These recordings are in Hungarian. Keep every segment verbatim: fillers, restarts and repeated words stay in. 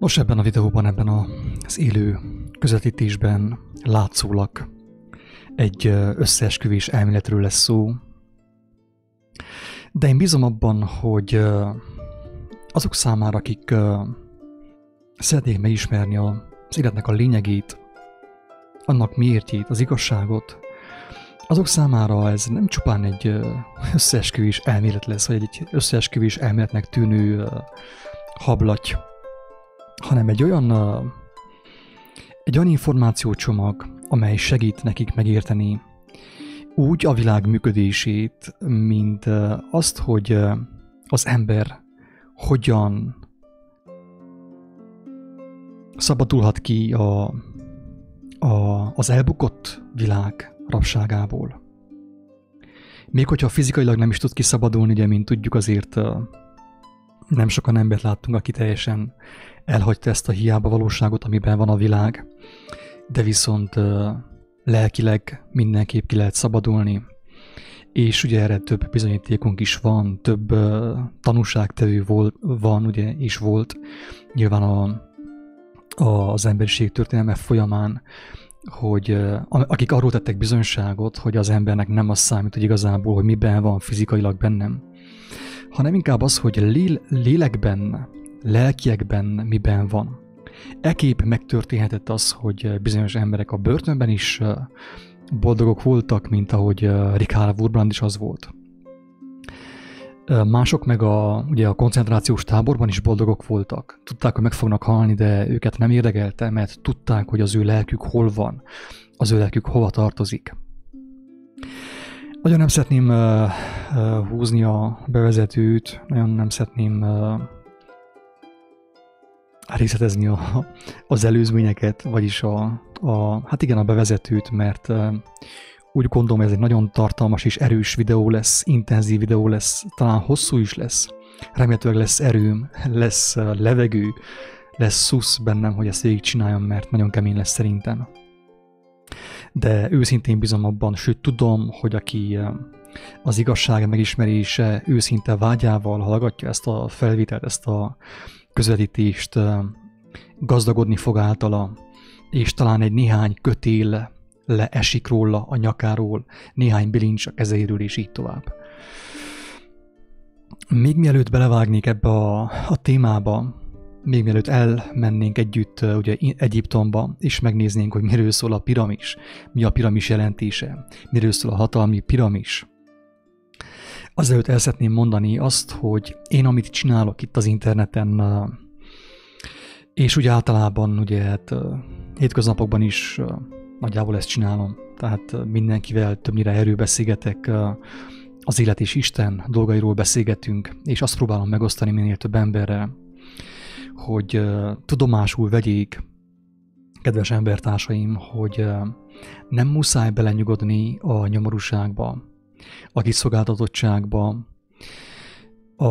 Nos, ebben a videóban, ebben az élő közvetítésben látszólag egy összeesküvés elméletről lesz szó, de én bízom abban, hogy azok számára, akik szeretnék megismerni az életnek a lényegét, annak miértjét, az igazságot, azok számára ez nem csupán egy összeesküvés elmélet lesz, vagy egy összeesküvés elméletnek tűnő hablaty, hanem egy olyan, egy olyan információcsomag, amely segít nekik megérteni úgy a világ működését, mint azt, hogy az ember hogyan szabadulhat ki a, a, az elbukott világ rabságából. Még hogyha fizikailag nem is tud kiszabadulni, ugye, mint tudjuk, azért nem sokan embert láttunk, aki teljesen elhagyta ezt a hiába valóságot, amiben van a világ, de viszont uh, lelkileg mindenképp ki lehet szabadulni, és ugye erre több bizonyítékunk is van, több uh, tanúságtevő volt, van, ugye, is volt, nyilván a, a, az emberiség történelme folyamán, hogy uh, akik arról tettek bizonyságot, hogy az embernek nem az számít, hogy igazából, hogy miben van fizikailag bennem, hanem inkább az, hogy lél, lélekben, lelkiekben miben van. Ekképp megtörténhetett az, hogy bizonyos emberek a börtönben is boldogok voltak, mint ahogy Richard Wurmbrand is az volt. Mások meg a, ugye a koncentrációs táborban is boldogok voltak. Tudták, hogy meg fognak halni, de őket nem érdekelte, mert tudták, hogy az ő lelkük hol van, az ő lelkük hova tartozik. Nagyon nem szeretném uh, uh, húzni a bevezetőt, nagyon nem szeretném uh, részletezni a, az előzményeket, vagyis a, a, hát igen, a bevezetőt, mert uh, úgy gondolom, hogy ez egy nagyon tartalmas és erős videó lesz, intenzív videó lesz, talán hosszú is lesz, remélhetőleg lesz erőm, lesz uh, levegő, lesz szusz bennem, hogy ezt végig csináljam, mert nagyon kemény lesz szerintem. De őszintén bízom abban, sőt tudom, hogy aki az igazság megismerése őszinte vágyával hallgatja ezt a felvételt, ezt a közvetítést, gazdagodni fog általa, és talán egy néhány kötél leesik róla a nyakáról, néhány bilincs a kezeiről, és így tovább. Még mielőtt belevágnék ebbe a, a témába, még mielőtt elmennénk együtt ugye, Egyiptomba, és megnéznénk, hogy miről szól a piramis, mi a piramis jelentése, miről szól a hatalmi piramis. Azelőtt el szeretném mondani azt, hogy én, amit csinálok itt az interneten, és úgy általában ugye, hát, hétköznapokban is nagyjából ezt csinálom, tehát mindenkivel többnyire erről beszélgetek, az élet és Isten dolgairól beszélgetünk, és azt próbálom megosztani minél több emberrel, hogy uh, tudomásul vegyék, kedves embertársaim, hogy uh, nem muszáj belenyugodni a nyomorúságba, a kiszolgáltatottságba, a,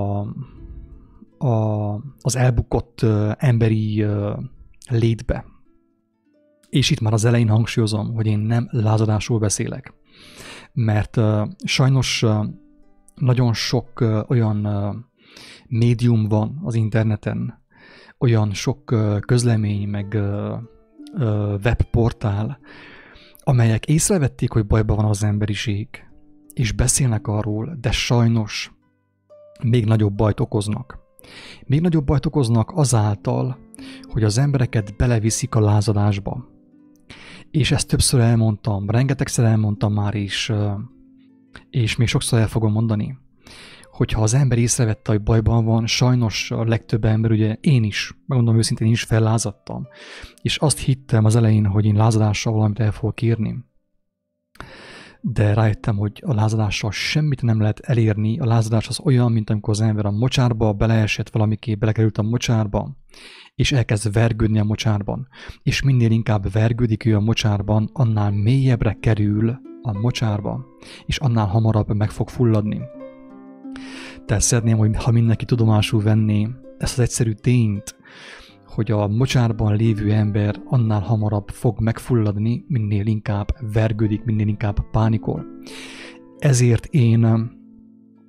a, az elbukott uh, emberi uh, létbe. És itt már az elején hangsúlyozom, hogy én nem lázadásról beszélek, mert uh, sajnos uh, nagyon sok uh, olyan uh, médium van az interneten, olyan sok közlemény, meg webportál, amelyek észrevették, hogy bajban van az emberiség, és beszélnek arról, de sajnos még nagyobb bajt okoznak. Még nagyobb bajt okoznak azáltal, hogy az embereket beleviszik a lázadásba. És ezt többször elmondtam, rengetegszer elmondtam már is, és még sokszor el fogom mondani, hogyha az ember észrevette, hogy bajban van, sajnos a legtöbb ember, ugye én is, megmondom őszintén, én is fellázadtam. És azt hittem az elején, hogy én lázadással valamit el fogok írni. De rájöttem, hogy a lázadással semmit nem lehet elérni. A lázadás az olyan, mint amikor az ember a mocsárba beleesett valamiképp, belekerült a mocsárba, és elkezd vergődni a mocsárban. És minél inkább vergődik ő a mocsárban, annál mélyebbre kerül a mocsárba, és annál hamarabb meg fog fulladni. Tehát szeretném, hogy ha mindenki tudomásul venné ezt az egyszerű tényt, hogy a mocsárban lévő ember annál hamarabb fog megfulladni, minél inkább vergődik, minél inkább pánikol. Ezért én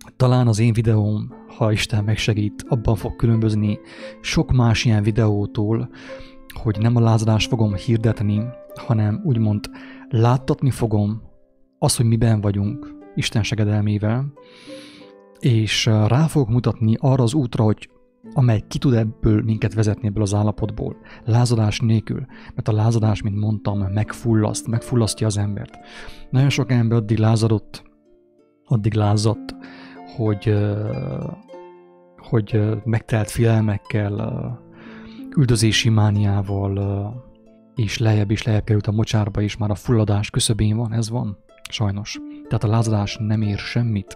talán az én videóm, ha Isten megsegít, abban fog különbözni sok más ilyen videótól, hogy nem a lázadást fogom hirdetni, hanem úgymond láttatni fogom azt, hogy miben vagyunk Isten segedelmével, és rá fogok mutatni arra az útra, hogy amely ki tud ebből minket vezetni ebből az állapotból, lázadás nélkül, mert a lázadás, mint mondtam, megfullaszt, megfullasztja az embert. Nagyon sok ember addig lázadott, addig lázadt, hogy, hogy megtelt félelmekkel, üldözési mániával, és lejjebb is lejjebb került a mocsárba, és már a fulladás küszöbén van, ez van, sajnos. Tehát a lázadás nem ér semmit.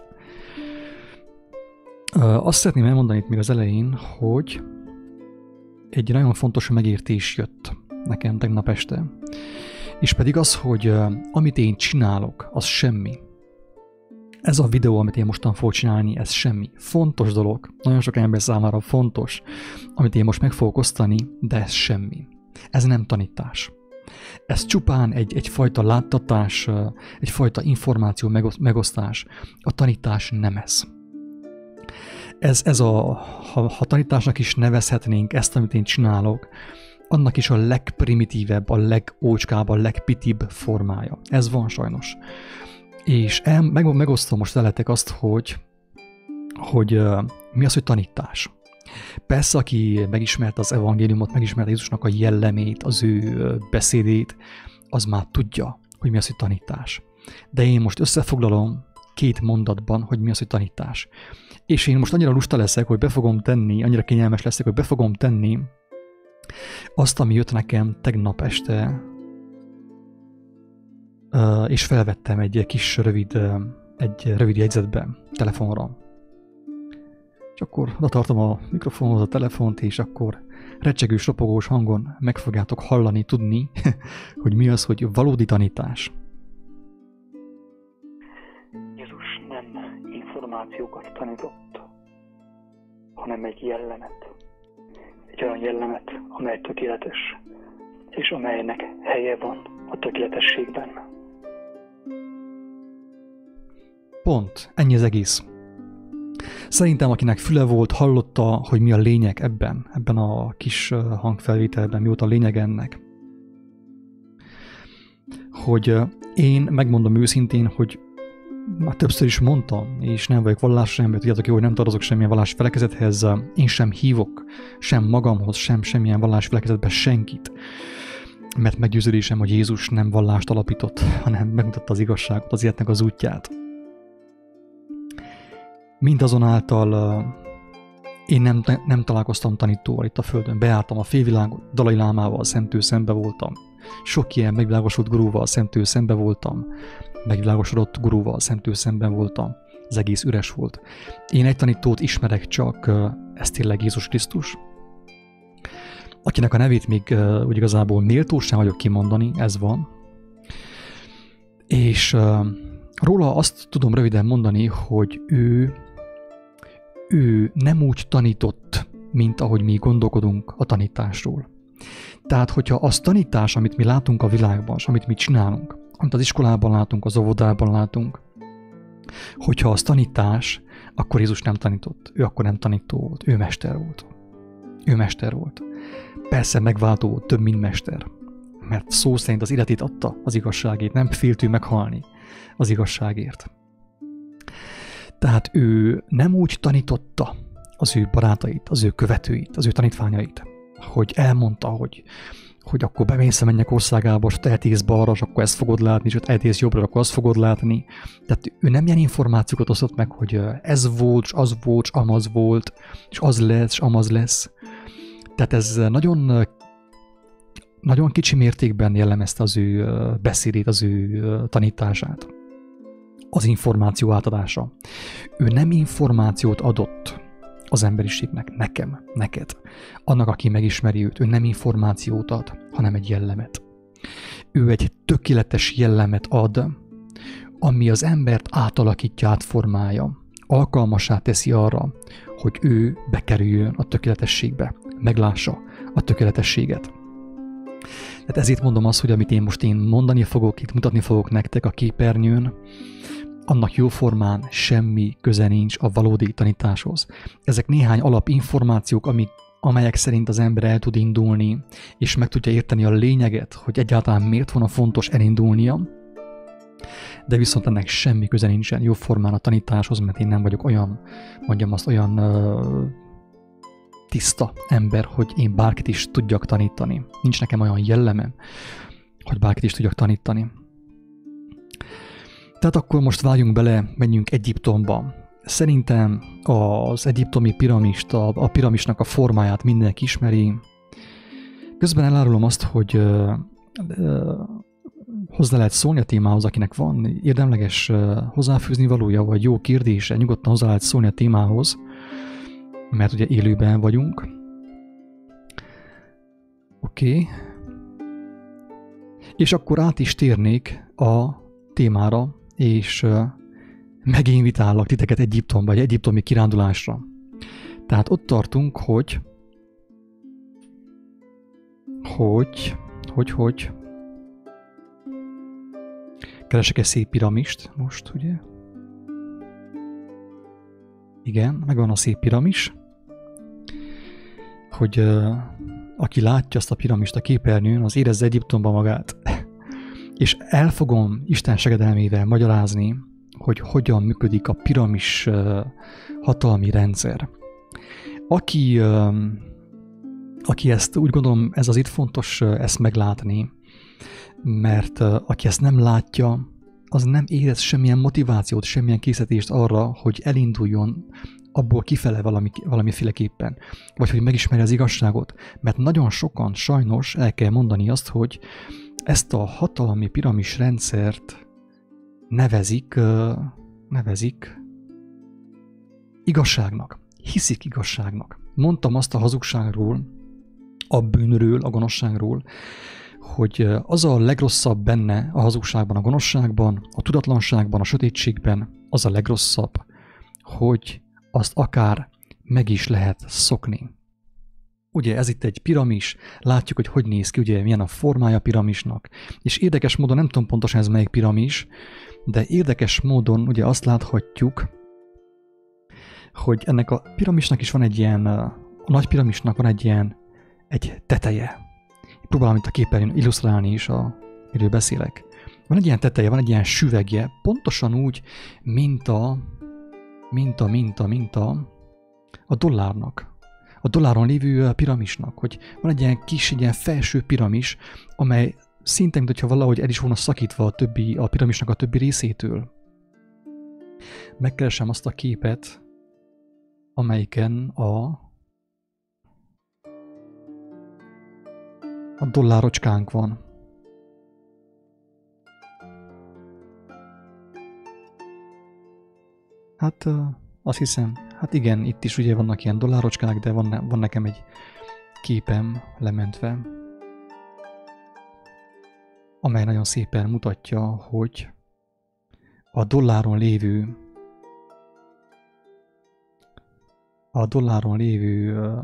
Azt szeretném elmondani itt még az elején, hogy egy nagyon fontos megértés jött nekem tegnap este, és pedig az, hogy amit én csinálok, az semmi. Ez a videó, amit én mostan fogok csinálni, ez semmi. Fontos dolog, nagyon sok ember számára fontos, amit én most meg fogok osztani, de ez semmi. Ez nem tanítás. Ez csupán egy, egyfajta láttatás, egyfajta információ megosztás. A tanítás nem ez. Ez, ez a, ha, ha tanításnak is nevezhetnénk ezt, amit én csinálok, annak is a legprimitívebb, a legócskább, a legpitibb formája. Ez van sajnos. És el, meg, megosztom most veletek azt, hogy, hogy uh, mi az, hogy tanítás. Persze, aki megismerte az evangéliumot, megismerte Jézusnak a jellemét, az ő beszédét, az már tudja, hogy mi az, hogy tanítás. De én most összefoglalom két mondatban, hogy mi az, hogy tanítás. És én most annyira lusta leszek, hogy be fogom tenni, annyira kényelmes leszek, hogy be fogom tenni azt, ami jött nekem tegnap este, és felvettem egy kis rövid, egy rövid jegyzetbe, telefonra. És akkor oda tartom a mikrofonhoz a telefont, és akkor recsegős, ropogós hangon meg fogjátok hallani, tudni, hogy mi az, hogy valódi tanítás. Jézus nem információkat tanított, hanem egy jellemet. Egy olyan jellemet, amely tökéletes, és amelynek helye van a tökéletességben. Pont, ennyi az egész. Szerintem, akinek füle volt, hallotta, hogy mi a lényeg ebben, ebben a kis hangfelvételben, mi volt a lényeg ennek. Hogy én megmondom őszintén, hogy már többször is mondtam, és nem vagyok vallásos ember, tudjátok jó, hogy nem tartozok semmilyen vallási felekezethez, én sem hívok, sem magamhoz, sem semmilyen vallási felekezetben senkit. Mert meggyőződésem, hogy Jézus nem vallást alapított, hanem megmutatta az igazságot, az életnek az útját. Mindazonáltal én nem, nem találkoztam tanítóval itt a Földön. Beálltam a félvilágot, Dalai Lámával szemtől szembe voltam. Sok ilyen megvilágosult gurúval szemtől szembe voltam. Megvilágosodott gurúval szemtől szemben voltam. Az egész üres volt. Én egy tanítót ismerek csak, ez tényleg Jézus Krisztus, akinek a nevét még uh, úgy igazából méltó sem vagyok kimondani, ez van. És uh, róla azt tudom röviden mondani, hogy ő, ő nem úgy tanított, mint ahogy mi gondolkodunk a tanításról. Tehát, hogyha az tanítás, amit mi látunk a világban, és amit mi csinálunk, amit az iskolában látunk, az óvodában látunk, hogyha az tanítás, akkor Jézus nem tanított. Ő akkor nem tanító volt, ő mester volt. Ő mester volt. Persze megváltó, több mint mester. Mert szó szerint az életét adta az igazságért, nem félt ő meghalni az igazságért. Tehát ő nem úgy tanította az ő barátait, az ő követőit, az ő tanítványait, hogy elmondta, hogy, hogy akkor bemész a mennyek országába, és te eltész balra, és akkor ezt fogod látni, és ott eltész jobbra, akkor azt fogod látni. Tehát ő nem ilyen információkat osztott meg, hogy ez volt, és az volt, és amaz volt, és az lesz, és amaz lesz. Tehát ez nagyon, nagyon kicsi mértékben jellemezte az ő beszédét, az ő tanítását. Az információ átadása. Ő nem információt adott az emberiségnek, nekem, neked, annak, aki megismeri őt. Ő nem információt ad, hanem egy jellemet. Ő egy tökéletes jellemet ad, ami az embert átalakítja, átformálja, alkalmassá teszi arra, hogy ő bekerüljön a tökéletességbe, meglássa a tökéletességet. Tehát ezért mondom azt, hogy amit én most én mondani fogok, itt mutatni fogok nektek a képernyőn, annak jóformán semmi köze nincs a valódi tanításhoz. Ezek néhány alapinformációk, amik, amelyek szerint az ember el tud indulni, és meg tudja érteni a lényeget, hogy egyáltalán miért volna fontos elindulnia, de viszont ennek semmi köze nincsen jóformán a tanításhoz, mert én nem vagyok olyan, mondjam azt, olyan uh, tiszta ember, hogy én bárkit is tudjak tanítani. Nincs nekem olyan jellemem, hogy bárkit is tudjak tanítani. Tehát akkor most vágjunk bele, menjünk Egyiptomba. Szerintem az egyiptomi piramist, a, a piramisnak a formáját mindenki ismeri. Közben elárulom azt, hogy uh, uh, hozzá lehet szólni a témához, akinek van érdemleges uh, hozzáfűzni valója, vagy jó kérdése, nyugodtan hozzá lehet szólni a témához, mert ugye élőben vagyunk. Oké. Okay. És akkor át is térnék a témára, és uh, meginvitálok titeket Egyiptomba, egy egyiptomi kirándulásra. Tehát ott tartunk, hogy hogy, hogy, hogy keresek egy szép piramist most, ugye? Igen, megvan a szép piramis, hogy uh, aki látja azt a piramist a képernyőn, az érezze Egyiptomba magát. És el fogom Isten segedelmével magyarázni, hogy hogyan működik a piramis uh, hatalmi rendszer. Aki, uh, aki ezt, úgy gondolom, ez az itt fontos uh, ezt meglátni, mert uh, aki ezt nem látja, az nem érez semmilyen motivációt, semmilyen készítést arra, hogy elinduljon abból kifele valami, valamiféleképpen, vagy hogy megismerje az igazságot. Mert nagyon sokan sajnos el kell mondani azt, hogy ezt a hatalmi piramis rendszert nevezik, uh, nevezik igazságnak, hiszik igazságnak. Mondtam azt a hazugságról, a bűnről, a gonoszságról, hogy az a legrosszabb benne a hazugságban, a gonoszságban, a tudatlanságban, a sötétségben, az a legrosszabb, hogy azt akár meg is lehet szokni. Ugye ez itt egy piramis, látjuk, hogy hogy néz ki, ugye milyen a formája a piramisnak, és érdekes módon, nem tudom pontosan ez melyik piramis, de érdekes módon ugye azt láthatjuk, hogy ennek a piramisnak is van egy ilyen, a nagy piramisnak van egy ilyen, egy teteje. Próbálom itt a képernyőn illusztrálni is, a, miről beszélek. Van egy ilyen teteje, van egy ilyen süvegje, pontosan úgy, mint a, mint a, mint a, mint a, a dollárnak. A dolláron lévő piramisnak, hogy van egy ilyen kis, egy ilyen felső piramis, amely szinte, mintha valahogy el is volna szakítva a, többi, a piramisnak a többi részétől. Megkeresem azt a képet, amelyiken a A dollárocskánk van. Hát uh, azt hiszem, hát igen, itt is ugye vannak ilyen dollárocskák, de van, van nekem egy képem lementve, amely nagyon szépen mutatja, hogy a dolláron lévő a dolláron lévő uh,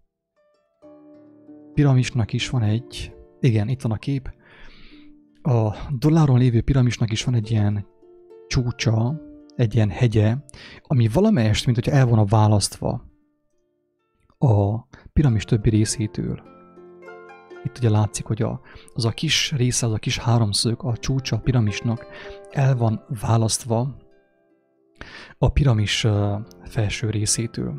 piramisnak is van egy, igen, itt van a kép, a dolláron lévő piramisnak is van egy ilyen csúcsa, egy ilyen hegye, ami valamelyest, mint hogyha el volna választva a piramis többi részétől. Itt ugye látszik, hogy a, az a kis része, az a kis háromszög, a csúcsa a piramisnak el van választva a piramis uh, felső részétől.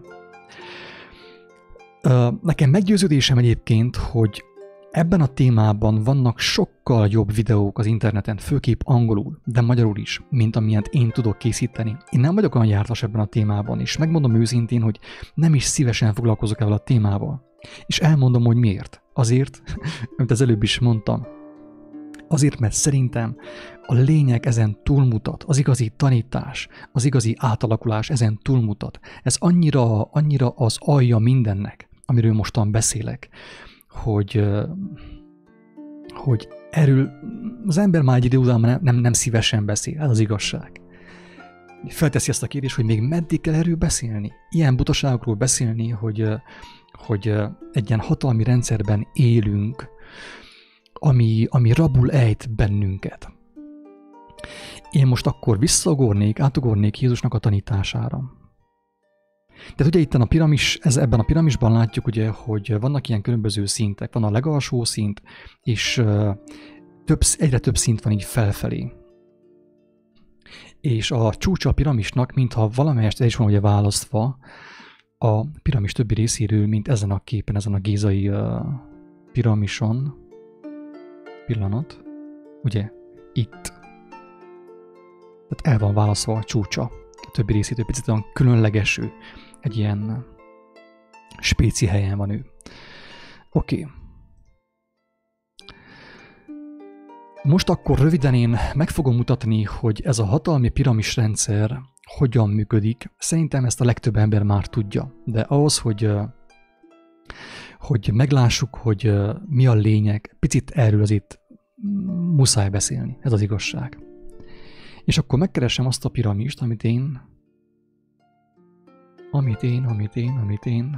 Nekem meggyőződésem egyébként, hogy ebben a témában vannak sokkal jobb videók az interneten, főképp angolul, de magyarul is, mint amilyet én tudok készíteni. Én nem vagyok olyan jártas ebben a témában, és megmondom őszintén, hogy nem is szívesen foglalkozok ezzel a témával. És elmondom, hogy miért. Azért, amit az előbb is mondtam, azért, mert szerintem a lényeg ezen túlmutat, az igazi tanítás, az igazi átalakulás ezen túlmutat. Ez annyira, annyira az alja mindennek, amiről mostan beszélek, hogy, hogy erről az ember már egy idő után nem, nem, nem szívesen beszél, ez az igazság. Felteszi azt a kérdést, hogy még meddig kell erről beszélni? Ilyen butaságokról beszélni, hogy, hogy egy ilyen hatalmi rendszerben élünk, ami, ami rabul ejt bennünket. Én most akkor visszagornék, átugornék Jézusnak a tanítására. Tehát ugye itt a piramis, ez, ebben a piramisban látjuk, ugye, hogy vannak ilyen különböző szintek. Van a legalsó szint, és uh, több, egyre több szint van így felfelé. És a csúcsa a piramisnak, mintha valamelyest el is van ugye választva a piramis többi részéről, mint ezen a képen, ezen a gízai uh, piramison. Pillanat. Ugye? Itt. Tehát el van választva a csúcsa. A többi részétől picit olyan különleges ő. Egy ilyen spéci helyen van ő. Oké. Okay. Most akkor röviden én meg fogom mutatni, hogy ez a hatalmi piramisrendszer hogyan működik. Szerintem ezt a legtöbb ember már tudja. De ahhoz, hogy, hogy meglássuk, hogy mi a lényeg, picit erről azért muszáj beszélni. Ez az igazság. És akkor megkeresem azt a piramist, amit én, amit én, amit én, amit én.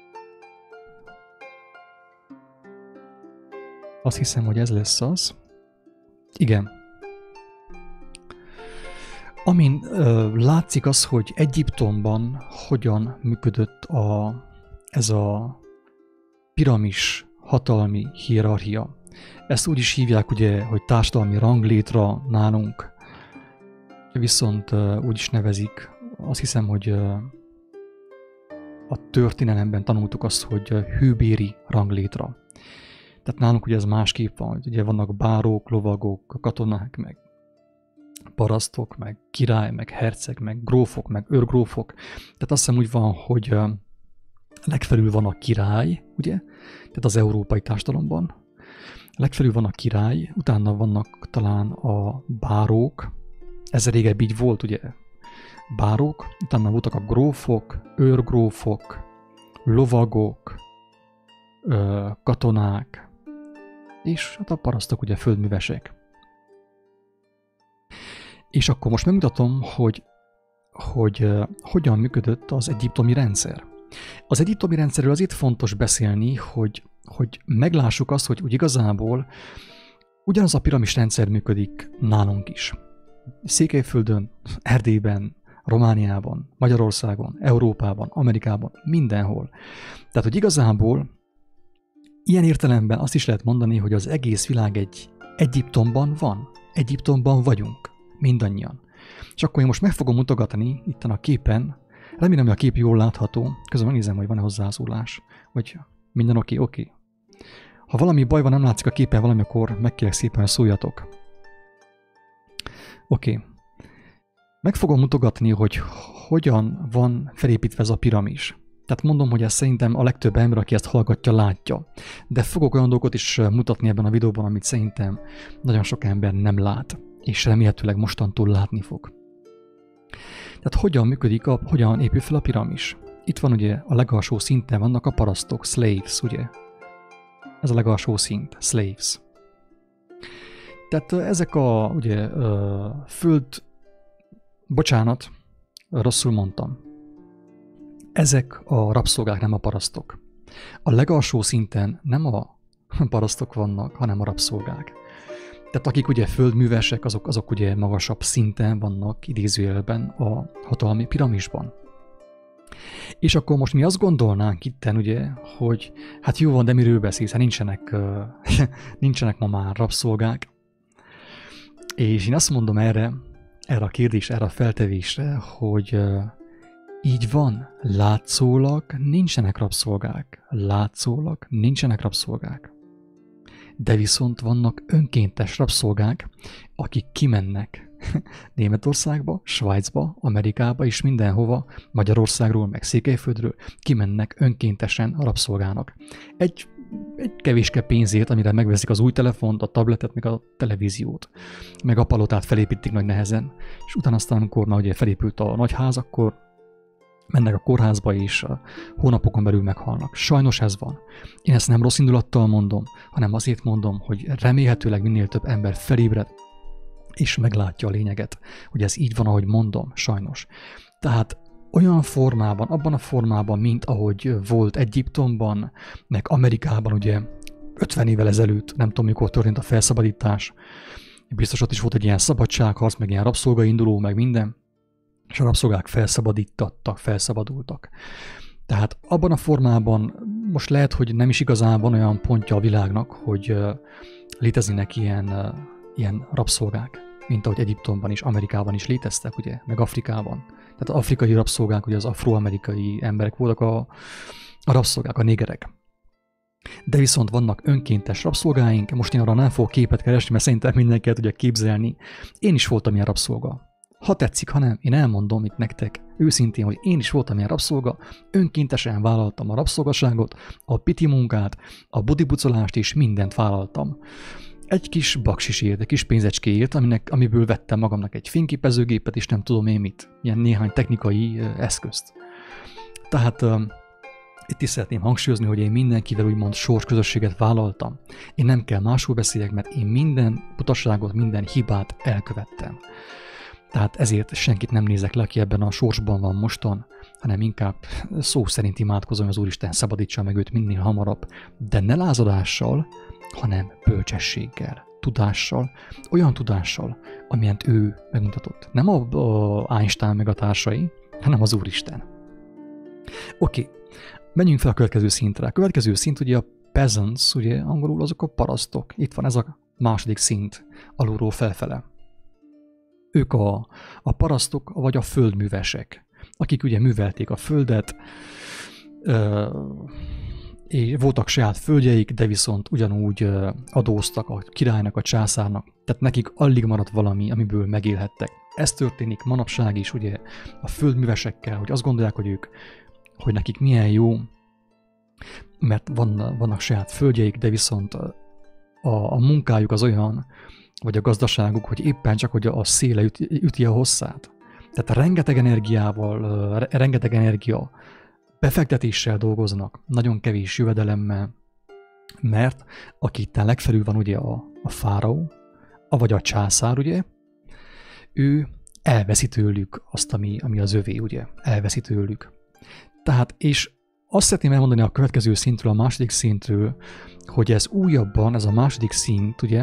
Azt hiszem, hogy ez lesz az. Igen. Amin ö, látszik az, hogy Egyiptomban hogyan működött a, ez a piramis hatalmi hierarchia. Ezt úgy is hívják, ugye, hogy társadalmi ranglétra nálunk, viszont ö, úgy is nevezik. Azt hiszem, hogy ö, a történelemben tanultuk azt, hogy hőbéri ranglétra. Tehát nálunk ugye ez másképp van, hogy ugye vannak bárók, lovagok, katonák, meg parasztok, meg király, meg herceg, meg grófok, meg őrgrófok. Tehát azt hiszem úgy van, hogy legfelül van a király, ugye? Tehát az európai társadalomban. Legfelül van a király, utána vannak talán a bárók. Ez régebb így volt, ugye? Bárók, utána voltak a grófok, őrgrófok, lovagok, katonák, és hát a parasztok ugye földművesek. És akkor most megmutatom, hogy, hogy uh, hogyan működött az egyiptomi rendszer. Az egyiptomi rendszerről azért fontos beszélni, hogy, hogy meglássuk azt, hogy úgy igazából ugyanaz a piramis rendszer működik nálunk is. Székelyföldön, Erdélyben, Romániában, Magyarországon, Európában, Amerikában, mindenhol. Tehát, hogy igazából ilyen értelemben azt is lehet mondani, hogy az egész világ egy Egyiptomban van. Egyiptomban vagyunk. Mindannyian. És akkor én most meg fogom mutogatni itt a képen. Remélem, hogy a kép jól látható. Közben megnézem, hogy van-e hozzászólás. Vagy minden oké, okay, oké. Okay. Ha valami baj van, nem látszik a képen valami, akkor megkérek szépen, hogy szóljatok. Oké. Okay. Meg fogom mutogatni, hogy hogyan van felépítve ez a piramis. Tehát mondom, hogy ezt szerintem a legtöbb ember, aki ezt hallgatja, látja. De fogok olyan dolgot is mutatni ebben a videóban, amit szerintem nagyon sok ember nem lát, és remélhetőleg mostantól látni fog. Tehát hogyan működik, a, hogyan épül fel a piramis? Itt van ugye a legalsó szinten vannak a parasztok, slaves, ugye? Ez a legalsó szint, slaves. Tehát ezek a ugye, föld... Bocsánat, rosszul mondtam. Ezek a rabszolgák, nem a parasztok. A legalsó szinten nem a parasztok vannak, hanem a rabszolgák. Tehát akik ugye földművesek, azok, azok ugye magasabb szinten vannak idézőjelben a hatalmi piramisban. És akkor most mi azt gondolnánk itten ugye, hogy hát jó van, de miről beszélsz, hát nincsenek, nincsenek ma már rabszolgák. És én azt mondom erre, erre a kérdésre, erre a feltevésre, hogy így van, látszólag nincsenek rabszolgák, látszólag nincsenek rabszolgák. De viszont vannak önkéntes rabszolgák, akik kimennek Németországba, Svájcba, Amerikába és mindenhova, Magyarországról, meg Székelyföldről, kimennek önkéntesen a rabszolgának. Egy, egy kevéske pénzért, amire megveszik az új telefont, a tabletet, meg a televíziót, meg a palotát felépítik nagy nehezen, és utána aztán, amikor már ugye felépült a nagy ház, akkor mennek a kórházba, és a hónapokon belül meghalnak. Sajnos ez van. Én ezt nem rossz indulattal mondom, hanem azért mondom, hogy remélhetőleg minél több ember felébred, és meglátja a lényeget, hogy ez így van, ahogy mondom, sajnos. Tehát olyan formában, abban a formában, mint ahogy volt Egyiptomban, meg Amerikában, ugye ötven évvel ezelőtt, nem tudom mikor történt a felszabadítás, biztos ott is volt egy ilyen szabadságharc, meg ilyen rabszolgainduló, meg minden, és a rabszolgák felszabadítattak, felszabadultak. Tehát abban a formában most lehet, hogy nem is igazán van olyan pontja a világnak, hogy uh, léteznének ilyen, uh, ilyen rabszolgák, mint ahogy Egyiptomban is, Amerikában is léteztek, ugye, meg Afrikában. Tehát az afrikai rabszolgák, ugye az afroamerikai emberek voltak a, a rabszolgák, a négerek. De viszont vannak önkéntes rabszolgáink, most én arra nem fogok képet keresni, mert szerintem mindenki el tudja képzelni. Én is voltam ilyen rabszolga. Ha tetszik, ha nem, én elmondom itt nektek őszintén, hogy én is voltam ilyen rabszolga, önkéntesen vállaltam a rabszolgaságot, a piti munkát, a budibucolást és mindent vállaltam. Egy kis baksisért, egy kis pénzecskéért, aminek, amiből vettem magamnak egy fényképezőgépet, és nem tudom én mit, ilyen néhány technikai uh, eszközt. Tehát uh, itt is szeretném hangsúlyozni, hogy én mindenkivel úgymond sorsközösséget vállaltam. Én nem kell máshol beszéljek, mert én minden butaságot, minden hibát elkövettem. Tehát ezért senkit nem nézek le, aki ebben a sorsban van mostan, hanem inkább szó szerint imádkozom, hogy az Úristen szabadítsa meg őt minél hamarabb, de ne lázadással, hanem bölcsességgel, tudással, olyan tudással, amilyent ő megmutatott. Nem a, a Einstein meg a társai, hanem az Úristen. Oké, okay. Menjünk fel a következő szintre. A következő szint ugye a peasants, ugye angolul azok a parasztok. Itt van ez a második szint, alulról felfele. Ők a, a parasztok, vagy a földművesek, akik ugye művelték a földet, ö, és voltak saját földjeik, de viszont ugyanúgy ö, adóztak a királynak, a császárnak, tehát nekik alig maradt valami, amiből megélhettek. Ez történik manapság is ugye a földművesekkel, hogy azt gondolják, hogy ők, hogy nekik milyen jó, mert van, vannak saját földjeik, de viszont a, a munkájuk az olyan, vagy a gazdaságuk, hogy éppen csak hogy a széle üti, üti a hosszát. Tehát rengeteg energiával, rengeteg energia befektetéssel dolgoznak, nagyon kevés jövedelemmel, mert aki itt legfelül van ugye a, a fáraó, vagy a császár, ugye, ő elveszi tőlük azt, ami, ami az övé, ugye, elveszi tőlük. Tehát, és azt szeretném elmondani a következő szintről, a második szintről, hogy ez újabban, ez a második szint, ugye,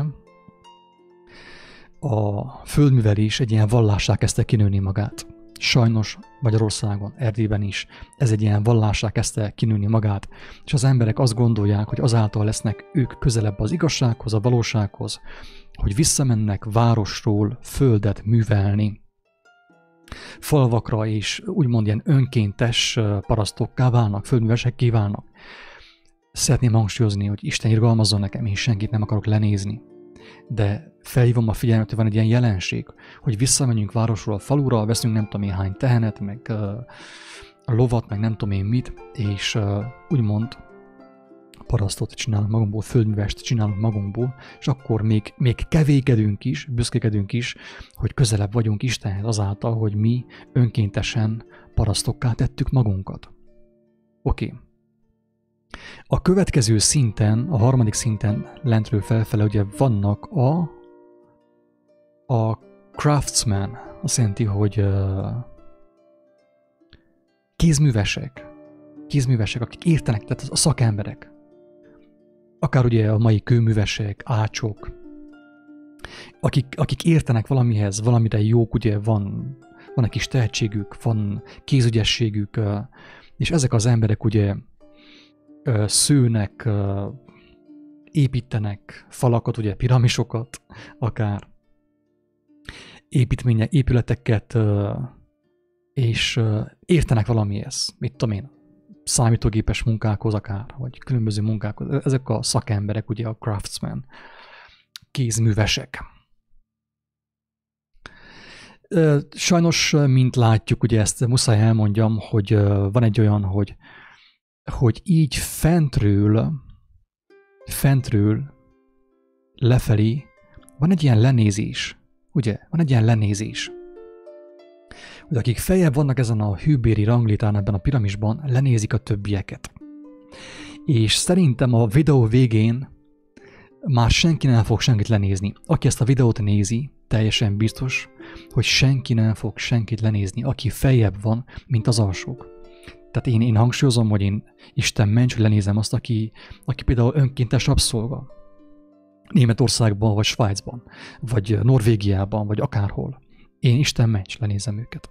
a földművelés egy ilyen vallássá kezdte kinőni magát. Sajnos Magyarországon, Erdélyben is ez egy ilyen vallássá kezdte kinőni magát, és az emberek azt gondolják, hogy azáltal lesznek ők közelebb az igazsághoz, a valósághoz, hogy visszamennek városról földet művelni, falvakra, és úgymond ilyen önkéntes parasztokká válnak, földművesekké válnak. Szeretném hangsúlyozni, hogy Isten irgalmazzon nekem, én senkit nem akarok lenézni. De felhívom a figyelmet, hogy van egy ilyen jelenség, hogy visszamenjünk városról a falura, veszünk nem tudom én hány tehenet, meg uh, a lovat, meg nem tudom én mit, és uh, úgymond parasztot csinálunk magunkból, földművest csinálunk magunkból, és akkor még, még kevékedünk is, büszkékedünk is, hogy közelebb vagyunk Istenhez azáltal, hogy mi önkéntesen parasztokká tettük magunkat. Oké. Okay. A következő szinten, a harmadik szinten lentről felfele ugye vannak a, a craftsman, azt jelenti, hogy uh, kézművesek, kézművesek, akik értenek, tehát a szakemberek. Akár ugye a mai kőművesek, ácsok, akik, akik értenek valamihez, valamire jók, ugye van, van egy kis tehetségük, van kézügyességük, uh, és ezek az emberek ugye szőnek, építenek falakat, ugye piramisokat, akár építmények, épületeket, és értenek valamihez, mit tudom én, számítógépes munkákhoz akár, vagy különböző munkákhoz. Ezek a szakemberek, ugye a craftsmen, kézművesek. Sajnos, mint látjuk, ugye ezt muszáj elmondjam, hogy van egy olyan, hogy hogy így fentről, fentről lefelé van egy ilyen lenézés, ugye? Van egy ilyen lenézés. Hogy akik feljebb vannak ezen a hűbéri ranglétán, ebben a piramisban, lenézik a többieket. És szerintem a videó végén már senki nem fog senkit lenézni. Aki ezt a videót nézi, teljesen biztos, hogy senki nem fog senkit lenézni, aki feljebb van, mint az alsók. Tehát én, én hangsúlyozom, hogy én Isten ments, hogy lenézem azt, aki, aki például önkéntes rabszolga. Németországban, vagy Svájcban, vagy Norvégiában, vagy akárhol. Én Isten ments, lenézem őket.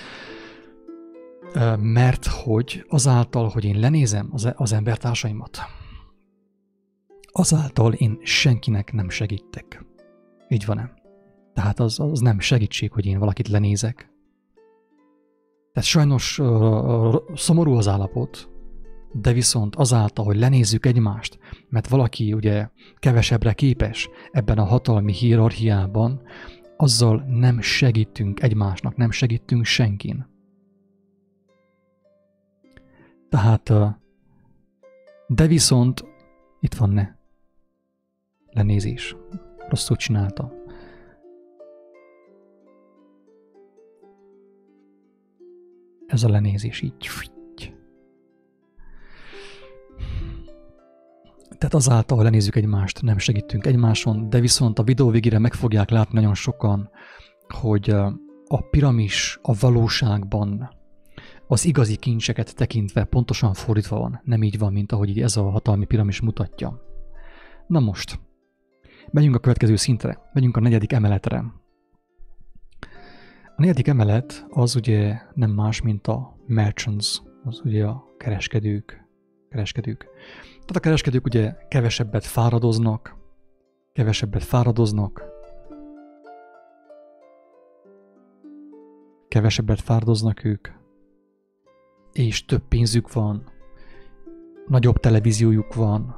Mert hogy azáltal, hogy én lenézem az, az embertársaimat, azáltal én senkinek nem segítek. Így van-e? Tehát az, az nem segítség, hogy én valakit lenézek. Tehát sajnos uh, szomorú az állapot, de viszont azáltal, hogy lenézzük egymást, mert valaki ugye kevesebbre képes ebben a hatalmi hierarchiában, azzal nem segítünk egymásnak, nem segítünk senkin. Tehát, de viszont itt van ne. Lenézés. Rosszul csinálta. Ez a lenézés így. Tehát azáltal, hogy lenézzük egymást, nem segítünk egymáson, de viszont a videó végére meg fogják látni nagyon sokan, hogy a piramis a valóságban az igazi kincseket tekintve pontosan fordítva van. Nem így van, mint ahogy ez a hatalmi piramis mutatja. Na most, megyünk a következő szintre, megyünk a negyedik emeletre. A negyedik emelet az ugye nem más, mint a merchants, az ugye a kereskedők. kereskedők. Tehát a kereskedők ugye kevesebbet fáradoznak, kevesebbet fáradoznak, kevesebbet fáradoznak ők, és több pénzük van, nagyobb televíziójuk van,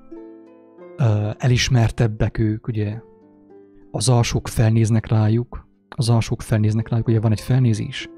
elismertebbek ők, ugye, az alsók felnéznek rájuk, az alsók felnéznek rájuk, ugye van egy felnézés.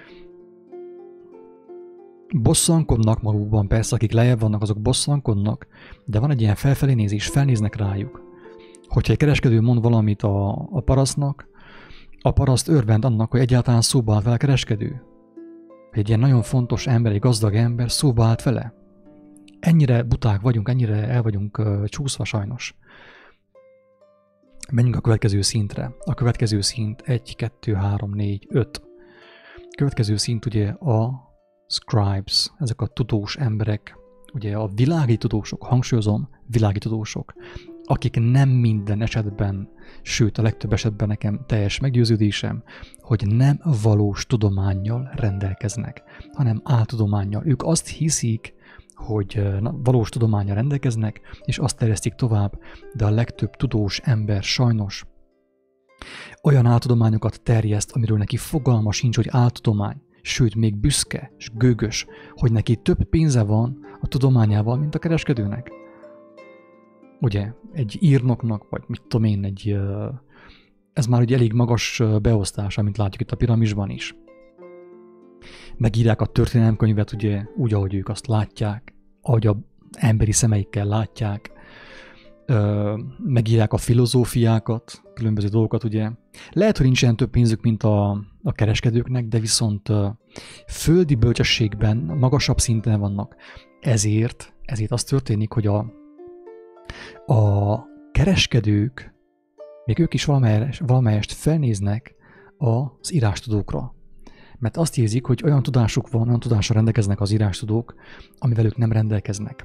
Bosszankodnak magukban, persze, akik lejjebb vannak, azok bosszankodnak, de van egy ilyen felfelé nézés, felnéznek rájuk. Hogyha egy kereskedő mond valamit a, a parasztnak, a paraszt örvend annak, hogy egyáltalán szóba állt vele a kereskedő. Egy ilyen nagyon fontos ember, egy gazdag ember szóba állt vele. Ennyire buták vagyunk, ennyire el vagyunk uh, csúszva sajnos. Menjünk a következő szintre. A következő szint egy, kettő, három, négy, öt. A következő szint ugye a scribes, ezek a tudós emberek, ugye a világi tudósok, hangsúlyozom, világi tudósok, akik nem minden esetben, sőt a legtöbb esetben nekem teljes meggyőződésem, hogy nem valós tudománnyal rendelkeznek, hanem áltudománnyal. Ők azt hiszik, hogy na, valós tudománnyal rendelkeznek, és azt terjesztik tovább, de a legtöbb tudós ember sajnos olyan áltudományokat terjeszt, amiről neki fogalma sincs, hogy áltudomány, sőt, még büszke és gőgös, hogy neki több pénze van a tudományával, mint a kereskedőnek. Ugye, egy írnoknak, vagy mit tudom én, egy, ez már ugye elég magas beosztás, amit látjuk itt a piramisban is. Megírják a történelemkönyvet ugye úgy, ahogy ők azt látják, ahogy az emberi szemeikkel látják, megírják a filozófiákat, különböző dolgokat, ugye. Lehet, hogy nincsen több pénzük, mint a, a kereskedőknek, de viszont földi bölcsességben magasabb szinten vannak. Ezért, ezért az történik, hogy a, a kereskedők, még ők is valamelyest, valamelyest felnéznek az írástudókra. Mert azt érzik, hogy olyan tudásuk van, olyan tudásra rendelkeznek az írástudók, amivel ők nem rendelkeznek.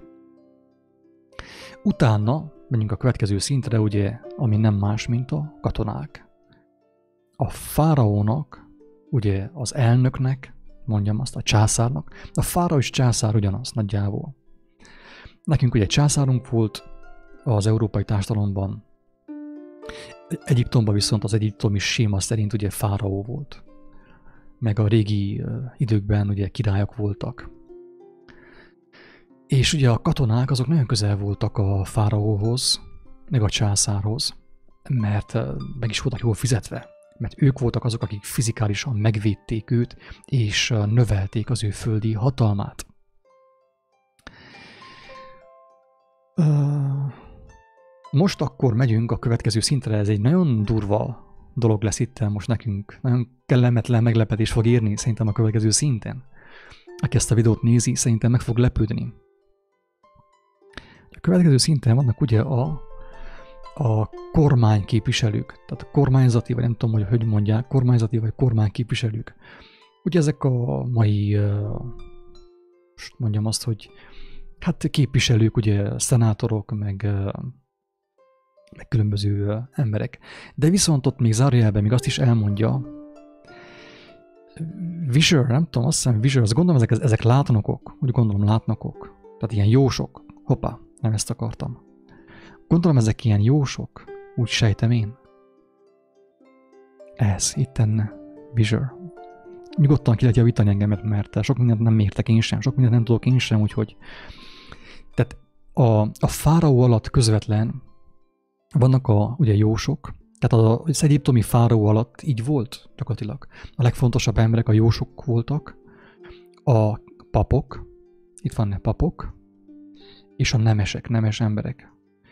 Utána menjünk a következő szintre, ugye, ami nem más, mint a katonák. A fáraónak, ugye az elnöknek, mondjam azt, a császárnak, a fáraó és császár ugyanaz nagyjából. Nekünk ugye császárunk volt az európai társadalomban, Egyiptomban viszont az egyiptomi séma szerint ugye fáraó volt. Meg a régi időkben ugye királyok voltak. És ugye a katonák azok nagyon közel voltak a fáraóhoz, meg a császárhoz, mert meg is voltak jól fizetve. Mert ők voltak azok, akik fizikálisan megvédték őt, és növelték az ő földi hatalmát. Most akkor megyünk a következő szintre, ez egy nagyon durva dolog lesz itt most nekünk. Nagyon kellemetlen meglepetés fog érni szerintem a következő szinten. Aki ezt a videót nézi, szerintem meg fog lepődni. A következő szinten vannak ugye a, a kormányképviselők, tehát a kormányzati, vagy nem tudom, hogy hogy mondják, kormányzati vagy kormányképviselők. Ugye ezek a mai, most mondjam azt, hogy hát képviselők, ugye szenátorok, meg meg különböző uh, emberek. De viszont ott még zárójelben még azt is elmondja, Visör, nem tudom, azt hiszem Visör, azt gondolom, ezek, ezek látnokok, úgy gondolom látnokok, tehát ilyen jósok. Hoppá, nem ezt akartam. Gondolom, ezek ilyen jósok, úgy sejtem én. Ez, itt enne, Visör. Nyugodtan ki lehet javítani engemet, mert sok mindent nem értek én sem, sok mindent nem tudok én sem, úgyhogy... Tehát a, a fáraó alatt közvetlen vannak a ugye jósok, tehát az egyiptomi fáraó alatt így volt gyakorlatilag. A legfontosabb emberek a jósok voltak, a papok, itt vannak papok, és a nemesek, nemes emberek.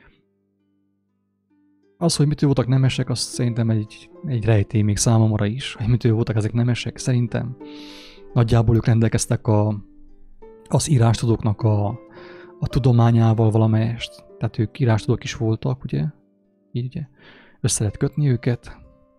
Az, hogy mitől voltak nemesek, azt szerintem egy, egy rejtély még számomra is, hogy mitől voltak ezek nemesek. Szerintem nagyjából ők rendelkeztek a, az írástudóknak a, a tudományával valamelyest. Tehát ők írástudók is voltak, ugye? Így ugye össze lehet kötni őket.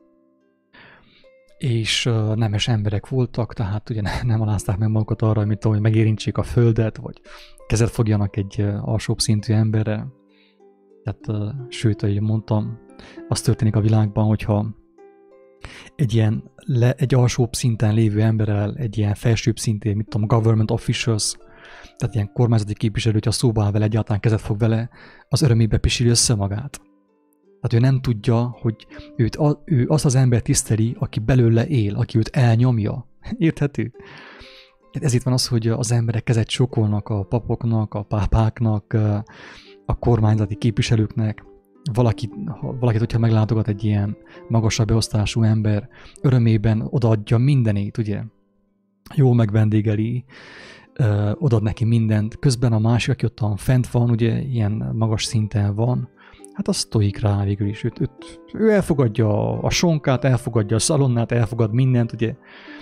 És uh, nemes emberek voltak, tehát ugye nem alázták meg magukat arra, mint hogy megérintsék a földet, vagy kezet fogjanak egy uh, alsóbb szintű emberre. Tehát, uh, sőt, ahogy mondtam, az történik a világban, hogyha egy ilyen le, egy alsóbb szinten lévő emberrel, egy ilyen felsőbb szintén, mit tudom, government officials, tehát ilyen kormányzati képviselő, hogyha szóba áll vele, egyáltalán kezet fog vele, az örömébe pisíli össze magát. Tehát ő nem tudja, hogy őt, ő azt az ember tiszteli, aki belőle él, aki őt elnyomja. Érthető? Ez itt van az, hogy az emberek kezet sokolnak a papoknak, a pápáknak, a kormányzati képviselőknek. Valaki, valakit, hogyha meglátogat egy ilyen magasabb beosztású ember, örömében odaadja mindenét, ugye? Jól megvendégeli, odaad neki mindent. Közben a másik, aki ott fent van, ugye ilyen magas szinten van, hát az sztoik rá végül is. Őt, őt, ő elfogadja a sonkát, elfogadja a szalonnát, elfogad mindent, ugye?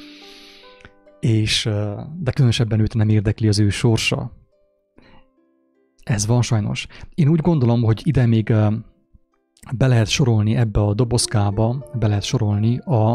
És, de különösebben őt nem érdekli az ő sorsa. Ez van sajnos. Én úgy gondolom, hogy ide még be lehet sorolni ebbe a dobozkába, be lehet sorolni a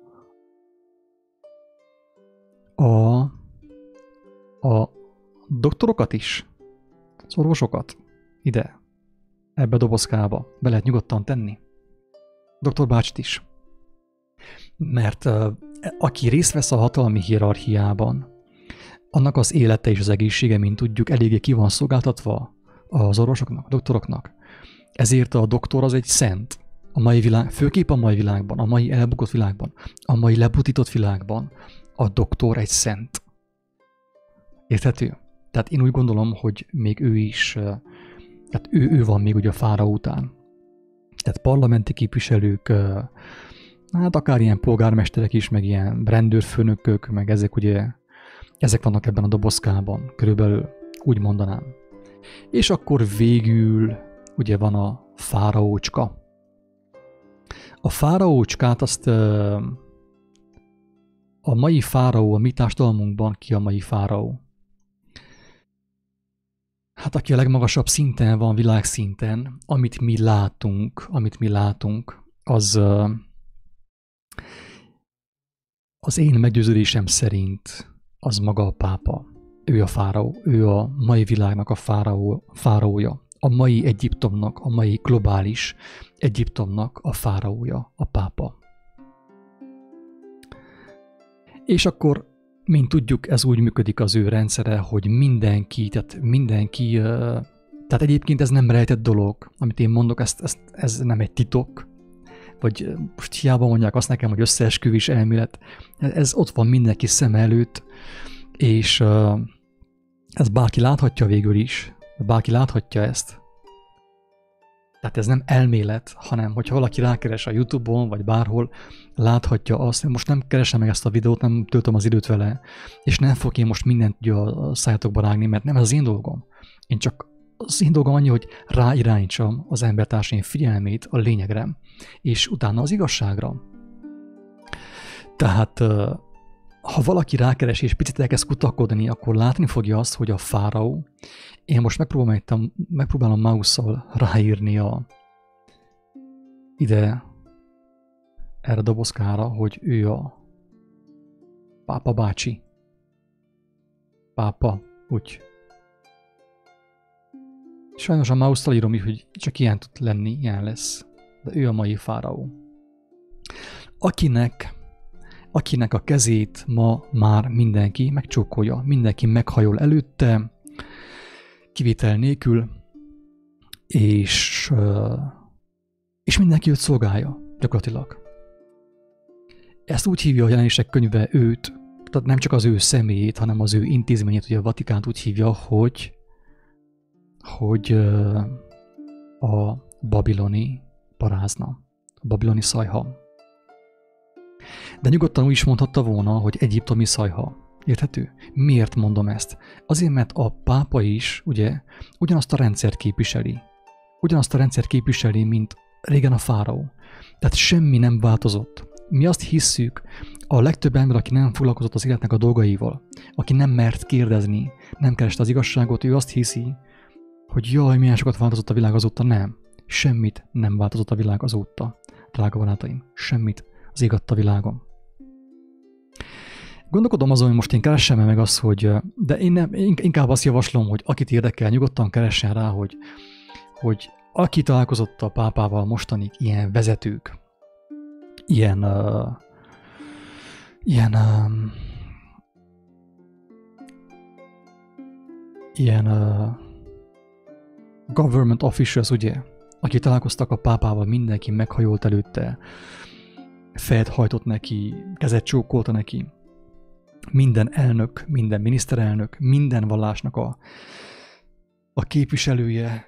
a a doktorokat is, az orvosokat ide, ebbe a dobozkába be lehet nyugodtan tenni. doktor bácsit is. Mert uh, aki részt vesz a hatalmi hierarchiában, annak az élete és az egészsége, mint tudjuk, eléggé ki van szolgáltatva az orvosoknak, a doktoroknak. Ezért a doktor az egy szent. A mai világ, főképp a mai világban, a mai elbukott világban, a mai lebutított világban a doktor egy szent. Érthető? Tehát én úgy gondolom, hogy még ő is, tehát ő, ő van még ugye a fáraó után. Tehát parlamenti képviselők, hát akár ilyen polgármesterek is, meg ilyen rendőrfőnökök, meg ezek ugye, ezek vannak ebben a dobozkában, körülbelül úgy mondanám. És akkor végül ugye van a fáraócska. A fáraócskát azt a mai fáraó, a mi társadalmunkban ki a mai fáraó? Hát aki a legmagasabb szinten van, világszinten, amit mi látunk, amit mi látunk, az az én meggyőződésem szerint az maga a pápa. Ő a fáraó, ő a mai világnak a fáraó, fáraója. A mai Egyiptomnak, a mai globális Egyiptomnak a fáraója, a pápa. És akkor, mint tudjuk, ez úgy működik az ő rendszere, hogy mindenki, tehát mindenki, tehát egyébként ez nem rejtett dolog, amit én mondok, ezt, ezt, ez nem egy titok, vagy most hiába mondják azt nekem, hogy összeesküvés elmélet, ez ott van mindenki szem előtt, és ez bárki láthatja végül is, bárki láthatja ezt. Tehát ez nem elmélet, hanem hogyha valaki rákeres a YouTube-on, vagy bárhol, láthatja azt, most nem keresem meg ezt a videót, nem töltöm az időt vele, és nem fogok én most mindent ugye a szájatokba rágni, mert nem ez az én dolgom. Én csak az én dolgom annyi, hogy ráirányítsam az embertársaim figyelmét a lényegre, és utána az igazságra. Tehát ha valaki rákeres és picit elkezd kutakodni, akkor látni fogja azt, hogy a fáraó, én most megpróbálom, megpróbálom mouse-szal ráírni a, ide, erre a dobozkára, hogy ő a pápa bácsi. Pápa, úgy. Sajnos a mouse-tal írom így, hogy csak ilyen tud lenni, ilyen lesz. De ő a mai fáraó. Akinek, akinek a kezét ma már mindenki megcsókolja, mindenki meghajol előtte, kivétel nélkül, és, és mindenki őt szolgálja, gyakorlatilag. Ezt úgy hívja a Jelenések könyve őt, tehát nem csak az ő személyét, hanem az ő intézményét, ugye a Vatikánt úgy hívja, hogy, hogy a babiloni parázna, a babiloni szajha. De nyugodtan úgy is mondhatta volna, hogy egyiptomi szajha. Érthető? Miért mondom ezt? Azért, mert a pápa is, ugye, ugyanazt a rendszert képviseli. Ugyanazt a rendszert képviseli, mint régen a fáraó. Tehát semmi nem változott. Mi azt hisszük, a legtöbb ember, aki nem foglalkozott az életnek a dolgaival, aki nem mert kérdezni, nem kereste az igazságot, ő azt hiszi, hogy jaj, milyen sokat változott a világ azóta. Nem. Semmit nem változott a világ azóta. Drága barátaim, semmit az ég adta világon. Gondolkodom azon, hogy most én keressem meg azt, hogy, de én nem, inkább azt javaslom, hogy akit érdekel, nyugodtan keressen rá, hogy, hogy aki találkozott a pápával mostanig, ilyen vezetők, ilyen, uh, ilyen, um, ilyen uh, government officials, ugye, akik találkoztak a pápával, mindenki meghajolt előtte, fejet hajtott neki, kezet csókolta neki, minden elnök, minden miniszterelnök, minden vallásnak a, a képviselője,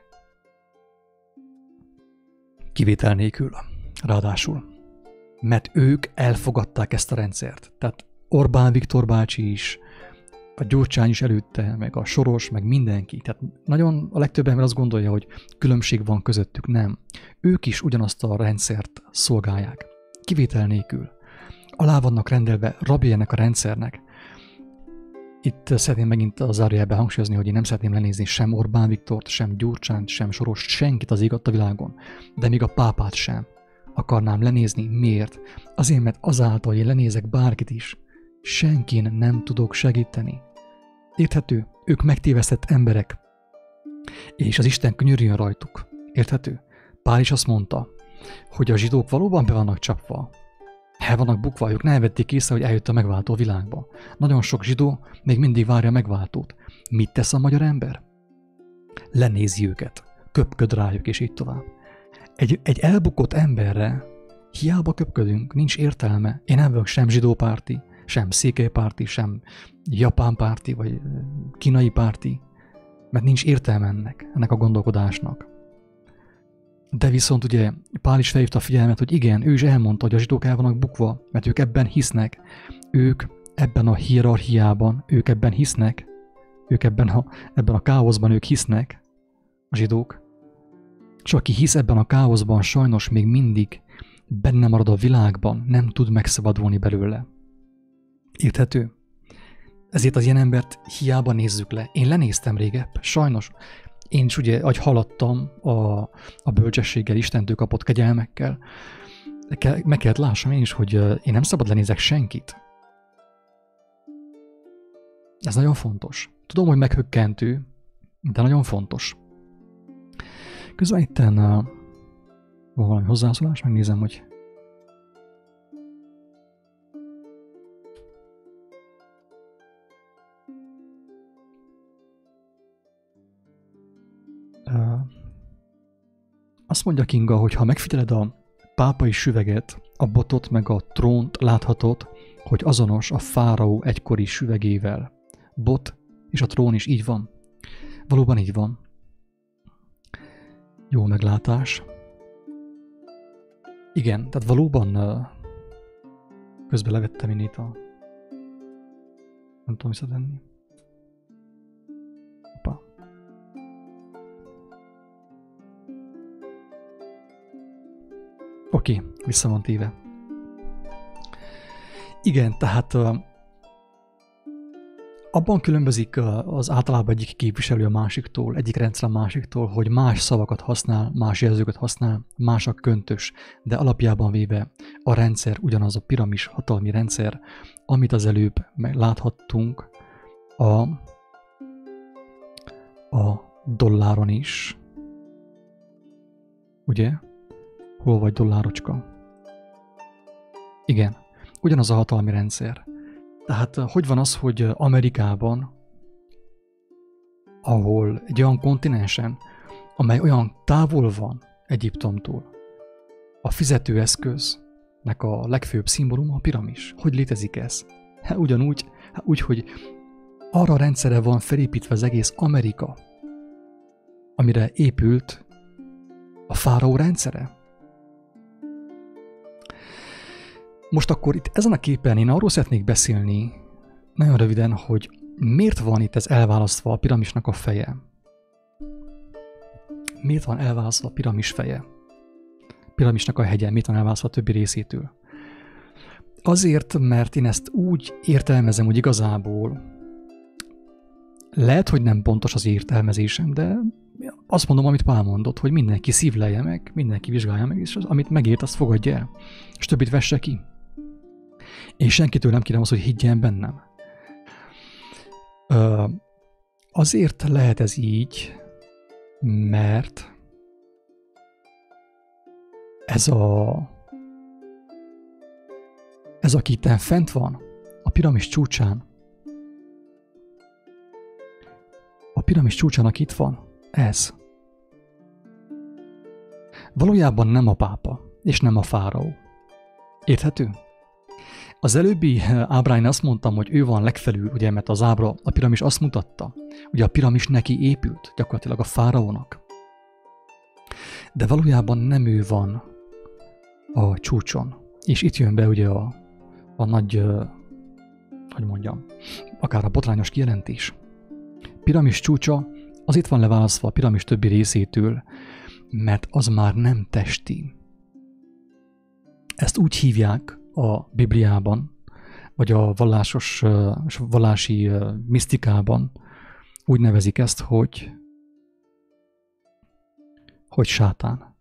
kivétel nélkül, ráadásul. Mert ők elfogadták ezt a rendszert. Tehát Orbán Viktor bácsi is, a Gyurcsány is előtte, meg a Soros, meg mindenki. Tehát nagyon a legtöbb ember azt gondolja, hogy különbség van közöttük. Nem. Ők is ugyanazt a rendszert szolgálják. Kivétel nélkül. Alá vannak rendelve, rabjai ennek a rendszernek. Itt szeretném megint a zárójelben hangsúlyozni, hogy én nem szeretném lenézni sem Orbán Viktort, sem Gyurcsányt, sem Sorost, senkit az ég adta világon, de még a pápát sem akarnám lenézni. Miért? Azért, mert azáltal, hogy én lenézek bárkit is, senkin nem tudok segíteni. Érthető? Ők megtévesztett emberek, és az Isten könyörüljön rajtuk. Érthető? Pál is azt mondta, hogy a zsidók valóban be vannak csapva, el vannak bukva, ők nem vették észre, hogy eljött a megváltó világba. Nagyon sok zsidó még mindig várja a megváltót. Mit tesz a magyar ember? Lenézi őket, köpköd rájuk, és így tovább. Egy, egy elbukott emberre hiába köpködünk, nincs értelme. Én nem vagyok sem zsidópárti, sem székelypárti, sem japánpárti, vagy kínai párti, mert nincs értelme ennek, ennek a gondolkodásnak. De viszont ugye Pál is felhívta a figyelmet, hogy igen, ő is elmondta, hogy a zsidók el vannak bukva, mert ők ebben hisznek. Ők ebben a hierarchiában, ők ebben hisznek, ők ebben a, ebben a káoszban ők hisznek, a zsidók. És aki hisz ebben a káoszban, sajnos még mindig benne marad a világban, nem tud megszabadulni belőle. Érthető? Ezért az ilyen embert hiába nézzük le. Én lenéztem régebb, sajnos. Én is ugye, ahogy haladtam a, a bölcsességgel, Istentől kapott kegyelmekkel, meg kellett lássam én is, hogy én nem szabad lenézek senkit. Ez nagyon fontos. Tudom, hogy meghökkentő, de nagyon fontos. Közben itten uh, van valami hozzászólás, megnézem, hogy uh, azt mondja Kinga, hogy ha megfigyeled a pápai süveget, a botot meg a trónt, láthatod, hogy azonos a fáraó egykori süvegével. Bot és a trón is így van. Valóban így van. Jó meglátás. Igen, tehát valóban uh, közben levettem én itt a... Nem tudom visszatenni. Hoppá. Oké, okay, vissza van téve. Igen, tehát uh, abban különbözik az általában egyik képviselő a másiktól, egyik rendszer a másiktól, hogy más szavakat használ, más jelzőket használ, más a köntös, de alapjában véve a rendszer ugyanaz a piramis hatalmi rendszer, amit az előbb láthattunk a, a dolláron is, Ugye? Hol vagy, dollárocska? Igen, ugyanaz a hatalmi rendszer. Tehát hogy van az, hogy Amerikában, ahol egy olyan kontinensen, amely olyan távol van Egyiptomtól, a fizetőeszköznek a legfőbb szimbóluma a piramis. Hogy létezik ez? Hát ugyanúgy, hát úgy, hogy arra a rendszerre van felépítve az egész Amerika, amire épült a fáraó rendszere. Most akkor itt ezen a képen én arról szeretnék beszélni, nagyon röviden, hogy miért van itt ez elválasztva a piramisnak a feje. Miért van elválasztva a piramis feje? Piramisnak a hegye, miért van elválasztva a többi részétől? Azért, mert én ezt úgy értelmezem, hogy igazából lehet, hogy nem pontos az értelmezésem, de azt mondom, amit Pál mondott, hogy mindenki szívlelje meg, mindenki vizsgálja meg, és az, amit megért, azt fogadja el, és többit vesse ki. És senkitől nem kérem azt, hogy higgyen bennem. Ö, azért lehet ez így, mert ez a ez aki itten fent van, a piramis csúcsán, a piramis csúcsán, aki itt van, ez valójában nem a pápa, és nem a fáraó. Érthető? Az előbbi ábrán azt mondtam, hogy ő van legfelül, ugye, mert az ábra, a piramis azt mutatta, ugye a piramis neki épült, gyakorlatilag a fáraónak. De valójában nem ő van a csúcson. És itt jön be ugye a, a nagy, hogy mondjam, akár a botrányos kijelentés. Piramis csúcsa az itt van leválasztva a piramis többi részétől, mert az már nem testi. Ezt úgy hívják a Bibliában, vagy a vallásos, vallási misztikában, úgy nevezik ezt, hogy, hogy sátán.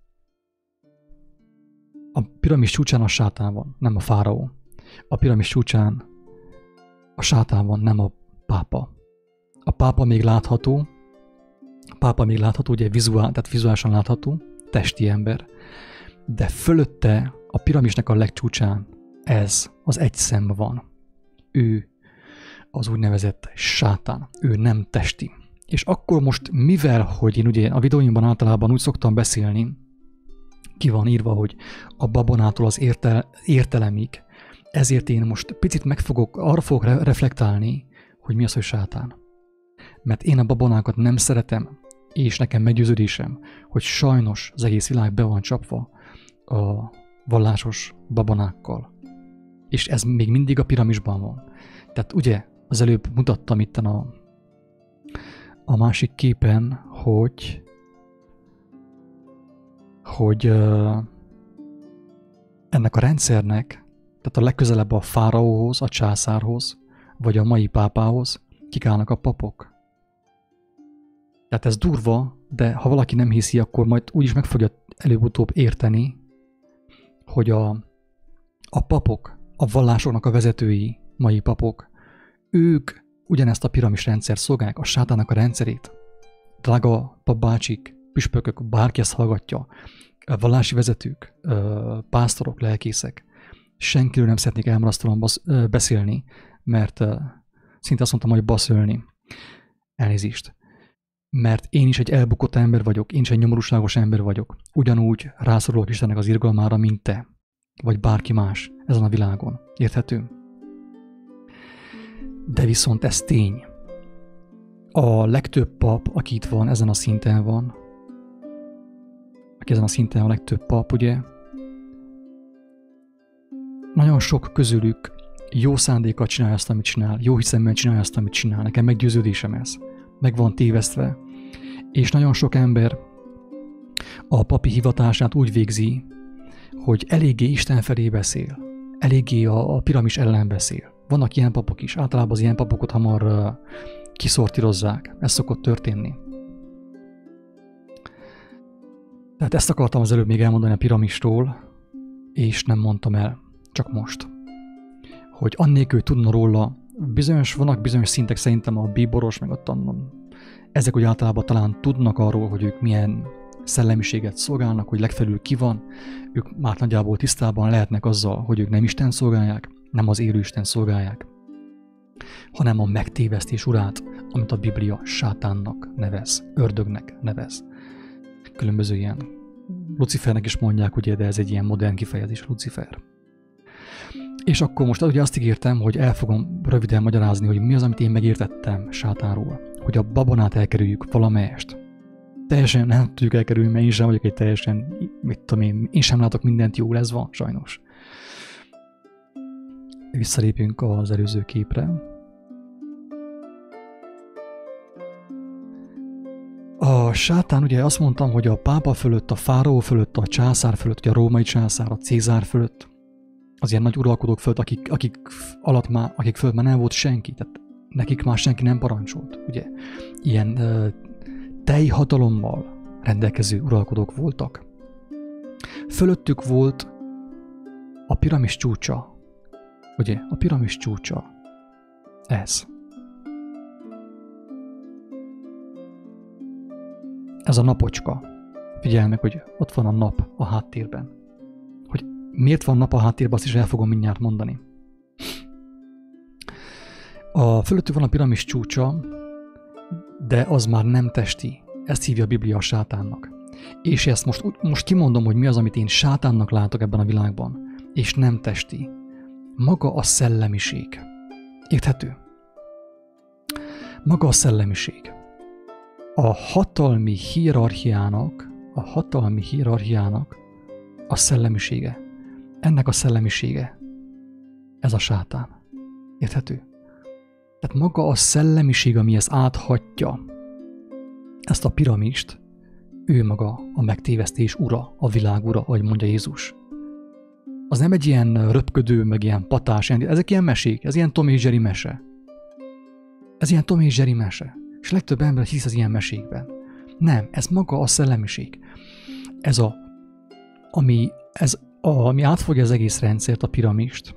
A piramis csúcsán a sátán van, nem a fáraó. A piramis csúcsán a sátán van, nem a pápa. A pápa még látható, a pápa még látható, ugye vizuál, tehát vizuálisan látható, testi ember, de fölötte a piramisnek a legcsúcsán ez az egy szem van. Ő az úgynevezett sátán, ő nem testi. És akkor most, mivel, hogy én ugye a videóimban általában úgy szoktam beszélni, ki van írva, hogy a babonától az értel, értelemig, ezért én most picit meg fogok, arra fogok re- reflektálni, hogy mi az, hogy sátán. Mert én a babonákat nem szeretem, és nekem meggyőződésem, hogy sajnos az egész világ be van csapva a vallásos babonákkal. És ez még mindig a piramisban van. Tehát ugye az előbb mutattam itt a, a másik képen, hogy hogy uh, ennek a rendszernek, tehát a legközelebb a fáraóhoz, a császárhoz, vagy a mai pápához kik állnak a papok. Tehát ez durva, de ha valaki nem hiszi, akkor majd úgyis meg fogja előbb-utóbb érteni, hogy a, a papok, a vallásoknak a vezetői, mai papok, ők ugyanezt a piramis rendszer szolgálják, a sátának a rendszerét. Drága papbácsik, püspökök, bárki ezt hallgatja, vallási vezetők, pásztorok, lelkészek, senkiről nem szeretnék elmarasztalóan beszélni, mert szinte azt mondtam, hogy baszölni. Elnézést. Mert én is egy elbukott ember vagyok, én is egy nyomorúságos ember vagyok. Ugyanúgy rászorulok Istennek az irgalmára, mint te, vagy bárki más ezen a világon. Érthető? De viszont ez tény. A legtöbb pap, aki itt van, ezen a szinten van, aki ezen a szinten a legtöbb pap, ugye, nagyon sok közülük jó szándékkal csinálja azt, amit csinál, jó hiszemmel csinálja azt, amit csinál. Nekem meggyőződésem ez. Meg van tévesztve. És nagyon sok ember a papi hivatását úgy végzi, hogy eléggé Isten felé beszél, eléggé a, a piramis ellen beszél. Vannak ilyen papok is. Általában az ilyen papokat hamar uh, kiszortírozzák. Ez szokott történni. Tehát ezt akartam az előbb még elmondani a piramistól, és nem mondtam el, csak most. Hogy annélkül tudna róla, bizonyos, vannak bizonyos szintek szerintem a bíboros, meg a tannon. Ezek úgy általában talán tudnak arról, hogy ők milyen szellemiséget szolgálnak, hogy legfelül ki van, ők már nagyjából tisztában lehetnek azzal, hogy ők nem Isten szolgálják, nem az élő Isten szolgálják, hanem a megtévesztés urát, amit a Biblia sátánnak nevez, ördögnek nevez. Különböző ilyen Lucifernek is mondják, ugye, de ez egy ilyen modern kifejezés, Lucifer. És akkor most ugye azt ígértem, hogy el fogom röviden magyarázni, hogy mi az, amit én megértettem sátánról, hogy a babonát elkerüljük valamelyest. Teljesen nem tudjuk elkerülni, mert én sem vagyok egy teljesen, mit tudom én, én sem látok mindent jól, ez van, sajnos. Visszalépünk az előző képre. A sátán, ugye azt mondtam, hogy a pápa fölött, a fáraó fölött, a császár fölött, ugye a római császár, a Cézár fölött, az ilyen nagy uralkodók fölött, akik, akik alatt már, akik fölött már nem volt senki, tehát nekik már senki nem parancsolt, ugye. Ilyen uh, teljhatalommal rendelkező uralkodók voltak. Fölöttük volt a piramis csúcsa, ugye, a piramis csúcsa, ez. Ez a napocska. Figyelj meg, hogy ott van a nap a háttérben. Hogy miért van nap a háttérben, azt is el fogom mindjárt mondani. A fölöttük van a piramis csúcsa, de az már nem testi. Ezt hívja a Biblia a sátánnak. És ezt most, most kimondom, hogy mi az, amit én sátánnak látok ebben a világban, és nem testi. Maga a szellemiség. Érthető? Maga a szellemiség. A hatalmi hierarchiának, a hatalmi hierarchiának a szellemisége. Ennek a szellemisége. Ez a sátán. Érthető? Tehát maga a szellemiség, ami ezt áthatja, ezt a piramist, ő maga a megtévesztés ura, a világ ura, ahogy mondja Jézus. Az nem egy ilyen röpködő, meg ilyen patás, ezek ilyen mesék, ez ilyen Tom és Jerry mese. Ez ilyen Tom és Jerry mese. És legtöbb ember hisz az ilyen mesékben. Nem, ez maga a szellemiség. Ez a, ami, ez a, ami átfogja az egész rendszert, a piramist,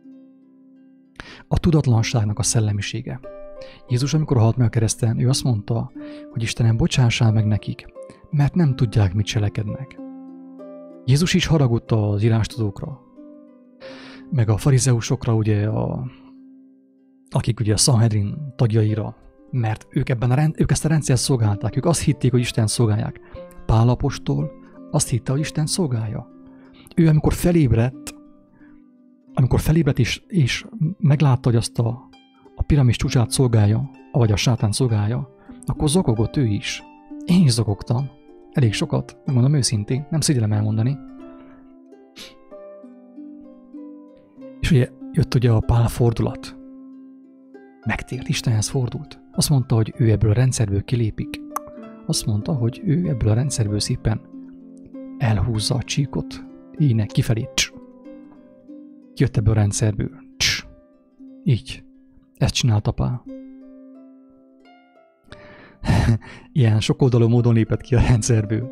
a tudatlanságnak a szellemisége. Jézus, amikor halt meg a kereszten, ő azt mondta, hogy Istenem, bocsássál meg nekik, mert nem tudják, mit cselekednek. Jézus is haragudott az írástudókra, meg a farizeusokra, ugye, a, akik ugye a Sanhedrin tagjaira, mert ők, ebben a rend, ők ezt a rendszert szolgálták, ők azt hitték, hogy Isten szolgálják. Pál apostol azt hitte, hogy Isten szolgálja. Ő, amikor felébredt, amikor felébredt és, és meglátta, hogy azt a, a piramis csúcsát szolgálja, vagy a sátán szolgálja, akkor zokogott ő is. Én is zokogtam. Elég sokat, megmondom őszintén, nem szégyellem elmondani. És ugye jött ugye a Pál fordulat. Megtért, Istenhez fordult. Azt mondta, hogy ő ebből a rendszerből kilépik. Azt mondta, hogy ő ebből a rendszerből szépen elhúzza a csíkot, így kifelé. Cs. Jött ebből a rendszerből. Cs. Így. Ezt csinálta Pál. Ilyen sokoldalú módon lépett ki a rendszerből.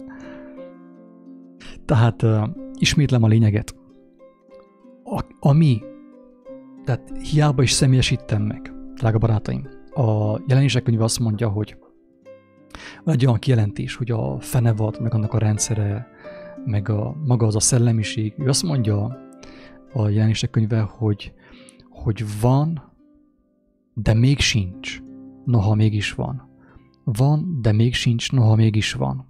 Tehát uh, ismétlem a lényeget. A, ami, tehát hiába is személyesítem meg, drága barátaim, a Jelenések könyve azt mondja, hogy van egy olyan kijelentés, hogy a fenevad, meg annak a rendszere, meg a, maga az a szellemiség, ő azt mondja a Jelenések könyve, hogy, hogy van, de még sincs, noha mégis van. Van, de még sincs, noha mégis van.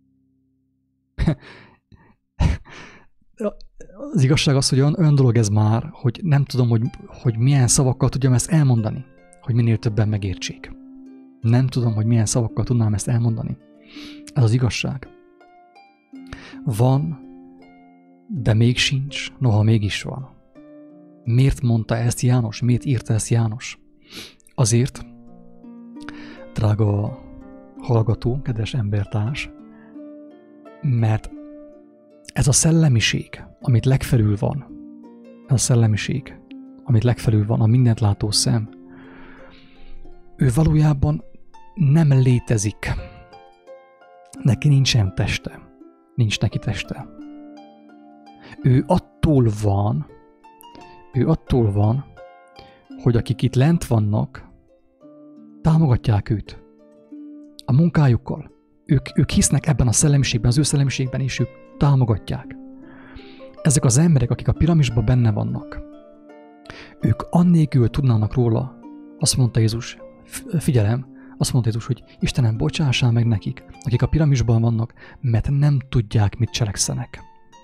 Az igazság az, hogy olyan, olyan dolog ez már, hogy nem tudom, hogy, hogy milyen szavakkal tudjam ezt elmondani, hogy minél többen megértsék. Nem tudom, hogy milyen szavakkal tudnám ezt elmondani. Ez az igazság. Van, de még sincs, noha mégis van. Miért mondta ezt János? Miért írta ezt János? Azért, drága hallgató, kedves embertárs, mert ez a szellemiség, amit legfelül van, ez a szellemiség, amit legfelül van, a mindent látó szem, ő valójában nem létezik. Neki nincsen teste. Nincs neki teste. Ő attól van, ő attól van, hogy akik itt lent vannak, támogatják őt. A munkájukkal. ők, ők hisznek ebben a szellemiségben, az ő szellemiségben, és ők támogatják. Ezek az emberek, akik a piramisban benne vannak, ők annélkül tudnának róla, azt mondta Jézus, figyelem, azt mondta Jézus, hogy Istenem, bocsássál meg nekik, akik a piramisban vannak, mert nem tudják, mit cselekszenek.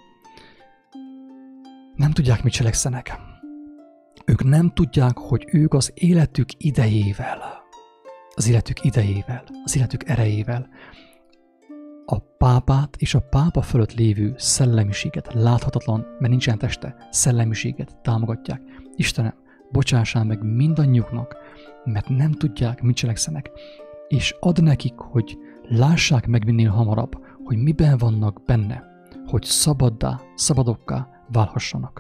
Nem tudják, mit cselekszenek. Ők nem tudják, hogy ők az életük idejével, az életük idejével, az életük erejével a pápát és a pápa fölött lévő szellemiséget, láthatatlan, mert nincsen teste, szellemiséget támogatják. Istenem, bocsássál meg mindannyiuknak, mert nem tudják, mit cselekszenek, és ad nekik, hogy lássák meg minél hamarabb, hogy miben vannak benne, hogy szabaddá, szabadokká válhassanak.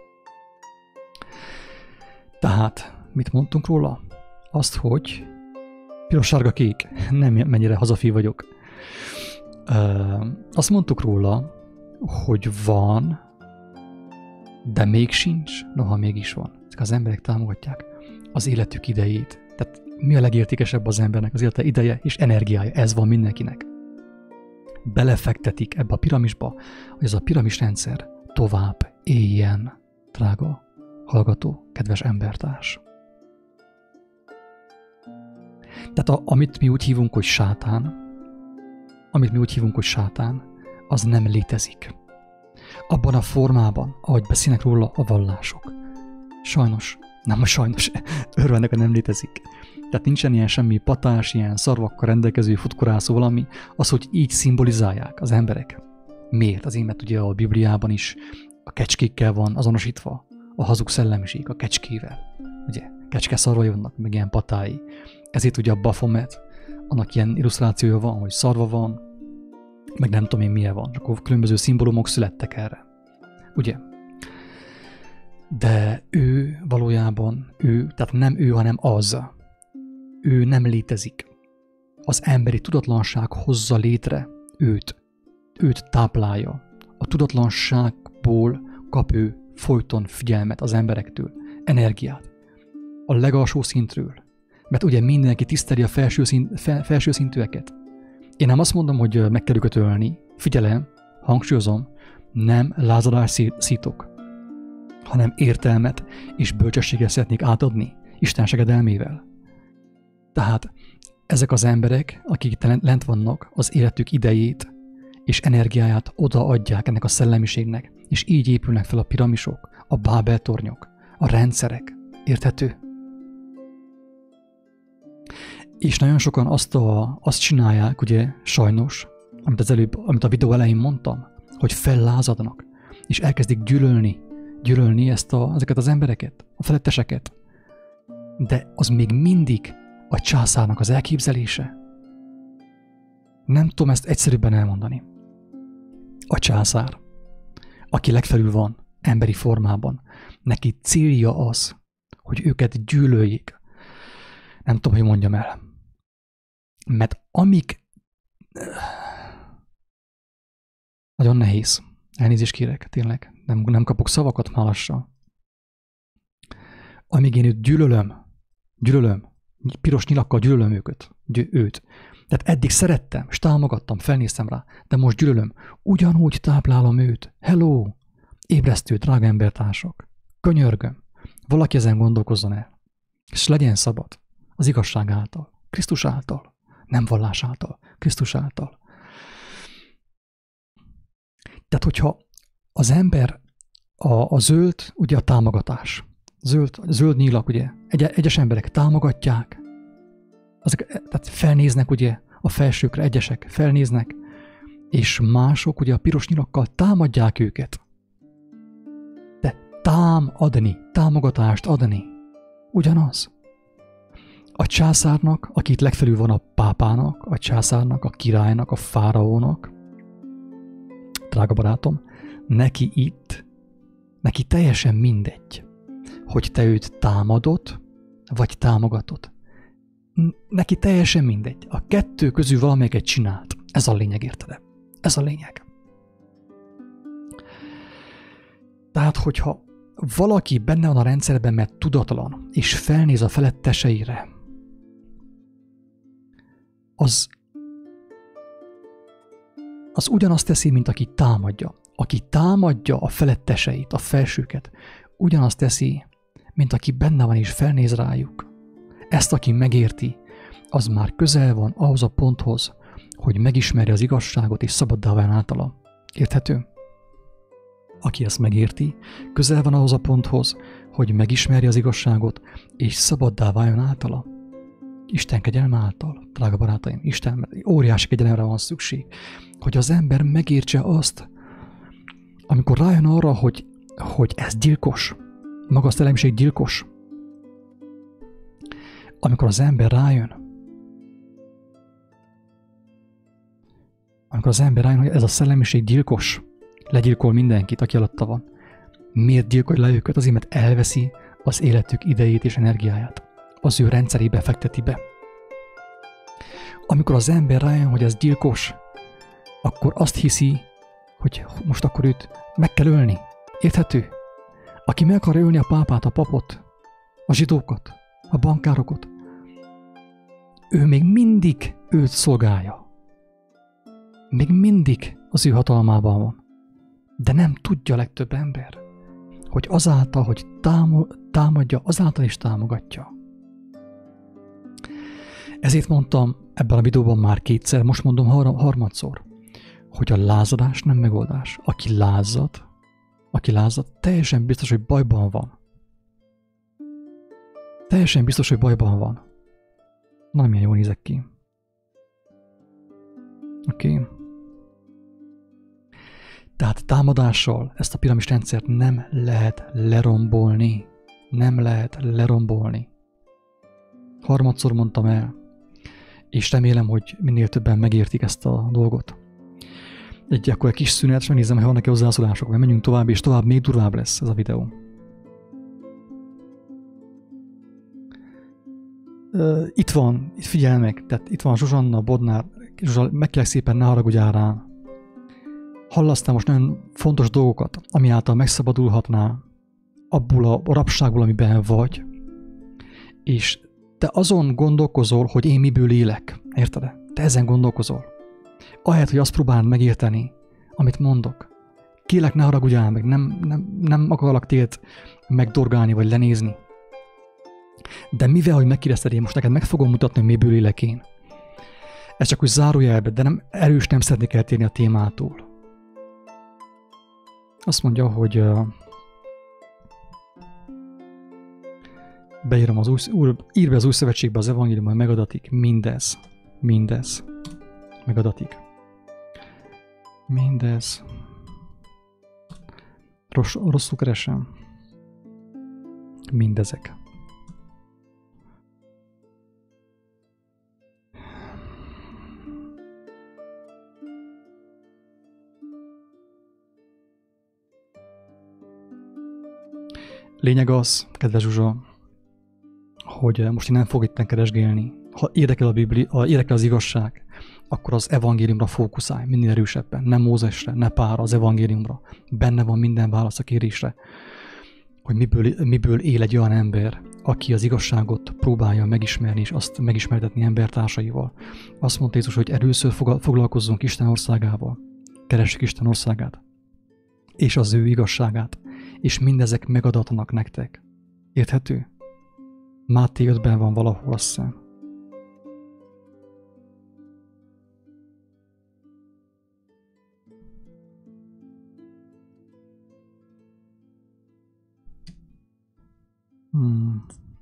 Tehát, mit mondtunk róla? Azt, hogy piros, sárga, kék, nem mennyire hazafi vagyok. Ö, azt mondtuk róla, hogy van, de még sincs, noha mégis van. Ezek az emberek támogatják az életük idejét. Tehát mi a legértékesebb az embernek? Az élete ideje és energiája. Ez van mindenkinek. Belefektetik ebbe a piramisba, hogy ez a piramisrendszer tovább éljen, drága hallgató, kedves embertárs. Tehát a, amit mi úgy hívunk, hogy sátán, amit mi úgy hívunk, hogy sátán, az nem létezik. Abban a formában, ahogy beszélnek róla a vallások. Sajnos, nem sajnos, örvennek, hogy nem létezik. Tehát nincsen ilyen semmi patás, ilyen szarvakkal rendelkező futkorászó valami, az, hogy így szimbolizálják az emberek. Miért? Azért, mert ugye a Bibliában is a kecskékkel van azonosítva a hazug szellemiség, a kecskével. Ugye, kecske szarvai vannak, meg ilyen patái. Ezért ugye a Baphomet, annak ilyen illusztrációja van, hogy szarva van, meg nem tudom én milyen van, akkor különböző szimbólumok születtek erre. Ugye? De ő valójában, ő, tehát nem ő, hanem az. Ő nem létezik. Az emberi tudatlanság hozza létre őt. Őt táplálja. A tudatlanságból kap ő folyton figyelmet az emberektől, energiát. A legalsó szintről. Mert ugye mindenki tiszteli a felső, szint, fel, felső szintűeket. Én nem azt mondom, hogy meg kell őket ölni. Figyelem, hangsúlyozom, nem lázadás szítok, hanem értelmet és bölcsességet szeretnék átadni Isten segedelmével. Tehát ezek az emberek, akik lent vannak, az életük idejét és energiáját odaadják ennek a szellemiségnek, és így épülnek fel a piramisok, a Bábel tornyok, a rendszerek. Érthető? És nagyon sokan azt, a, azt csinálják, ugye, sajnos, amit az előbb, amit a videó elején mondtam, hogy fellázadnak, és elkezdik gyűlölni, gyűlölni ezt a, ezeket az embereket, a feletteseket. De az még mindig a császárnak az elképzelése. Nem tudom ezt egyszerűbben elmondani. A császár, aki legfelül van, emberi formában, neki célja az, hogy őket gyűlöljék. Nem tudom, hogy mondjam el. Mert amíg... Nagyon nehéz. Elnézést kérek, tényleg. Nem, nem kapok szavakat már lassan. Amíg én őt gyűlölöm, gyűlölöm, piros nyilakkal gyűlölöm őket, gy- őt. Tehát eddig szerettem, és támogattam, felnéztem rá, de most gyűlölöm. Ugyanúgy táplálom őt. Hello! Ébresztő, drága embertársak. Könyörgöm. Valaki ezen gondolkozzon el. És legyen szabad. Az igazság által. Krisztus által. Nem vallás által. Krisztus által. Tehát, hogyha az ember a, a zöld, ugye a támogatás. Zöld, zöld nyílak, ugye, egy, egyes emberek támogatják, azok, tehát felnéznek, ugye, a felsőkre, egyesek felnéznek, és mások, ugye, a piros nyilakkal támadják őket. De támadni, támogatást adni, ugyanaz. A császárnak, aki itt legfelül van, a pápának, a császárnak, a királynak, a fáraónak, drága barátom, neki itt, neki teljesen mindegy, hogy te őt támadod, vagy támogatod. Neki teljesen mindegy. A kettő közül valamelyiket csinált. Ez a lényeg, érted? Ez a lényeg. Tehát, hogyha valaki benne van a rendszerben, mert tudatlan, és felnéz a feletteseire, az az ugyanazt teszi, mint aki támadja. Aki támadja a feletteseit, a felsőket, ugyanazt teszi, mint aki benne van és felnéz rájuk. Ezt, aki megérti, az már közel van ahhoz a ponthoz, hogy megismerje az igazságot és szabaddá váljon általa. Érthető? Aki ezt megérti, közel van ahhoz a ponthoz, hogy megismerje az igazságot és szabaddá váljon általa. Isten kegyelme által, drága barátaim, Isten óriási kegyelemre van szükség, hogy az ember megértse azt, amikor rájön arra, hogy, hogy ez gyilkos, maga a szellemiség gyilkos. Amikor az ember rájön, amikor az ember rájön, hogy ez a szellemiség gyilkos, legyilkol mindenkit, aki alatta van. Miért gyilkolja le őket? Azért, mert elveszi az életük idejét és energiáját. Az ő rendszerébe fekteti be. Amikor az ember rájön, hogy ez gyilkos, akkor azt hiszi, hogy most akkor őt meg kell ölni. Érthető? Aki meg akar ölni a pápát, a papot, a zsidókat, a bankárokat, ő még mindig őt szolgálja. Még mindig az ő hatalmában van. De nem tudja a legtöbb ember, hogy azáltal, hogy támadja, azáltal is támogatja. Ezért mondtam ebben a videóban már kétszer, most mondom har- harmadszor, hogy a lázadás nem megoldás. Aki lázad, aki lázad, teljesen biztos, hogy bajban van. Teljesen biztos, hogy bajban van. Na, milyen jól nézek ki. Oké. Okay. Tehát támadással ezt a piramis rendszert nem lehet lerombolni. Nem lehet lerombolni. Harmadszor mondtam el, és remélem, hogy minél többen megértik ezt a dolgot. Egy akkor egy kis szünet, és megnézem, hogy vannak-e hozzászólások, mert menjünk tovább, és tovább még durvább lesz ez a videó. Uh, itt van, itt figyelj meg, tehát itt van Zsuzsanna, Bodnár, Zsuzsa, meg kérlek szépen, ne haragudjál rám. Hallasztál most nagyon fontos dolgokat, ami által megszabadulhatnál abból a rabságból, amiben vagy, és te azon gondolkozol, hogy én miből élek. Érted? Te ezen gondolkozol. Ahelyett, hogy azt próbáld megérteni, amit mondok. Kérlek, ne haragudjál meg, nem, nem, nem akarlak téged megdorgálni, vagy lenézni. De mivel, hogy megkérdezted, én most neked meg fogom mutatni, hogy miből élek én. Ez csak úgy zárójelbe, de nem erős, nem szeretnék eltérni a témától. Azt mondja, hogy uh, beírom az új, új, ír be az új szövetségbe az evangéliumban, hogy megadatik mindez. Mindez. Megadatik. Mindez. Rossz, rosszul keresem. Mindezek. Lényeg az, kedves Zsuzsa, hogy most én nem fogok itten keresgélni. Ha érdekel a Biblia, ha érdekel az igazság, akkor az evangéliumra fókuszálj, minél erősebben. Nem Mózesre, ne Pálra, az evangéliumra. Benne van minden válasz a kérésre, hogy miből, miből él egy olyan ember, aki az igazságot próbálja megismerni, és azt megismertetni embertársaival. Azt mondta Jézus, hogy először foglalkozzunk Isten országával. Keressük Isten országát, és az ő igazságát, és mindezek megadatnak nektek. Érthető? Máté ötben van valahol, azt hiszem. Hmm.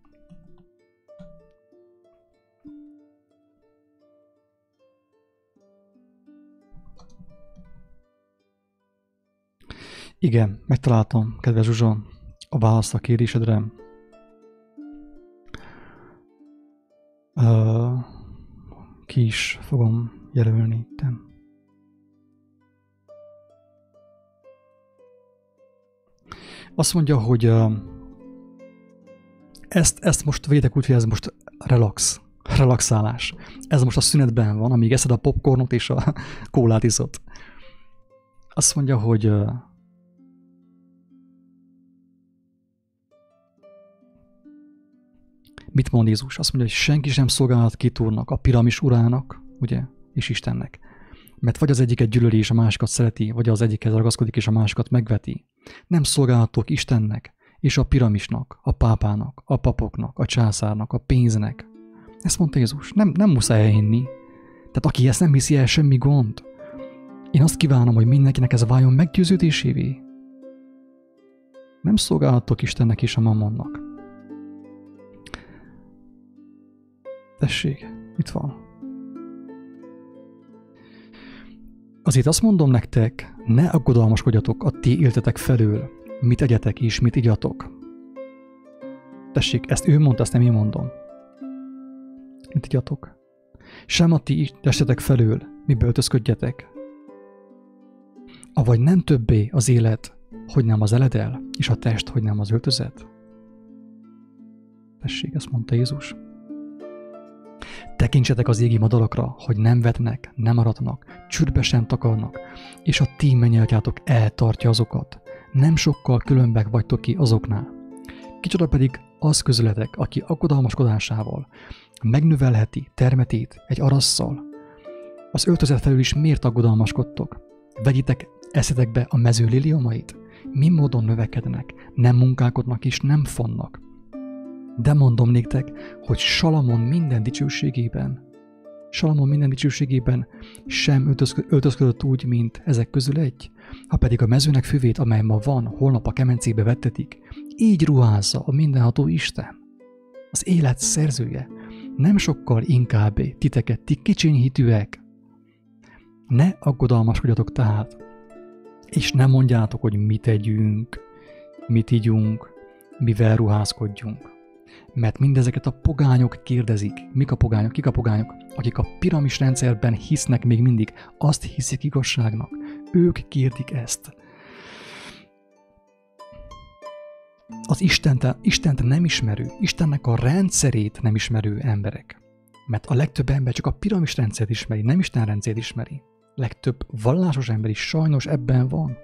Igen, megtaláltam, kedves Zsuzsa, a választ a kérésedre. Uh, ki is fogom jelölni itten. Azt mondja, hogy uh, ezt, ezt most védek úgy, hogy ez most relax, relaxálás. Ez most a szünetben van, amíg eszed a popcornot és a kólát iszod. Azt mondja, hogy uh, mit mond Jézus? Azt mondja, hogy senki sem szolgálhat két úrnak, a piramis urának, ugye, és Istennek. Mert vagy az egyiket gyűlöli és a másikat szereti, vagy az egyikhez ragaszkodik és a másikat megveti. Nem szolgálhatok Istennek és a piramisnak, a pápának, a papoknak, a császárnak, a pénznek. Ezt mondta Jézus. Nem, nem muszáj elhinni. Tehát aki ezt nem hiszi el, semmi gond. Én azt kívánom, hogy mindenkinek ez váljon meggyőződésévé. Nem szolgálhatok Istennek és a mammonnak. Tessék, itt van. Azért azt mondom nektek, ne aggodalmaskodjatok a ti éltetek felől, mit egyetek és mit igyatok. Tessék, ezt ő mondta, ezt nem én mondom. Mit igyatok? Sem a ti testetek felől, mibe öltözködjetek. Avagy nem többé az élet, hogy nem az eledel, és a test, hogy nem az öltözet. Tessék, ezt mondta Jézus. Tekintsetek az égi madarakra, hogy nem vetnek, nem aratnak, csürbe sem takarnak, és a ti mennyeltjátok eltartja azokat. Nem sokkal különbek vagytok ki azoknál. Kicsoda pedig az közületek, aki aggodalmaskodásával megnövelheti termetét egy arasszal. Az öltözet felül is miért aggodalmaskodtok? Vegyitek, eszetek be a mező liliomait. Mi módon növekednek, nem munkálkodnak és nem fonnak. De mondom néktek, hogy Salamon minden dicsőségében, Salamon minden dicsőségében sem öltözködött úgy, mint ezek közül egy. Ha pedig a mezőnek füvét, amely ma van, holnap a kemencébe vettetik, így ruházza a mindenható Isten. Az élet szerzője. Nem sokkal inkább titeket, ti kicsiny hitűek. Ne aggodalmaskodjatok tehát, és ne mondjátok, hogy mit tegyünk, mit igyunk, mivel ruházkodjunk. Mert mindezeket a pogányok kérdezik. Mik a pogányok? Kik a pogányok? Akik a piramis rendszerben hisznek még mindig, azt hiszik igazságnak. Ők kérdik ezt. Az Istent, Istent nem ismerő, Istennek a rendszerét nem ismerő emberek. Mert a legtöbb ember csak a piramis rendszert ismeri, nem Isten rendszert ismeri. Legtöbb vallásos ember is sajnos ebben van.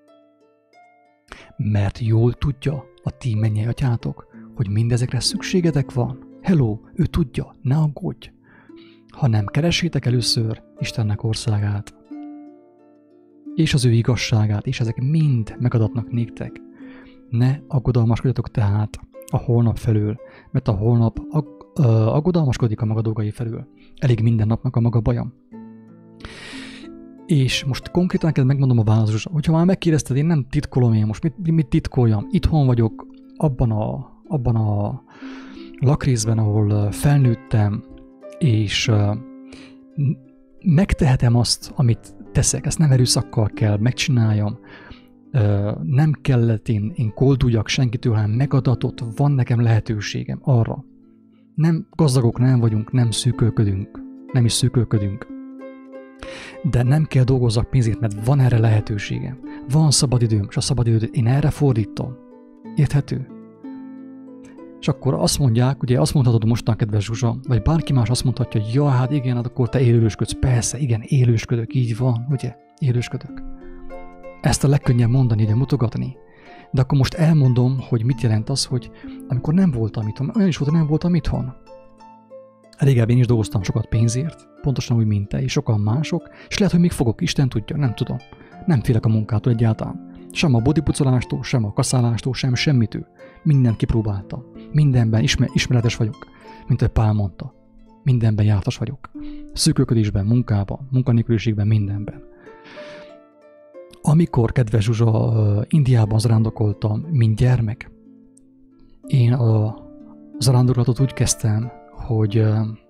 Mert jól tudja a ti mennyei atyátok, hogy mindezekre szükségetek van. Hello, ő tudja, ne aggódj. Ha nem keressétek először Istennek országát, és az ő igazságát, és ezek mind megadatnak néktek. Ne aggodalmaskodjatok tehát a holnap felől, mert a holnap ag- ö, aggodalmaskodik a maga dolgai felől. Elég minden napnak a maga bajam. És most konkrétan neked megmondom a választ, hogyha már megkérdezted, én nem titkolom én most, mit, mit titkoljam? Itthon vagyok, abban a, abban a lakrészben, ahol felnőttem, és megtehetem azt, amit teszek, ezt nem erőszakkal kell megcsináljam, nem kellett én, én kolduljak senkitől, hanem megadatott, van nekem lehetőségem arra. Nem gazdagok nem vagyunk, nem szűkölködünk, nem is szűkölködünk. De nem kell dolgozzak pénzért, mert van erre lehetőségem. Van szabadidőm, és a szabadidőt én erre fordítom. Érthető? És akkor azt mondják, ugye azt mondhatod mostan, kedves Zsuzsa, vagy bárki más azt mondhatja, hogy ja, hát igen, hát akkor te élősködsz. Persze, igen, élősködök, így van, ugye? Élősködök. Ezt a legkönnyebb mondani, ide mutogatni. De akkor most elmondom, hogy mit jelent az, hogy amikor nem voltam itthon, olyan is volt, hogy nem voltam itthon. Régebben én is dolgoztam sokat pénzért, pontosan úgy, mint te, és sokan mások, és lehet, hogy még fogok, Isten tudja, nem tudom. Nem félek a munkától egyáltalán. Sem a bodypucolástól, sem a kaszálástól, sem semmitől. Mindent kipróbáltam. Mindenben ismer, ismeretes vagyok, mint ahogy Pál mondta. Mindenben jártas vagyok. Szűkölködésben, munkában, munkanélküliségben, mindenben. Amikor, kedves Zsuzsa, Indiában zarándokoltam, mint gyermek, én a zarándokolatot úgy kezdtem, hogy,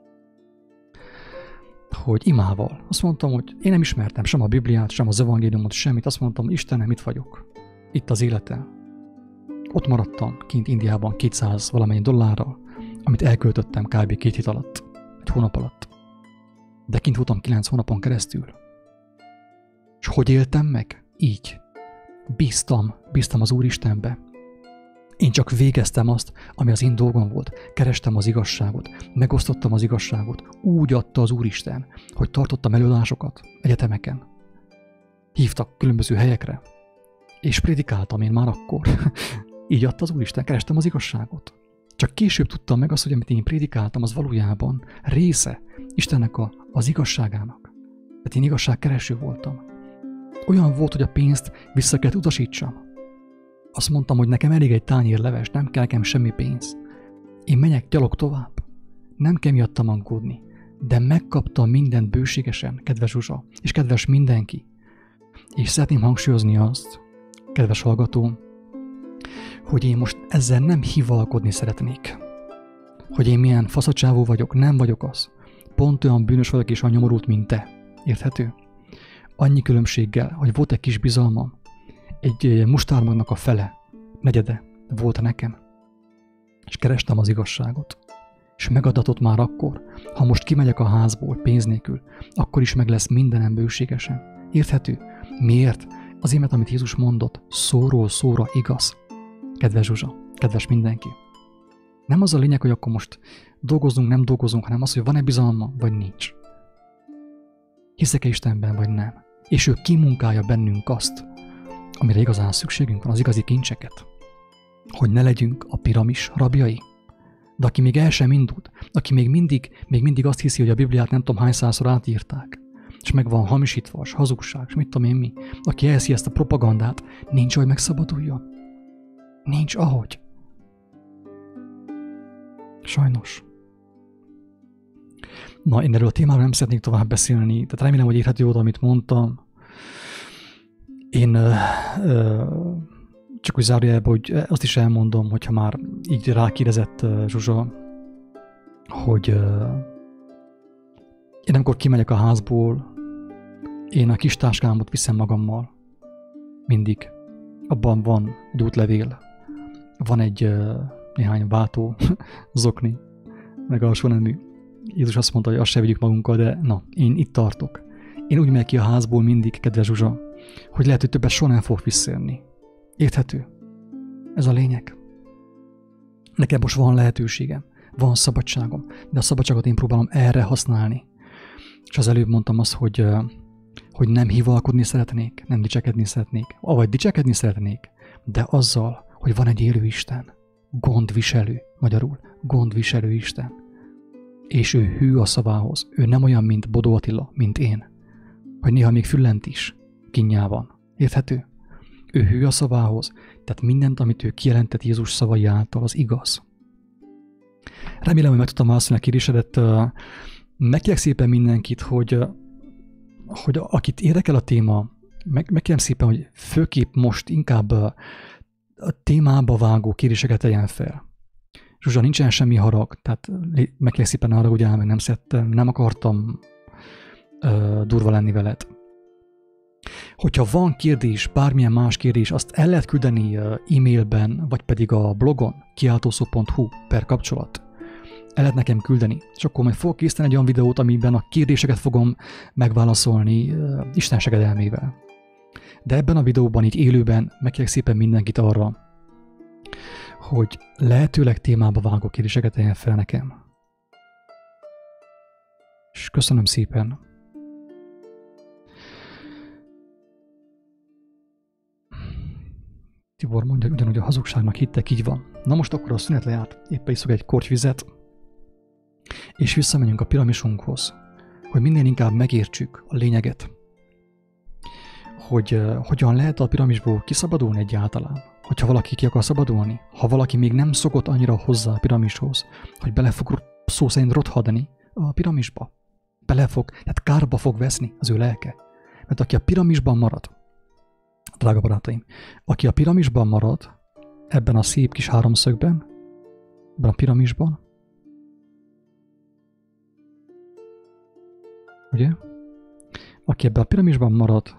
hogy imával. Azt mondtam, hogy én nem ismertem sem a Bibliát, sem az evangéliumot, semmit. Azt mondtam, Istenem, itt vagyok. Itt az életem. Ott maradtam kint Indiában kétszáz valamennyi dollárral, amit elköltöttem kb. két hét alatt, egy hónap alatt. De kint voltam kilenc hónapon keresztül. És hogy éltem meg? Így. Bíztam, bíztam az Úristenbe. Én csak végeztem azt, ami az én dolgom volt. Kerestem az igazságot, megosztottam az igazságot. Úgy adta az Úristen, hogy tartottam előadásokat egyetemeken. Hívtak különböző helyekre, és prédikáltam én már akkor. Így adta az Úristen, kerestem az igazságot. Csak később tudtam meg azt, hogy amit én prédikáltam, az valójában része Istennek a, az igazságának. Tehát én igazságkereső voltam. Olyan volt, hogy a pénzt vissza kellett utasítsam. Azt mondtam, hogy nekem elég egy tányér leves, nem kell nekem semmi pénz. Én menjek gyalog tovább. Nem kell miattam aggódni. De megkaptam mindent bőségesen, kedves Zsuzsa, és kedves mindenki. És szeretném hangsúlyozni azt, kedves hallgató, hogy én most ezzel nem hivalkodni szeretnék. Hogy én milyen faszacsávó vagyok, nem vagyok az. Pont olyan bűnös vagyok és olyan nyomorult, mint te. Érthető? Annyi különbséggel, hogy volt egy kis bizalmam, egy mustármagnak a fele, negyede volt nekem. És kerestem az igazságot. És megadatott már akkor, ha most kimegyek a házból pénz nélkül, akkor is meg lesz mindenem bőségesen. Érthető? Miért? Azért, mert amit Jézus mondott, szóról szóra igaz. Kedves Zsuzsa, kedves mindenki. Nem az a lényeg, hogy akkor most dolgozunk, nem dolgozunk, hanem az, hogy van-e bizalma, vagy nincs. Hiszek-e Istenben, vagy nem. És ő kimunkálja bennünk azt, amire igazán szükségünk van, az igazi kincseket. Hogy ne legyünk a piramis rabjai. De aki még el sem indult, aki még mindig, még mindig azt hiszi, hogy a Bibliát nem tudom hány százszor átírták, és meg van hamisítva, és hazugság, és mit tudom én mi, aki elhiszi ezt a propagandát, nincs, hogy megszabaduljon. Nincs ahogy. Sajnos. Na, én erről a témáról nem szeretnék tovább beszélni, tehát remélem, hogy érthető volt, amit mondtam. Én ö, ö, csak úgy zárójelben, hogy azt is elmondom, hogyha már így rákérdezett uh, Zsuzsa, hogy uh, én amikor kimegyek a házból, én a kis táskámat viszem magammal. Mindig. Abban van egy útlevél, van egy uh, néhány váltó zokni, meg alsó nemű. Jézus azt mondta, hogy azt se vigyük magunkkal, de na, én itt tartok. Én úgy megyek ki a házból mindig, kedves Zsuzsa, hogy lehet, hogy többet soha nem fog visszajönni. Érthető? Ez a lényeg. Nekem most van lehetőségem, van szabadságom, de a szabadságot én próbálom erre használni. És az előbb mondtam azt, hogy, hogy nem hivalkodni szeretnék, nem dicsekedni szeretnék, avagy dicsekedni szeretnék, de azzal, hogy van egy élő Isten, gondviselő, magyarul, gondviselő Isten. És ő hű a szavához, ő nem olyan, mint Bodó Attila, mint én, hogy néha még füllent is, kínjában. Érthető? Ő hű a szavához, tehát mindent, amit ő kijelentett Jézus szavai által, az igaz. Remélem, hogy meg tudtam válaszolni a kérdésedet. Megkérek szépen mindenkit, hogy, hogy akit érdekel a téma, meg, megkérem szépen, hogy főképp most inkább a témába vágó kérdéseket tegyen fel. Zsuzsa, nincsen semmi harag, tehát megkérek szépen arra, hogy meg nem szerettem, nem akartam uh, durva lenni veled. Hogyha van kérdés, bármilyen más kérdés, azt el lehet küldeni e-mailben, vagy pedig a blogon, kiáltószó pont hu per kapcsolat. El lehet nekem küldeni, és akkor majd fogok készíteni egy olyan videót, amiben a kérdéseket fogom megválaszolni uh, Isten segedelmével. De ebben a videóban, így élőben megkérek szépen mindenkit arra, hogy lehetőleg témába vágó kérdéseket tegyen fel nekem. És köszönöm szépen. Tibor mondja, hogy ugyanúgy a hazugságnak hittek, így van. Na most akkor a szünet lejárt, éppen iszok egy korty vizet, és visszamegyünk a piramisunkhoz, hogy minél inkább megértsük a lényeget, hogy uh, hogyan lehet a piramisból kiszabadulni egyáltalán, hogyha valaki ki akar szabadulni, ha valaki még nem szokott annyira hozzá a piramishoz, hogy bele fog szó szerint rothadni a piramisba. Bele fog, tehát kárba fog veszni az ő lelke. Mert aki a piramisban marad, drága barátaim, aki a piramisban marad, ebben a szép kis háromszögben, ebben a piramisban, ugye? Aki ebben a piramisban marad,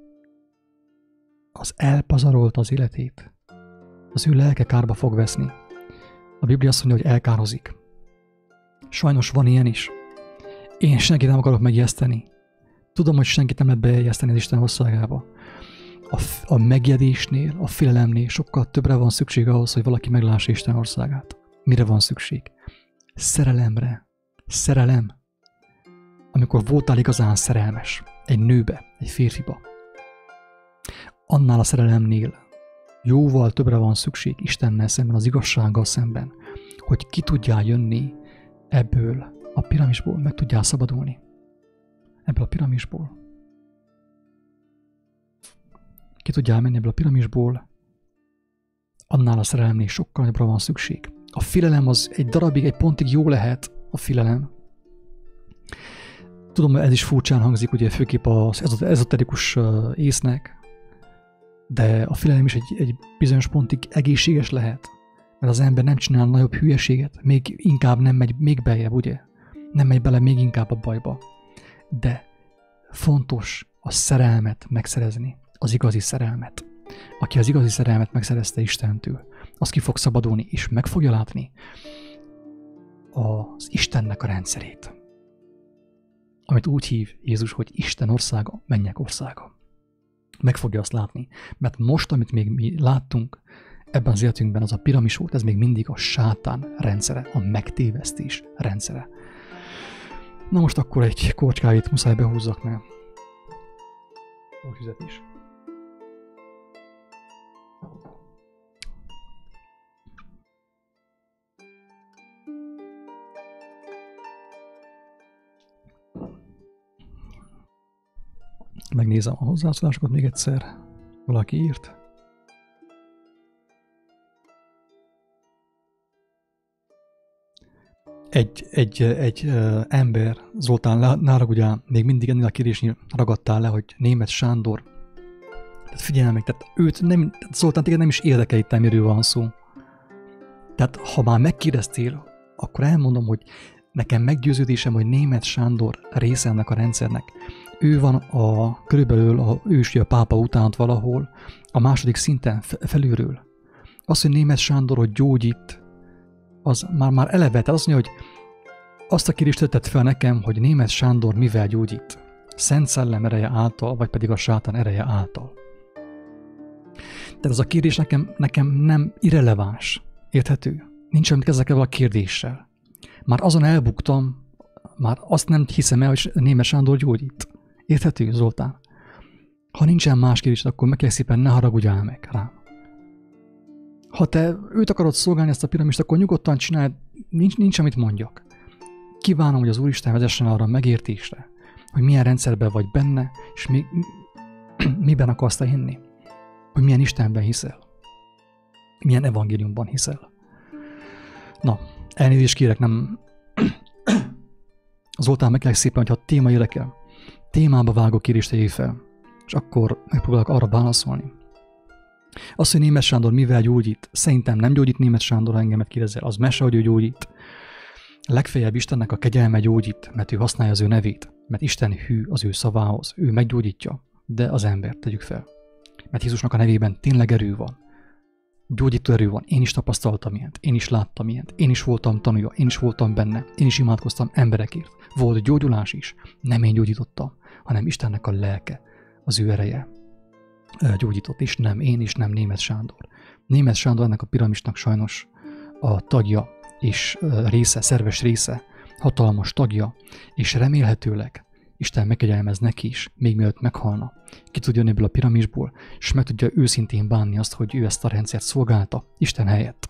az elpazarolta az életét. Az ő lelke kárba fog veszni. A Biblia azt mondja, hogy elkározik. Sajnos van ilyen is. Én senkit nem akarok megijeszteni. Tudom, hogy senkit nem lehet beijeszteni az Isten országába. A, a megjedésnél, a félelemnél sokkal többre van szükség ahhoz, hogy valaki meglássa Isten országát. Mire van szükség? Szerelemre. Szerelem. Amikor voltál igazán szerelmes. Egy nőbe, egy férfiba. Annál a szerelemnél jóval többre van szükség Istennel szemben, az igazsággal szemben, hogy ki tudjál jönni ebből a piramisból, meg tudjál szabadulni. Ebből a piramisból. ki tudjál menni ebből a piramisból, annál a szerelemnél sokkal nagyobbra van szükség. A félelem az egy darabig, egy pontig jó lehet, a félelem. Tudom, hogy ez is furcsán hangzik, ugye főképp az ezoterikus észnek, de a félelem is egy, egy bizonyos pontig egészséges lehet, mert az ember nem csinál nagyobb hülyeséget, még inkább nem megy még beljebb, ugye? Nem megy bele még inkább a bajba. De fontos a szerelmet megszerezni, az igazi szerelmet. Aki az igazi szerelmet megszerezte Istentől, az ki fog szabadulni, és meg fogja látni az Istennek a rendszerét. Amit úgy hív Jézus, hogy Isten országa, mennyek országa. Meg fogja azt látni. Mert most, amit még mi láttunk ebben az életünkben, az a piramis volt, ez még mindig a sátán rendszere, a megtévesztés rendszere. Na most akkor egy korcskáit muszáj behúzzak, mert jó fizetés. Megnézem a hozzászólásokat még egyszer. Valaki írt. Egy, egy, egy uh, ember, Zoltán, ne haragudjál, még mindig ennél a kérdésnél ragadtál le, hogy Németh Sándor. Tehát figyelj meg, tehát őt nem, Zoltán, téged nem is érdekel itt, miről van szó. Tehát ha már megkérdeztél, akkor elmondom, hogy nekem meggyőződésem, hogy Németh Sándor része ennek a rendszernek. Ő van a, körülbelül a, ő is a pápa után valahol, a második szinten felülről. Az, hogy Németh Sándor, hogy gyógyít, az már, már eleve, tehát azt mondja, hogy azt a kérdést tett fel nekem, hogy Németh Sándor mivel gyógyít. Szent Szellem ereje által, vagy pedig a sátán ereje által. Tehát ez a kérdés nekem, nekem nem irreleváns. Érthető? Nincs amit ezekkel a kérdéssel. Már azon elbuktam, már azt nem hiszem el, hogy Németh Sándor gyógyít. Érthető, Zoltán? Ha nincsen más kérdés, akkor meg kell szépen ne haragudjál meg rám. Ha te őt akarod szolgálni, ezt a piramist, akkor nyugodtan csináld, nincs, nincs amit mondjak. Kívánom, hogy az Úristen vezessen arra a megértésre, hogy milyen rendszerben vagy benne, és mi, miben akarsz te hinni. Hogy milyen Istenben hiszel. Milyen evangéliumban hiszel. Na, elnézést kérek, nem... Zoltán, meg kell szépen, hogyha a téma érdekel, témába vágó kérdést tegyél fel, és akkor megpróbálok arra válaszolni. Azt, hogy Németh Sándor mivel gyógyít, szerintem nem gyógyít Németh Sándor, ha engemet kérdezel, az mese, hogy ő gyógyít. Legfeljebb Istennek a kegyelme gyógyít, mert ő használja az ő nevét, mert Isten hű az ő szavához, ő meggyógyítja, de az embert tegyük fel. Mert Jézusnak a nevében tényleg erő van. Gyógyító erő van, én is tapasztaltam ilyet, én is láttam ilyet, én is voltam tanulja, én is voltam benne, én is imádkoztam emberekért. Volt gyógyulás is, nem én gyógyítottam, hanem Istennek a lelke, az ő ereje gyógyított, és nem én, és nem Németh Sándor. Németh Sándor ennek a piramisnak sajnos a tagja, és része, szerves része, hatalmas tagja, és remélhetőleg Isten megkegyelmez neki is, még mielőtt meghalna. Ki tud jönni ebből a piramisból, és meg tudja őszintén bánni azt, hogy ő ezt a rendszert szolgálta Isten helyett.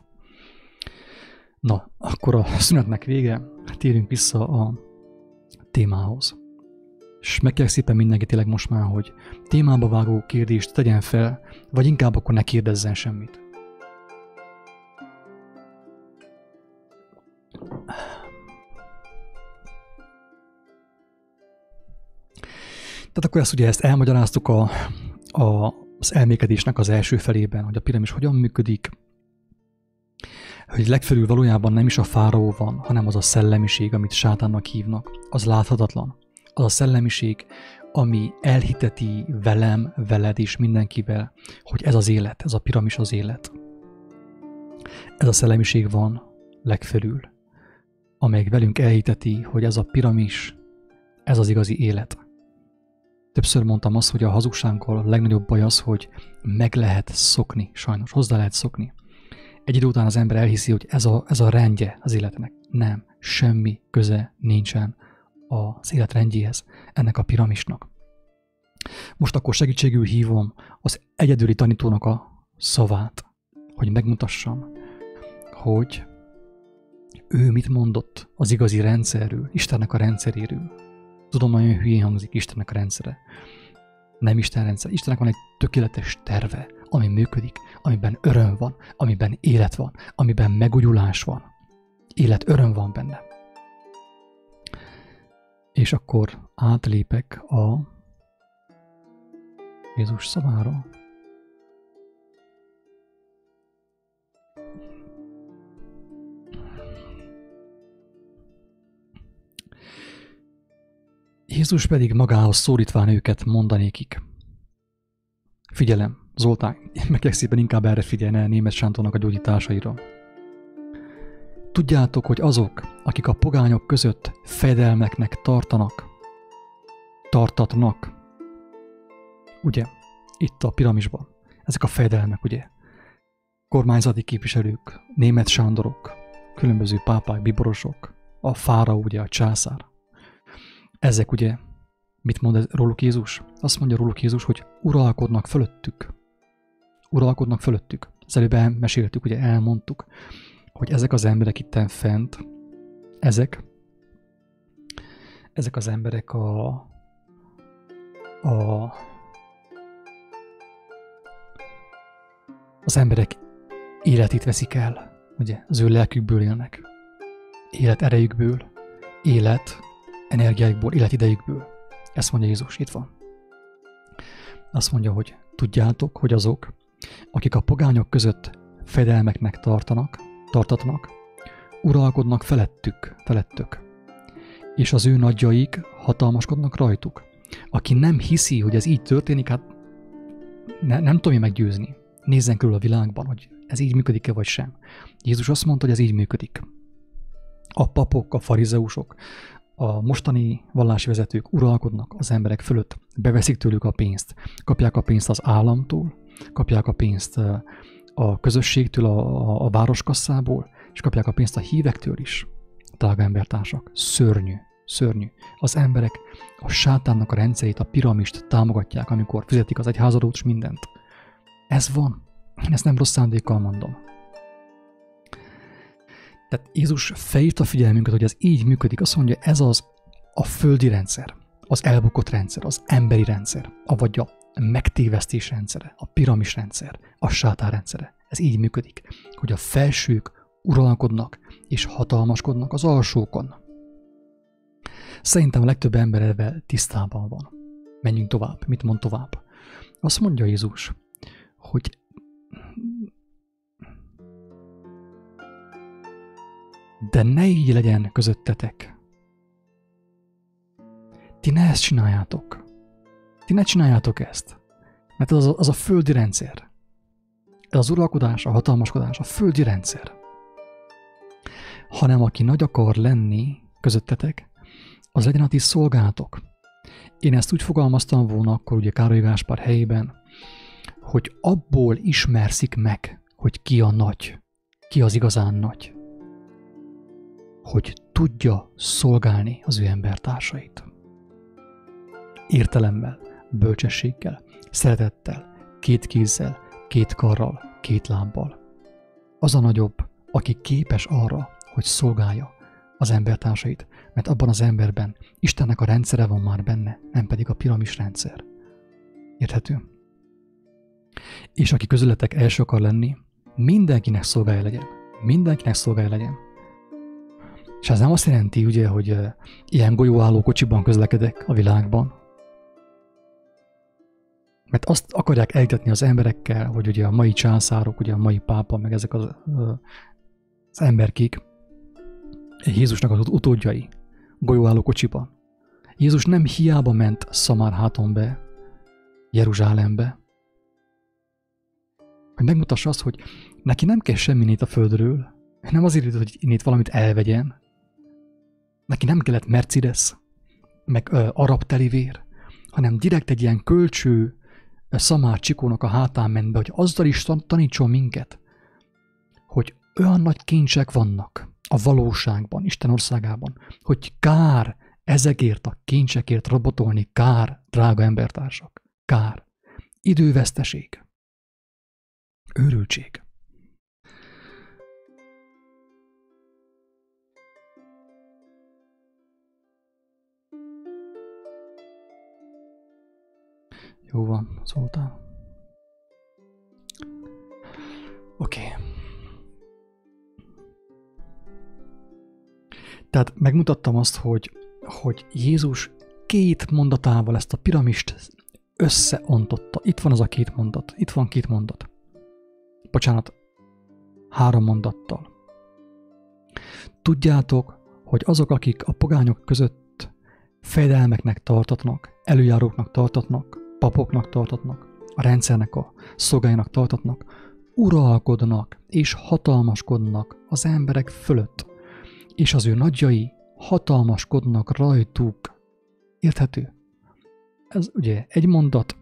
Na, akkor a szünetnek vége, térjünk vissza a témához. És meg kell szépen mindenki tényleg most már, hogy témába vágó kérdést tegyen fel, vagy inkább akkor ne kérdezzen semmit. Tehát akkor ezt ugye ezt elmagyaráztuk a, a, az elmékedésnek az első felében, hogy a piramis hogyan működik, hogy legfelül valójában nem is a fáraó van, hanem az a szellemiség, amit sátánnak hívnak. Az láthatatlan. Az a szellemiség, ami elhiteti velem, veled és mindenkivel, hogy ez az élet, ez a piramis az élet. Ez a szellemiség van legfelül, amelyik velünk elhiteti, hogy ez a piramis, ez az igazi élet. Többször mondtam azt, hogy a hazugsággal a legnagyobb baj az, hogy meg lehet szokni, sajnos, hozzá lehet szokni. Egy idő után az ember elhiszi, hogy ez a, ez a rendje az életnek. Nem, semmi köze nincsen az élet rendjéhez, ennek a piramisnak. Most akkor segítségül hívom az egyedüli tanítónak a szavát, hogy megmutassam, hogy ő mit mondott az igazi rendszerről, Istennek a rendszeréről. Tudom, nagyon hülyén hangzik Istennek a rendszere. Nem Isten rendszer. Istennek van egy tökéletes terve, ami működik, amiben öröm van, amiben élet van, amiben megújulás van. Élet, öröm van benne. És akkor átlépek a Jézus szavára. Jézus pedig magához szólítván őket mondanékik. Figyelem, Zoltán, meg kell szépen inkább erre figyelni a Németh Sántornak a gyógyításaira. Tudjátok, hogy azok, akik a pogányok között fejedelmeknek tartanak, tartatnak, ugye, itt a piramisban, ezek a fejedelmek, ugye, kormányzati képviselők, Németh Sándorok, különböző pápák, biborosok, a fáraó, ugye, a császár. Ezek ugye, mit mond róluk Jézus? Azt mondja róluk Jézus, hogy uralkodnak fölöttük. Uralkodnak fölöttük. Az előbb elmeséltük, ugye elmondtuk, hogy ezek az emberek itten fent, ezek, ezek az emberek a, a az emberek életét veszik el, ugye, az ő lelkükből élnek. Élet erejükből, élet energiájukból, életidejükből. Ezt mondja Jézus, itt van. Azt mondja, hogy tudjátok, hogy azok, akik a pogányok között fejedelmeknek tartanak, tartatnak, uralkodnak felettük, felettök, és az ő nagyjaik hatalmaskodnak rajtuk. Aki nem hiszi, hogy ez így történik, hát ne, nem tudom én meggyőzni. Nézzen körül a világban, hogy ez így működik-e vagy sem. Jézus azt mondta, hogy ez így működik. A papok, a farizeusok, a mostani vallási vezetők uralkodnak az emberek fölött, beveszik tőlük a pénzt, kapják a pénzt az államtól, kapják a pénzt a közösségtől, a, a, a városkasszából, és kapják a pénzt a hívektől is. Drága embertársak, szörnyű, szörnyű. Az emberek a sátánnak a rendszerét, a piramist támogatják, amikor fizetik az egyházadót és mindent. Ez van. Én ezt nem rossz szándékkal mondom. Tehát Jézus felhívta a figyelmünket, hogy ez így működik. Azt mondja, ez az a földi rendszer, az elbukott rendszer, az emberi rendszer, vagy a megtévesztés rendszere, a piramis rendszer, a sátán rendszere. Ez így működik, hogy a felsők uralkodnak és hatalmaskodnak az alsókon. Szerintem a legtöbb ember ebben tisztában van. Menjünk tovább. Mit mond tovább? Azt mondja Jézus, hogy de ne így legyen közöttetek. Ti ne ezt csináljátok. Ti ne csináljátok ezt. Mert az a, az a földi rendszer. Ez az uralkodás, a hatalmaskodás, a földi rendszer. Hanem aki nagy akar lenni közöttetek, az legyen a ti szolgálatok. Én ezt úgy fogalmaztam volna akkor ugye Károly Gáspár helyében, hogy abból ismerszik meg, hogy ki a nagy, ki az igazán nagy. Hogy tudja szolgálni az ő embertársait. Értelemmel, bölcsességgel, szeretettel, két kézzel, két karral, két lábbal. Az a nagyobb, aki képes arra, hogy szolgálja az embertársait, mert abban az emberben Istennek a rendszere van már benne, nem pedig a piramis rendszer. Érthető? És aki közületek első akar lenni, mindenkinek szolgálja legyen. Mindenkinek szolgálja legyen. És ez nem azt jelenti, ugye, hogy uh, ilyen golyóálló kocsiban közlekedek a világban. Mert azt akarják elhitetni az emberekkel, hogy ugye a mai császárok, ugye a mai pápa, meg ezek az, uh, az emberkék, Jézusnak az utódjai golyóálló kocsiban. Jézus nem hiába ment Szamárháton be, Jeruzsálembe, hogy megmutassa azt, hogy neki nem kell semmi itt a földről, nem azért, hogy innét valamit elvegyen, neki nem kellett Mercedes, meg ö, arab telivér, hanem direkt egy ilyen kölcső szamár csikónak a hátán ment be, hogy azzal is tanítson minket, hogy olyan nagy kincsek vannak a valóságban, Isten országában, hogy kár ezekért a kincsekért robotolni, kár, drága embertársak, kár, időveszteség, őrültség. Jó van, szóltál. Oké. Okay. Tehát megmutattam azt, hogy, hogy Jézus két mondatával ezt a piramist összeontotta. Itt van az a két mondat. Itt van két mondat. Bocsánat, három mondattal. Tudjátok, hogy azok, akik a pogányok között fejedelmeknek tartatnak, előjáróknak tartatnak, papoknak tartatnak, a rendszernek a szolgáinak tartatnak, uralkodnak és hatalmaskodnak az emberek fölött, és az ő nagyjai hatalmaskodnak rajtuk. Érthető? Ez ugye egy mondat,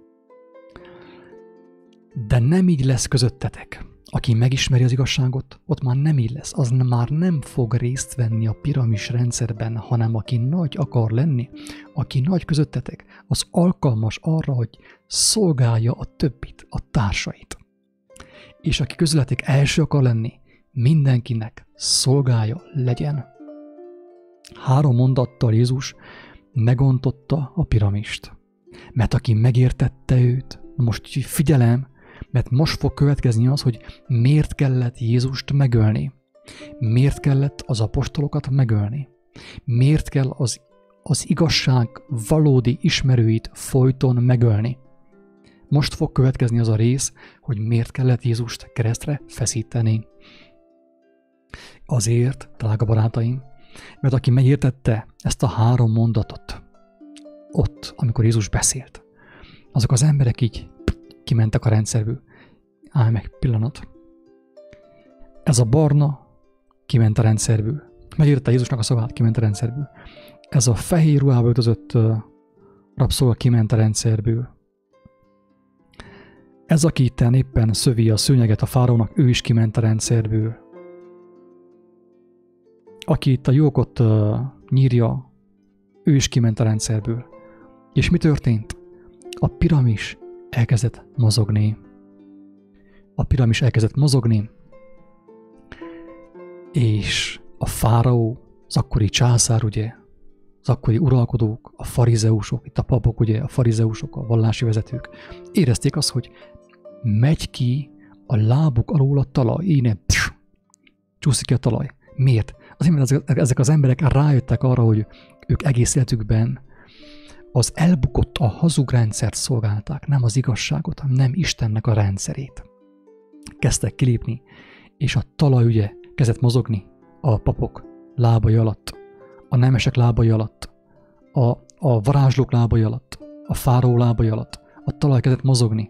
de nem így lesz közöttetek. Aki megismeri az igazságot, ott már nem így lesz. Az már nem fog részt venni a piramis rendszerben, hanem aki nagy akar lenni, aki nagy közöttetek, az alkalmas arra, hogy szolgálja a többit, a társait. És aki közületek első akar lenni, mindenkinek szolgálja legyen. Három mondattal Jézus megontotta a piramist. Mert aki megértette őt, most figyelem, mert most fog következni az, hogy miért kellett Jézust megölni. Miért kellett az apostolokat megölni. Miért kell az, az igazság valódi ismerőit folyton megölni. Most fog következni az a rész, hogy miért kellett Jézust keresztre feszíteni. Azért, drága barátaim, mert aki megértette ezt a három mondatot, ott, amikor Jézus beszélt, azok az emberek így kimentek a rendszerből. Állj meg, pillanat. Ez a barna kiment a rendszerből. Megértette Jézusnak a szavát, kiment a rendszerből. Ez a fehér ruhába öltözött uh, rabszolga kiment a rendszerből. Ez, aki itten éppen szövi a szőnyeget a fáraónak, ő is kiment a rendszerből. Aki itt a jókot uh, nyírja, ő is kiment a rendszerből. És mi történt? A piramis elkezdett mozogni. A piramis elkezdett mozogni, és a fáraó, az akkori császár, ugye, az akkori uralkodók, a farizeusok, itt a papok, ugye, a farizeusok, a vallási vezetők, érezték azt, hogy megy ki a lábuk alól a talaj, így pss, csúszik ki a talaj. Miért? Azért, mert ezek az emberek rájöttek arra, hogy ők egész életükben az elbukott, a hazug rendszert szolgálták, nem az igazságot, hanem nem Istennek a rendszerét. Kezdtek kilépni, és a talaj ugye kezdett mozogni a papok lábai alatt, a nemesek lábai alatt, a, a varázslók lábai alatt, a fáraó lábai alatt. A talaj kezdett mozogni.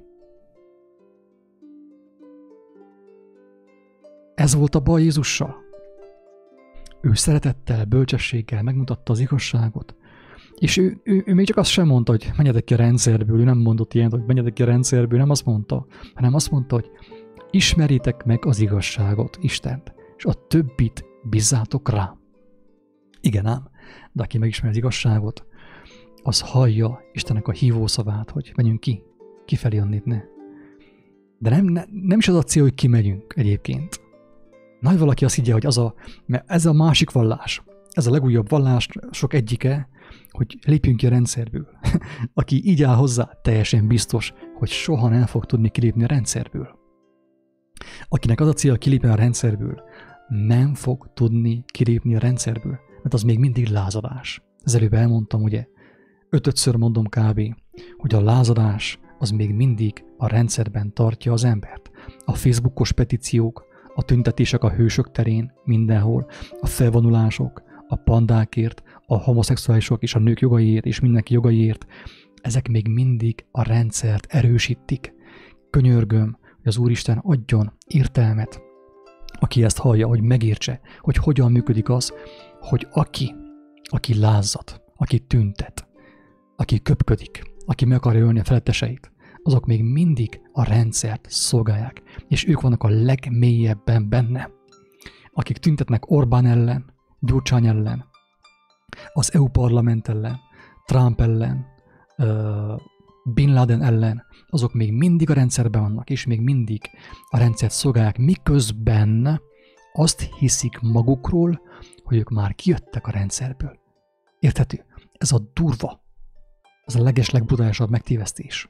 Ez volt a baj Jézussal. Ő szeretettel, bölcsességgel megmutatta az igazságot, és ő, ő, ő még csak azt sem mondta, hogy menjetek ki a rendszerből, ő nem mondott ilyen, hogy menjetek ki a rendszerből, nem azt mondta, hanem azt mondta, hogy ismeritek meg az igazságot, Istent, és a többit bízzátok rá. Igen ám, de aki megismeri az igazságot, az hallja Istennek a hívószavát, hogy menjünk ki, kifelé annét ne. De nem, ne, nem is az a cél, hogy kimegyünk egyébként. Nagy valaki azt higgye, hogy az a, mert ez a másik vallás, ez a legújabb vallás sok egyike, hogy lépjünk ki a rendszerből. Aki így áll hozzá, teljesen biztos, hogy soha nem fog tudni kilépni a rendszerből. Akinek az a cél, kilépni a rendszerből, nem fog tudni kilépni a rendszerből, mert az még mindig lázadás. Az előbb elmondtam, ugye, ötötször mondom kb., hogy a lázadás az még mindig a rendszerben tartja az embert. A Facebookos petíciók, a tüntetések a hősök terén, mindenhol, a felvonulások, a pandákért, a homoszexuálisok és a nők jogaiért és mindenki jogaiért, ezek még mindig a rendszert erősítik. Könyörgöm, hogy az Úristen adjon értelmet, aki ezt hallja, hogy megértse, hogy hogyan működik az, hogy aki, aki lázzad, aki tüntet, aki köpködik, aki meg akarja ölni a feletteseit, azok még mindig a rendszert szolgálják, és ők vannak a legmélyebben benne. Akik tüntetnek Orbán ellen, Gyurcsány ellen, az é u parlament ellen, Trump ellen, uh, Bin Laden ellen, azok még mindig a rendszerben vannak, és még mindig a rendszert szolgálják, miközben azt hiszik magukról, hogy ők már kijöttek a rendszerből. Érthető? Ez a durva. Ez a legeslegbrutálisabb megtévesztés.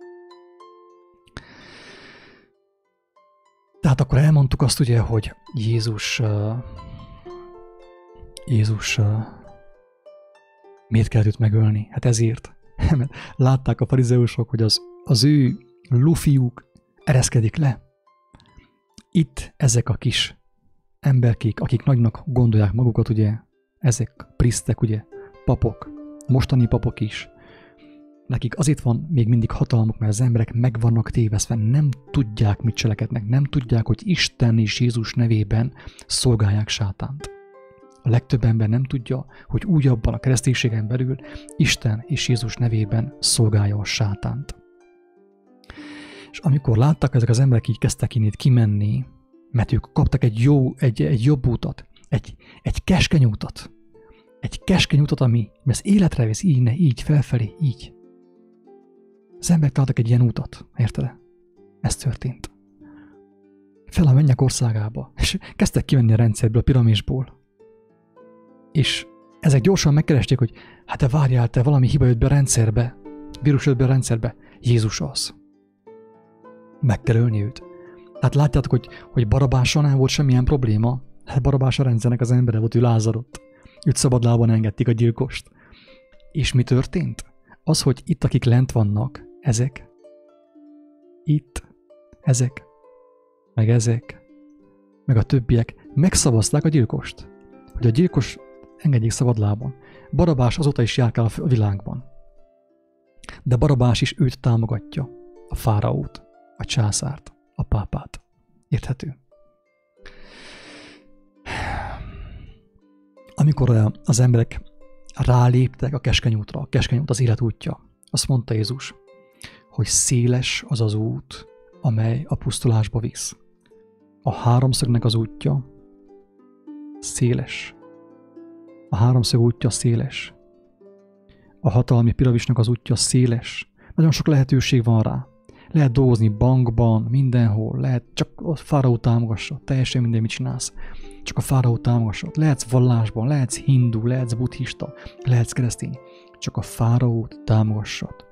Tehát akkor elmondtuk azt ugye, hogy Jézus, uh, Jézus uh, miért kellett őt megölni? Hát ezért. Mert látták a farizeusok, hogy az, az ő lufiuk ereszkedik le. Itt ezek a kis emberkék, akik nagynak gondolják magukat, ugye, ezek prisztek, ugye, papok, mostani papok is, nekik azért van még mindig hatalmuk, mert az emberek meg vannak tévesztve, nem tudják, mit cselekednek, nem tudják, hogy Isten és Jézus nevében szolgálják sátánt. A legtöbb ember nem tudja, hogy újabban a kereszténységen belül Isten és Jézus nevében szolgálja a sátánt. És amikor láttak, ezek az emberek így kezdtek innét kimenni, mert ők kaptak egy, jó, egy, egy jobb útat, egy, egy keskeny útat, egy keskeny útat, ami az életre visz, így, ne, így, felfelé, így. Az emberek találtak egy ilyen útat, érted? Ez történt. Fel a mennyek országába, és kezdtek kivenni a rendszerből, a piramisból. És ezek gyorsan megkeresték, hogy hát te várjál, te valami hiba jött be a rendszerbe, vírus jött be a rendszerbe, Jézus az. Meg kell ölni őt. Tehát látjátok, hogy, hogy Barabással nem volt semmilyen probléma. Hát Barabás a rendszernek az embere volt, ő lázadott. Őt szabadlábon engedték, a gyilkost. És mi történt? Az, hogy itt, akik lent vannak, ezek, itt, ezek, meg ezek, meg a többiek megszavazták a gyilkost. Hogy a gyilkos engedjék szabadlábon. Barabás azóta is járkál a világban. De Barabás is őt támogatja, a fáraót, a császárt, a pápát. Érthető? Amikor az emberek ráléptek a keskeny útra, a keskeny út az élet útja, azt mondta Jézus, hogy széles az az út, amely a pusztulásba visz. A háromszögnek az útja széles. A háromszög útja széles. A hatalmi piramisnak az útja széles. Nagyon sok lehetőség van rá. Lehet dolgozni bankban, mindenhol, lehet csak a fáraó támogassa, teljesen minden, mit csinálsz. Csak a fáraó támogassa. Lehetsz vallásban, lehetsz hindu, lehetsz buddhista, lehetsz keresztény. Csak a fáraót támogassad.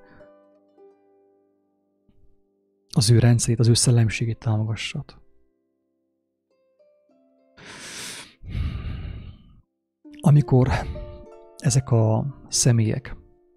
Az ő rendszerét, az ő szellemiségét támogassad. Amikor ezek a személyek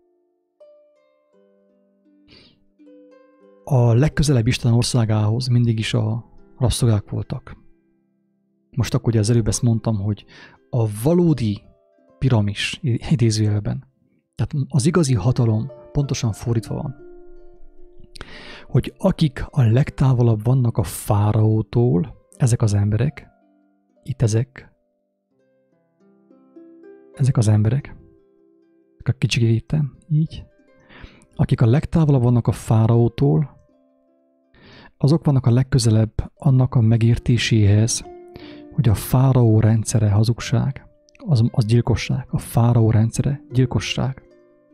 a legközelebb Isten országához mindig is a rabszolgák voltak. Most akkor ugye az előbb ezt mondtam, hogy a valódi piramis idézőjelben, tehát az igazi hatalom pontosan fordítva van. Hogy akik a legtávolabb vannak a fáraótól, ezek az emberek, itt ezek, ezek az emberek, a kicsigéten, így, akik a legtávolabb vannak a fáraótól, azok vannak a legközelebb annak a megértéséhez, hogy a fáraó rendszere hazugság, az, az gyilkosság, a fáraó rendszere gyilkosság.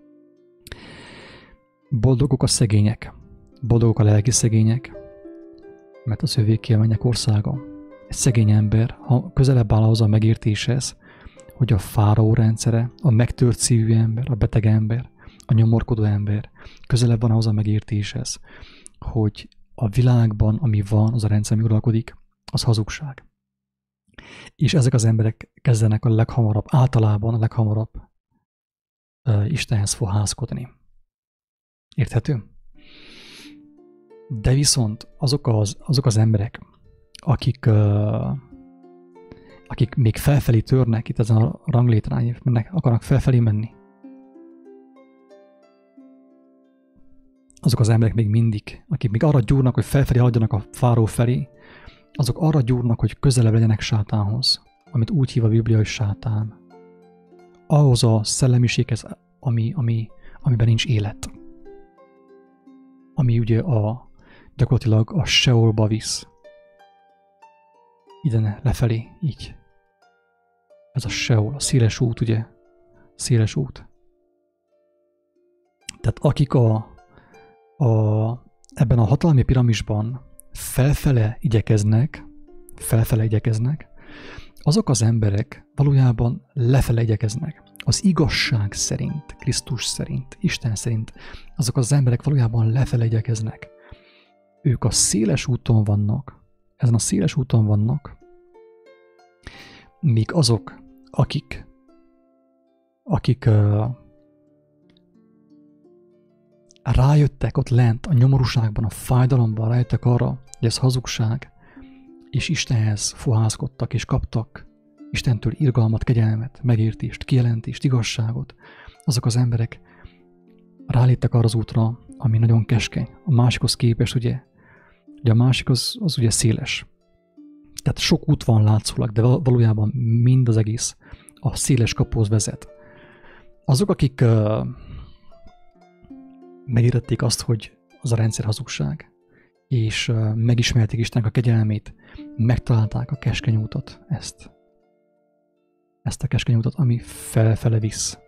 Boldogok a szegények, boldogok a lelki szegények, mert az övéké a mennyek országa. Egy szegény ember, ha közelebb áll ahhoz a megértéshez, hogy a fáraó rendszere, a megtört szívű ember, a beteg ember, a nyomorkodó ember közelebb van ahhoz a megértéshez, hogy a világban, ami van, az a rendszer, ami uralkodik, az hazugság. És ezek az emberek kezdenek a leghamarabb, általában a leghamarabb uh, Istenhez fohászkodni. Érthető? De viszont azok az, azok az emberek, akik, uh, akik még felfelé törnek itt ezen a ranglétrán, mennek, akarnak felfelé menni, azok az emberek még mindig, akik még arra gyúrnak, hogy felfelé haladjanak a fáraó felé, azok arra gyúrnak, hogy közelebb legyenek sátánhoz, amit úgy hív a Biblia, hogy sátán. Ahhoz a szellemiséghez, ami, ami, amiben nincs élet. Ami ugye a, gyakorlatilag a Seolba visz. Ide lefelé, így. Ez a Seol, a széles út, ugye? Széles út. Tehát akik a, a, ebben a hatalmi piramisban felfele igyekeznek, felfele igyekeznek, azok az emberek valójában lefele igyekeznek. az igazság szerint, Krisztus szerint, Isten szerint, azok az emberek valójában lefele igyekeznek. Ők a széles úton vannak, ezen a széles úton vannak, míg azok, akik, akik uh, rájöttek ott lent a nyomorúságban, a fájdalomban, rájöttek arra, hogy ez hazugság, és Istenhez fohászkodtak, és kaptak Istentől irgalmat, kegyelmet, megértést, kijelentést, igazságot, azok az emberek ráléptek arra az útra, ami nagyon keskeny. A másikhoz képest, ugye, ugye a másik az, az ugye széles. Tehát sok út van látszólag, de valójában mind az egész a széles kapuhoz vezet. Azok, akik uh, megértették azt, hogy az a rendszer hazugság, és uh, megismerték Istennek a kegyelmét, megtalálták a keskeny útat, ezt. Ezt a keskeny utat, ami felfele visz.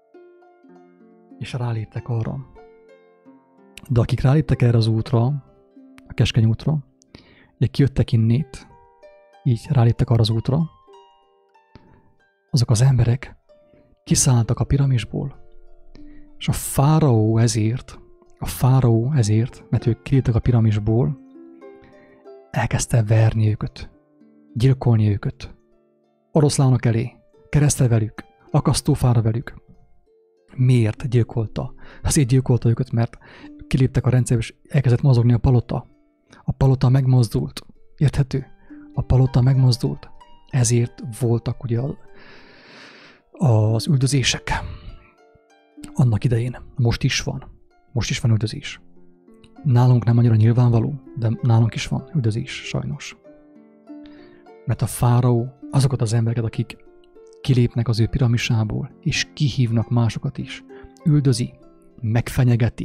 És ráléptek arra. De akik ráléptek erre az útra, a keskeny útra, ugye kijöttek innét, így ráléptek arra az útra, azok az emberek kiszálltak a piramisból, és a fáraó ezért, a fáraó ezért, mert ők kiléptek a piramisból, elkezdte verni őket, gyilkolni őket, oroszlánok elé, keresztel velük, akasztófára velük. Miért gyilkolta? Azért gyilkolta őket, mert kiléptek a rendszerbe, és elkezdett mozogni a palota. A palota megmozdult. Érthető? A palota megmozdult. Ezért voltak ugye az üldözések. Annak idején. Most is van. Most is van üldözés. Nálunk nem annyira nyilvánvaló, de nálunk is van üldözés, sajnos. Mert a fáraó azokat az embereket, akik kilépnek az ő piramisából, és kihívnak másokat is, üldözi, megfenyegeti,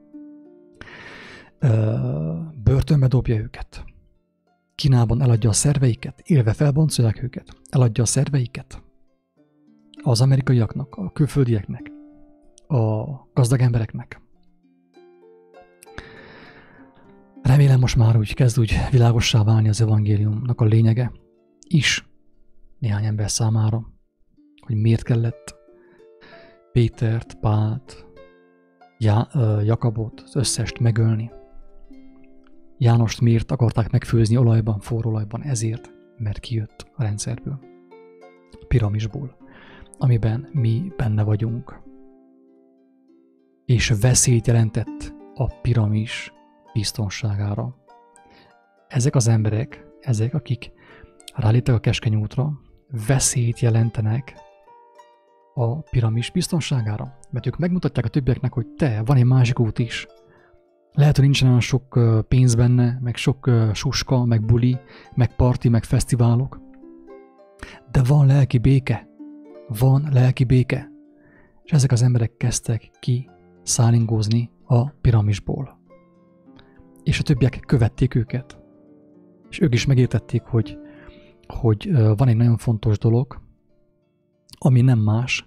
börtönbe dobja őket, Kínában eladja a szerveiket, élve felboncolják őket, eladja a szerveiket az amerikaiaknak, a külföldieknek, a gazdag embereknek. Remélem most már úgy kezd úgy világossá válni az evangéliumnak a lényege is néhány ember számára, hogy miért kellett Pétert, Pált, Já- Jakabot, az összest megölni. Jánost miért akarták megfőzni olajban, forró olajban? Ezért, mert kijött a rendszerből, a piramisból, amiben mi benne vagyunk. És veszélyt jelentett a piramis biztonságára. Ezek az emberek, ezek, akik ráléptek a keskeny útra, veszélyt jelentenek a piramis biztonságára. Mert ők megmutatják a többieknek, hogy te, van egy másik út is. Lehet, hogy nincsen olyan sok pénz benne, meg sok suska, meg buli, meg parti, meg fesztiválok. De van lelki béke. Van lelki béke. És ezek az emberek kezdtek ki szálingózni a piramisból. És a többiek követték őket. És ők is megértették, hogy, hogy van egy nagyon fontos dolog, ami nem más,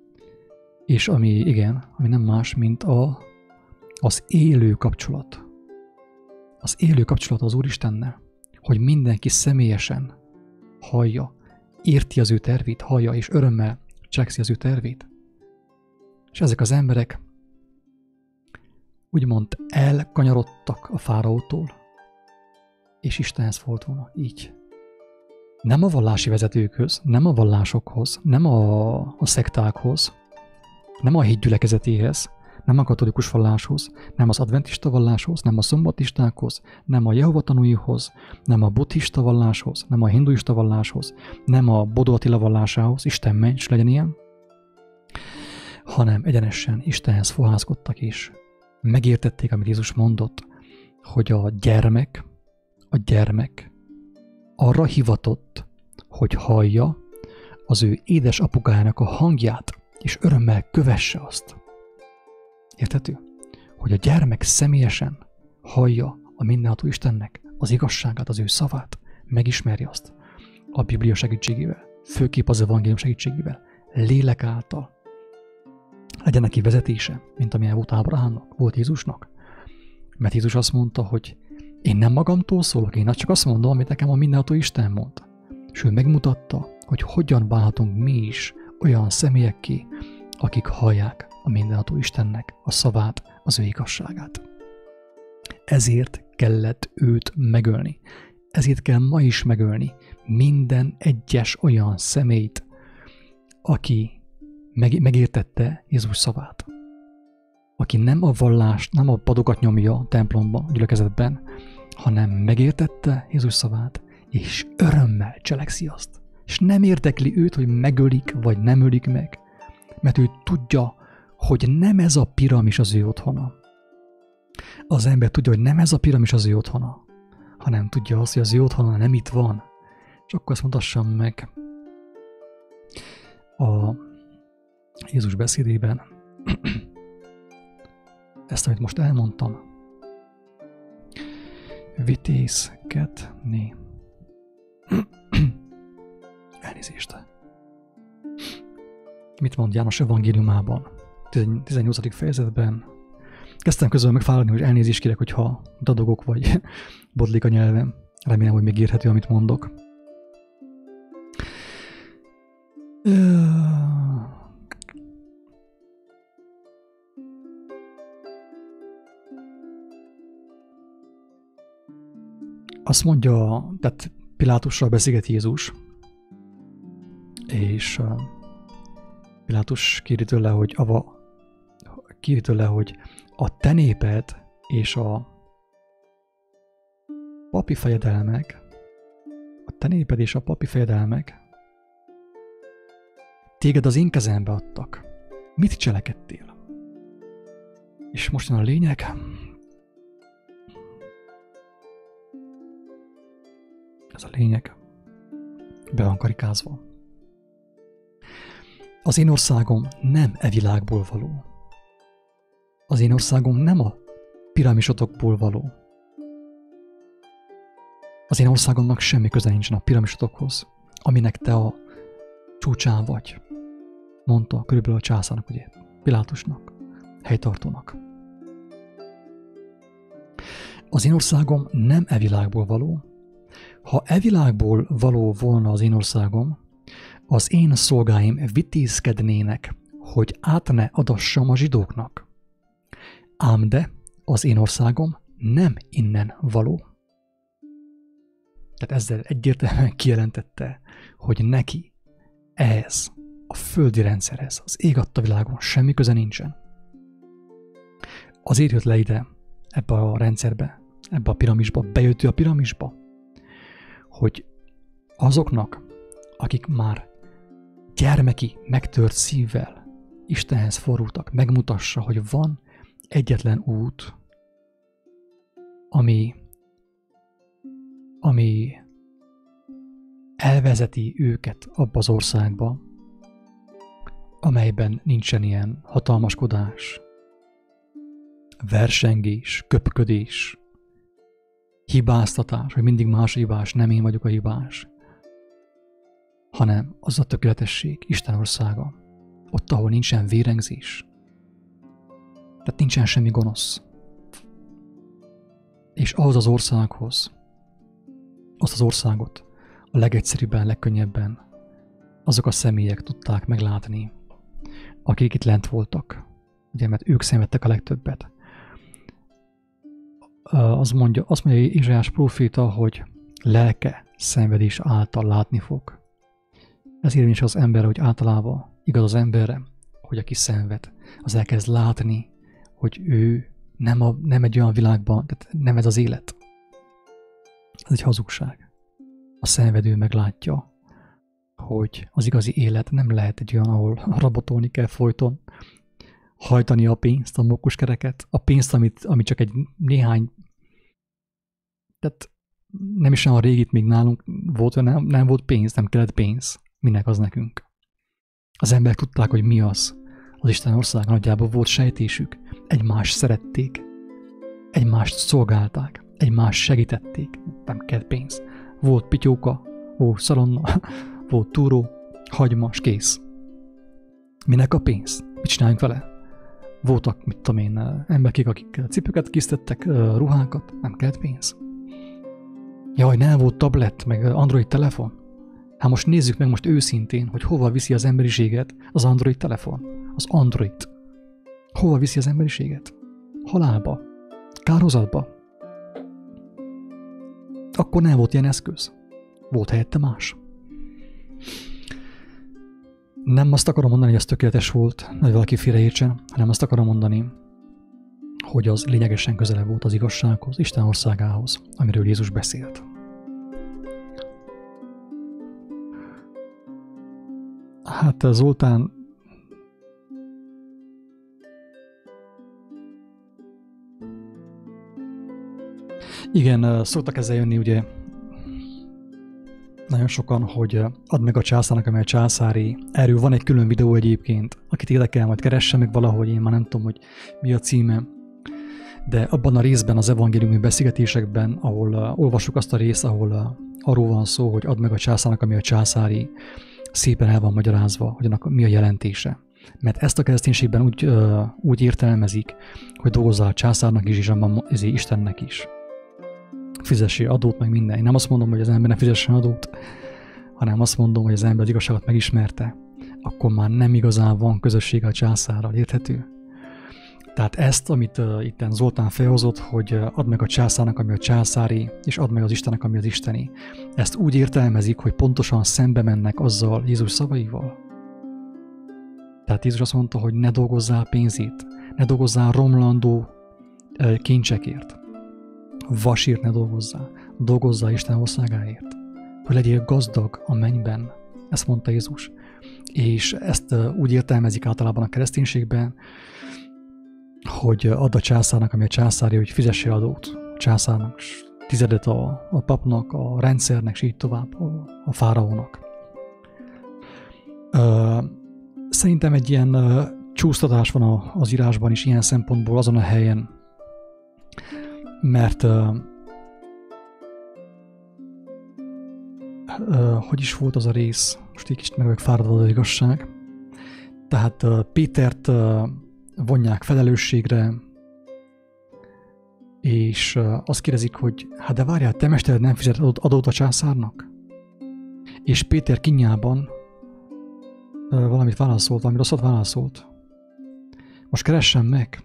és ami, igen, ami nem más, mint a, az élő kapcsolat. Az élő kapcsolat az Úristennel, hogy mindenki személyesen hallja, érti az ő tervét, hallja, és örömmel cselekszi az ő tervét. És ezek az emberek úgymond elkanyarodtak a fáraótól, és Istenhez fordulnak így. Nem a vallási vezetőkhöz, nem a vallásokhoz, nem a, a szektákhoz, nem a hit gyülekezetéhez, nem a katolikus valláshoz, nem az adventista valláshoz, nem a szombatistákhoz, nem a Jehova tanúihoz, nem a buddhista valláshoz, nem a hinduista valláshoz, nem a Bodó Attila vallásához, Isten ments, legyen ilyen, hanem egyenesen Istenhez fohászkodtak és megértették, amit Jézus mondott, hogy a gyermek, a gyermek arra hivatott, hogy hallja az ő édesapukájának a hangját, és örömmel kövesse azt. Érthető? Hogy a gyermek személyesen hallja a mindenható Istennek az igazságát, az ő szavát, megismerje azt a Biblia segítségével, főképp az evangélium segítségével, lélek által. Legyen neki vezetése, mint amilyen volt Ábrahámnak, volt Jézusnak. Mert Jézus azt mondta, hogy én nem magamtól szólok, én csak azt mondom, amit nekem a mindenható Isten mondta. És ő megmutatta, hogy hogyan válhatunk mi is olyan személyekké, akik hallják a mindenható Istennek a szavát, az ő igazságát. Ezért kellett őt megölni. Ezért kell ma is megölni minden egyes olyan személyt, aki megértette Jézus szavát. Aki nem a vallást, nem a padokat nyomja a templomban, a gyülekezetben, hanem megértette Jézus szavát, és örömmel cselekszi azt. És nem érdekli őt, hogy megölik, vagy nem ölik meg, mert ő tudja, hogy nem ez a piramis az ő otthona. Az ember tudja, hogy nem ez a piramis az ő otthona, hanem tudja azt, hogy az ő otthona nem itt van. És akkor azt mondassam meg a Jézus beszédében ezt, amit most elmondtam. Vitézkedni. Elnézést. Mit mond János evangéliumában? tizennyolcadik fejezetben. Kezdtem közben megfáradni, hogy elnézést kérek, hogyha dadogok vagy bodlik a nyelvem. Remélem, hogy még érthető, amit mondok. Azt mondja, tehát Pilátussal beszélget Jézus, és Pilátus kéri tőle, hogy, ava, kéri tőle, hogy a te néped és a papi fejedelmek, a te néped és a papi fejedelmek téged az én kezembe adtak. Mit cselekedtél? És most jön a lényeg. Ez a lényeg. Be van karikázva. Az én országom nem e világból való. Az én országom nem a piramisotokból való. Az én országomnak semmi köze nincsen a piramisotokhoz, aminek te a csúcsán vagy. Mondta körülbelül a császárnak, ugye, Pilátusnak, helytartónak. Az én országom nem e világból való. Ha e világból való volna az én országom, az én szolgáim vitézkednének, hogy át ne adassam a zsidóknak. Ám de az én országom nem innen való. Tehát ezzel egyértelműen kijelentette, hogy neki ehhez, a földi rendszerhez, az ég adta világon semmi köze nincsen. Azért jött le ide, ebbe a rendszerbe, ebbe a piramisba, bejött ő a piramisba, hogy azoknak, akik már gyermeki, megtört szívvel Istenhez fordultak, megmutassa, hogy van egyetlen út, ami, ami elvezeti őket abba az országba, amelyben nincsen ilyen hatalmaskodás, versengés, köpködés, hibáztatás, hogy mindig más a hibás, nem én vagyok a hibás, hanem az a tökéletesség, Isten országa, ott, ahol nincsen vérengzés, tehát nincsen semmi gonosz. És ahhoz az országhoz, azt az országot a legegyszerűbben, legkönnyebben azok a személyek tudták meglátni, akik itt lent voltak, ugye, mert ők szenvedtek a legtöbbet. Az mondja, azt mondja Ézsaiás próféta, hogy lelke szenvedés által látni fog. Ez érvényes az emberre, hogy általában igaz az emberre, hogy aki szenved, az elkezd látni, hogy ő nem, a, nem egy olyan világban, tehát nem ez az élet. Ez egy hazugság. A szenvedő meglátja, hogy az igazi élet nem lehet egy olyan, ahol rabotolni kell folyton, hajtani a pénzt, a mókuskereket, a pénzt, amit, amit csak egy néhány, tehát nem is olyan rég itt még nálunk volt, nem, nem volt pénz, nem kellett pénz. Minek az nekünk? Az emberek tudták, hogy mi az. Az Isten ország nagyjából volt sejtésük. Egymást szerették. Egymást szolgálták. Egymást segítették. Nem kell pénz. Volt pityóka, volt szalonna, volt túró, hagyma, s kész. Minek a pénz? Mit csináljunk vele? Voltak, mit tudom én, emberkék, akik cipőket készítettek, ruhákat, nem kellett pénz. Jaj, nem volt tablet, meg Android telefon. Hát most nézzük meg most őszintén, hogy hova viszi az emberiséget az Android telefon. az android hova viszi az emberiséget? Halálba, kárhozatba. Akkor nem volt ilyen eszköz. Volt helyette más. Nem azt akarom mondani, hogy ez tökéletes volt, hogy valaki félreértsen, hanem azt akarom mondani, hogy az lényegesen közelebb volt az igazsághoz, Isten országához, amiről Jézus beszélt. Hát Zoltán igen, szoktak ezzel jönni ugye nagyon sokan, hogy add meg a császárnak, amely a császári. Erről van egy külön videó egyébként, akit érdekel, majd keresse meg valahogy, én már nem tudom, hogy mi a címe. De abban a részben, az evangéliumi beszélgetésekben, ahol uh, olvassuk azt a részt, ahol uh, arról van szó, hogy add meg a császárnak, ami a császári, szépen el van magyarázva, hogy annak mi a jelentése. Mert ezt a kereszténységben úgy, uh, úgy értelmezik, hogy dolgozzál a császárnak is, és abban Istennek is. Fizessél adót, meg minden. Én nem azt mondom, hogy az ember ne fizessen adót, hanem azt mondom, hogy az ember az igazságot megismerte, akkor már nem igazán van közössége a császárral, érthető? Tehát ezt, amit uh, itten Zoltán felhozott, hogy uh, add meg a császárnak, ami a császári, és add meg az Istennek, ami az isteni. Ezt úgy értelmezik, hogy pontosan szembe mennek azzal Jézus szavaival. Tehát Jézus azt mondta, hogy ne dolgozzál pénzét, ne dolgozzál romlandó uh, kincsekért. Vasért ne dolgozzál, dolgozzál Isten országáért, hogy legyél gazdag a mennyben. Ezt mondta Jézus. És ezt uh, úgy értelmezik általában a kereszténységben, hogy add a császárnak, ami a császári, hogy fizessél adót a császárnak, tizedet a, a papnak, a rendszernek, és így tovább, a, a fáraónak. Uh, szerintem egy ilyen uh, csúsztatás van a, az írásban is ilyen szempontból azon a helyen, mert uh, uh, hogy is volt az a rész, most egy kicsit meg vagyok fáradva az igazság. Tehát uh, Pétert uh, vonják felelősségre, és uh, azt kérdezik, hogy hát de várjál, te mestered nem fizet adót a császárnak? És Péter kínjában uh, valamit válaszolt, valami rosszat válaszolt. Most keressen meg.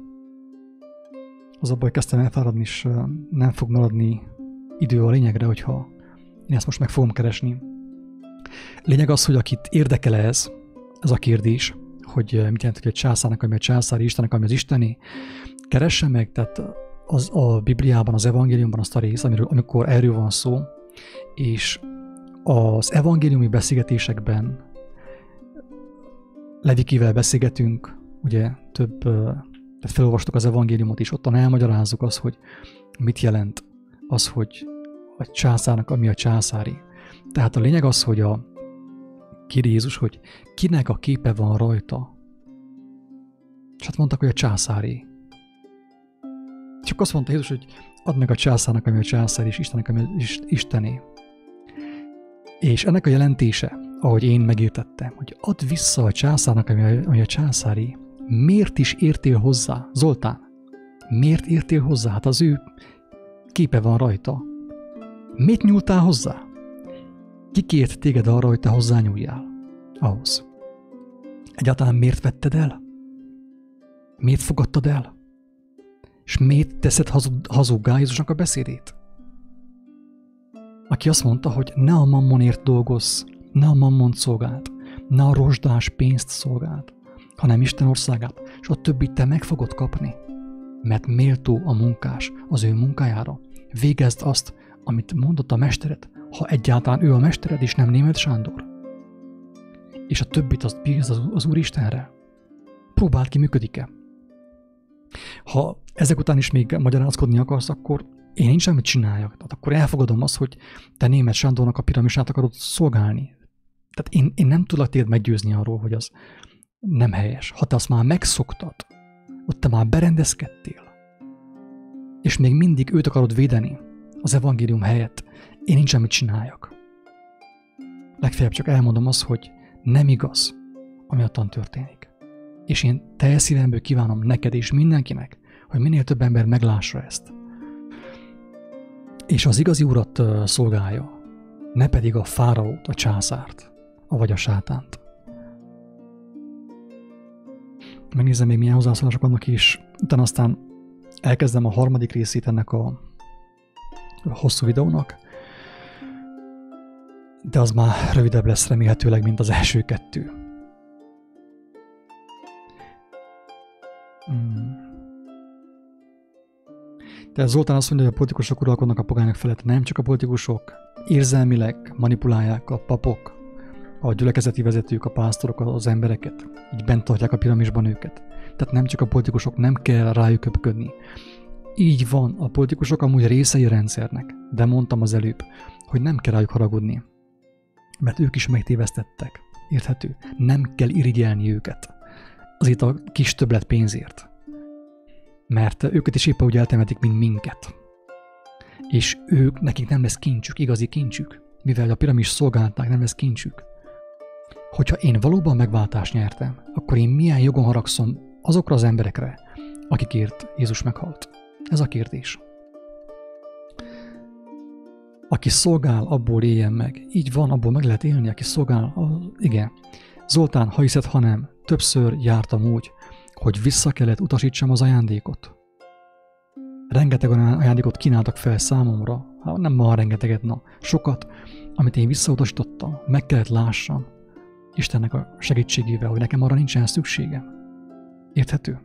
Az abban, hogy kezdtem elfáradni, és uh, nem fog maradni idő a lényegre, hogyha én ezt most meg fogom keresni. Lényeg az, hogy akit érdekel ez, ez a kérdés, hogy mit jelent, hogy a császárnak, ami a császári, Istennek, ami az isteni, keresse meg, tehát az, a Bibliában, az evangéliumban azt a rész, amiről, amikor erről van szó, és az evangéliumi beszélgetésekben Levikivel beszélgetünk, ugye több, tehát felolvastuk az evangéliumot is, ottan elmagyarázzuk azt, hogy mit jelent az, hogy a császárnak, ami a császári. Tehát a lényeg az, hogy a kér Jézus, hogy kinek a képe van rajta. És hát mondtak, hogy a császári. Csak azt mondta Jézus, hogy add meg a császárnak, ami a császári, és Istennek, ami az isteni. És ennek a jelentése, ahogy én megértettem, hogy add vissza a császárnak, ami a, ami a császári, miért is értél hozzá? Zoltán, miért értél hozzá? Hát az ő képe van rajta. Miért nyúltál hozzá? Ki kért téged arra, hogy te hozzányúljál ahhoz? Egyáltalán miért vetted el? Miért fogadtad el? És miért teszed hazuggá Jézusnak a beszédét? Aki azt mondta, hogy ne a mammonért dolgozz, ne a mammont szolgáld, ne a rozsdás pénzt szolgáld, hanem Isten országát, és a többit te meg fogod kapni, mert méltó a munkás az ő munkájára. Végezd azt, amit mondott a mestered, ha egyáltalán ő a mestered, és nem Németh Sándor. És a többit azt bízd az, az Úristenre. Próbáld ki, működik-e. Ha ezek után is még magyarázkodni akarsz, akkor én nincs semmit csináljak. Tehát akkor elfogadom azt, hogy te Németh Sándornak a piramisát akarod szolgálni. Tehát én, én nem tudlak téged meggyőzni arról, hogy az nem helyes. Ha te azt már megszoktad, ott te már berendezkedtél, és még mindig őt akarod védeni az evangélium helyett, én nincs semmit csináljak. Legfeljebb csak elmondom azt, hogy nem igaz, ami ottan történik. És én teljes szívemből kívánom neked és mindenkinek, hogy minél több ember meglássa ezt. És az igazi urat szolgálja, ne pedig a fáraót, a császárt, vagy a sátánt. megnézem még milyen hozzászólások vannak, és utána aztán elkezdem a harmadik részét ennek a, a hosszú videónak, de az már rövidebb lesz remélhetőleg, mint az első kettő. Hmm. De Zoltán azt mondja, hogy a politikusok uralkodnak a pogányok felett. Nem csak a politikusok, érzelmileg manipulálják a papok, a gyülekezeti vezetők, a pásztorok az embereket, így bent tartják a piramisban őket. Tehát nem csak a politikusok, nem kell rájuk köpködni. Így van, a politikusok amúgy részei a rendszernek, de mondtam az előbb, hogy nem kell rájuk haragudni, mert ők is megtévesztettek. Érthető? Nem kell irigyelni őket azért a kis többlet pénzért, mert őket is éppen úgy eltemetik, mint minket. És ők, nekik nem lesz kincsük, igazi kincsük, mivel a piramis szolgálták, nem lesz kincsük. Hogyha én valóban megváltást nyertem, akkor én milyen jogon haragszom azokra az emberekre, akikért Jézus meghalt? Ez a kérdés. Aki szolgál, abból éljen meg. Így van, abból meg lehet élni, aki szolgál. Az... Igen. Zoltán, ha hiszed, ha nem, többször jártam úgy, hogy vissza kellett utasítsam az ajándékot. Rengeteg ajándékot kínáltak fel számomra, hát nem ma rengeteget, na, sokat, amit én visszautasítottam, meg kellett lássam Istennek a segítségével, hogy nekem arra nincsen szükségem. Érthető?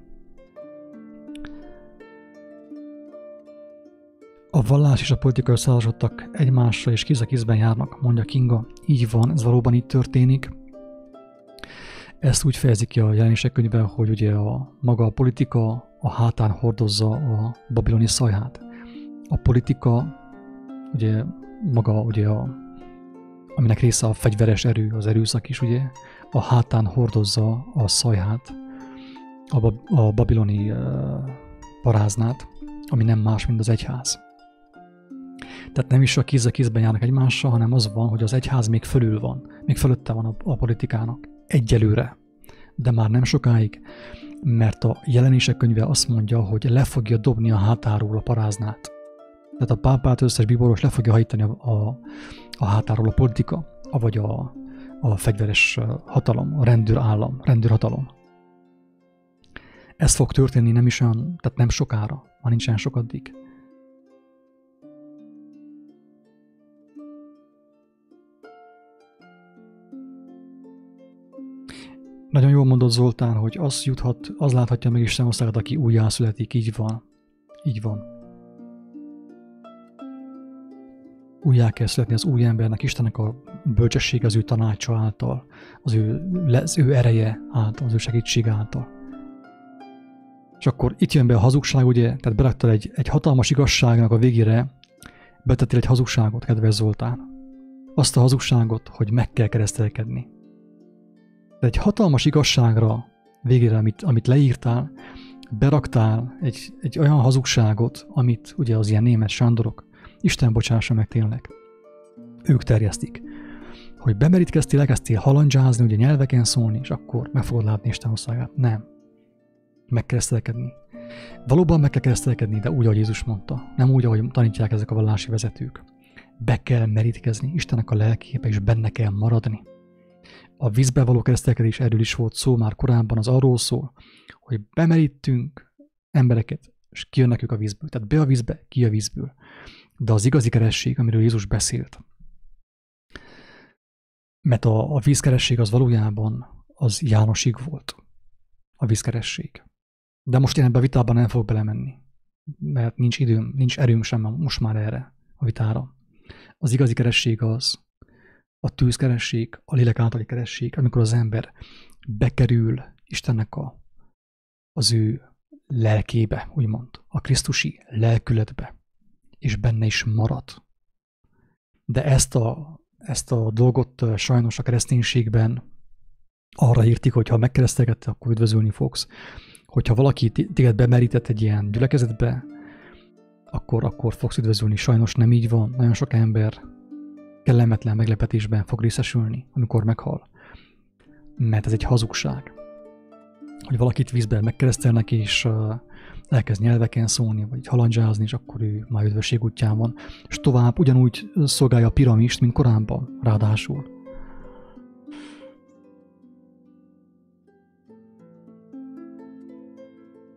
A vallás és a politika összeházasodtak egymással, és kéz a kézben járnak, mondja Kinga. Így van, ez valóban így történik. Ezt úgy fejezik ki a Jelenések könyve, hogy ugye a maga a politika a hátán hordozza a babiloni szajhát. A politika, ugye maga ugye a, aminek része a fegyveres erő, az erőszak is, ugye, a hátán hordozza a szajhát, a, bab, a babiloni uh, paráznát, ami nem más, mint az egyház. Tehát nem is a kéz a kézben járnak egymással, hanem az van, hogy az egyház még fölül van, még fölötte van a, a politikának. Egyelőre, de már nem sokáig, mert a Jelenések könyve azt mondja, hogy le fogja dobni a hátáról a paráznát. Tehát a pápát, összes bíboros le fogja hajtani a, a, a hátáról a politika, vagy a, a fegyveres hatalom, a rendőrállam, rendőrhatalom. Ez fog történni nem is olyan, tehát nem sokára, már nincsen sokadig. Nagyon jól mondott Zoltán, hogy az juthat, az láthatja meg Isten országát, aki újjászületik. Így van. Így van. Újjá kell születni az új embernek, Istennek a bölcsessége az ő tanácsa által, az ő, az ő ereje által, az ő segítség által. És akkor itt jön be a hazugság, ugye, tehát beraktál egy, egy hatalmas igazságnak a végére, betettél egy hazugságot, kedves Zoltán. Azt a hazugságot, hogy meg kell keresztelkedni. De egy hatalmas igazságra végére, amit, amit leírtál, beraktál egy, egy olyan hazugságot, amit ugye az ilyen német sándorok, Isten bocsássa meg tényleg, ők terjesztik, hogy bemerítkeztél, elkezdtél halandzsázni, ugye nyelveken szólni, és akkor meg fogod látni Isten országát. Nem. Meg kell keresztelkedni. Valóban meg kell keresztelkedni, de úgy, ahogy Jézus mondta. Nem úgy, ahogy tanítják ezek a vallási vezetők. Be kell merítkezni, Istennek a lelkébe, és benne kell maradni. A vízbe való keresztelkedés, erről is volt szó már korábban, az arról szól, hogy bemerítünk embereket, és kijönnek ők a vízből. Tehát be a vízbe, ki a vízből. De az igazi keresség, amiről Jézus beszélt, mert a, a vízkeresség az valójában az Jánosig volt. A vízkeresség. De most én ebben a vitában nem fogok belemenni, mert nincs időm, nincs erőm sem most már erre a vitára. Az igazi keresség az, a tűzkeresség, a lélek általi keresség, amikor az ember bekerül Istennek a, az ő lelkébe, úgymond, a krisztusi lelkületbe, és benne is marad. De ezt a, ezt a dolgot sajnos a kereszténységben arra írtik, hogy ha megkeresztelkedte, akkor üdvözölni fogsz. Hogyha valaki téged bemerített egy ilyen gyülekezetbe, akkor, akkor fogsz üdvözölni. Sajnos nem így van. Nagyon sok ember kellemetlen meglepetésben fog részesülni, amikor meghal. Mert ez egy hazugság. Hogy valakit vízben megkeresztelnek, és uh, elkezd nyelveken szólni, vagy halandzsázni, és akkor ő már üdvösség útján van. És tovább ugyanúgy szolgálja a piramist, mint korábban, ráadásul.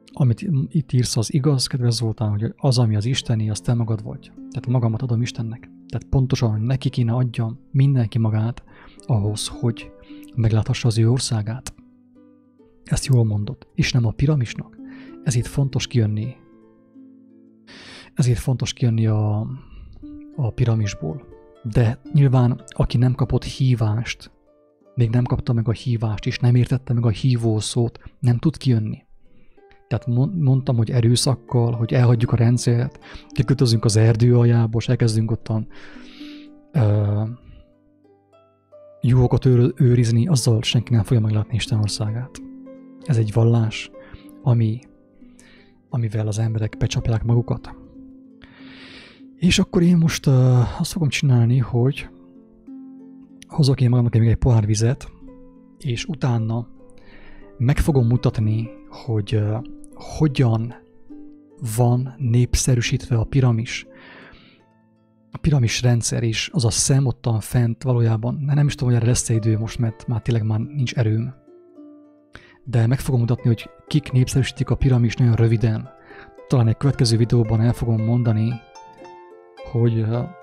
amit itt írsz, az igaz, kedves Zoltán, hogy az, ami az isteni, az te magad vagy. Tehát magamat adom Istennek. Tehát pontosan neki kéne adjam mindenki magát ahhoz, hogy megláthassa az ő országát. Ezt jól mondod, és nem a piramisnak. Ezért fontos kijönni. Ezért fontos kijönni a, a piramisból. De nyilván, aki nem kapott hívást, még nem kapta meg a hívást, és nem értette meg a hívó szót, nem tud kijönni. Tehát mondtam, hogy erőszakkal, hogy elhagyjuk a rendszert, kikötözünk az erdő aljába, és elkezdünk ottan uh, juhokat őr, őrizni, azzal senki nem fogja meglátni Isten országát. Ez egy vallás, ami, amivel az emberek becsapják magukat. És akkor én most uh, azt fogom csinálni, hogy hozok én magamnak még egy pohár vizet, és utána meg fogom mutatni, hogy uh, hogyan van népszerűsítve a piramis. A piramis rendszer is, az a szem ottan fent valójában, nem is tudom, hogy erre lesz idő most, mert már tényleg már nincs erőm. De meg fogom mutatni, hogy kik népszerűsítik a piramis nagyon röviden. Talán egy következő videóban el fogom mondani, hogy,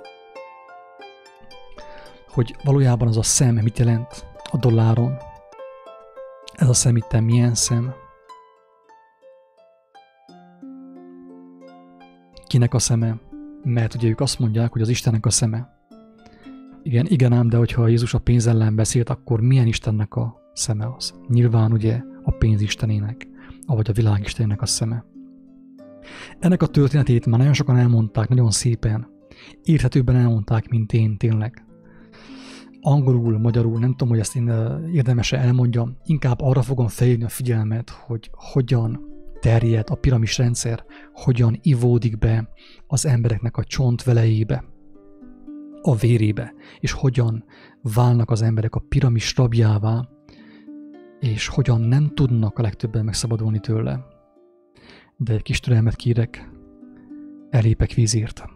hogy valójában az a szem mit jelent a dolláron. Ez a szem itten milyen szem? Kinek a szeme? Mert ugye ők azt mondják, hogy az Istennek a szeme. Igen, igen ám, de hogyha Jézus a pénz ellen beszélt, akkor milyen Istennek a szeme az? Nyilván ugye a pénz istenének, avagy a világ istenének a szeme. Ennek a történetét már nagyon sokan elmondták, nagyon szépen. Érthetőbben elmondták, mint én tényleg. Angolul, magyarul, nem tudom, hogy ezt én érdemes-e elmondjam, inkább arra fogom felhívni a figyelmet, hogy hogyan terjed a piramis rendszer, hogyan ivódik be az embereknek a csontvelejébe, a vérébe, és hogyan válnak az emberek a piramis rabjává, és hogyan nem tudnak a legtöbben megszabadulni tőle. De egy kis türelmet kérek, elépek vízért.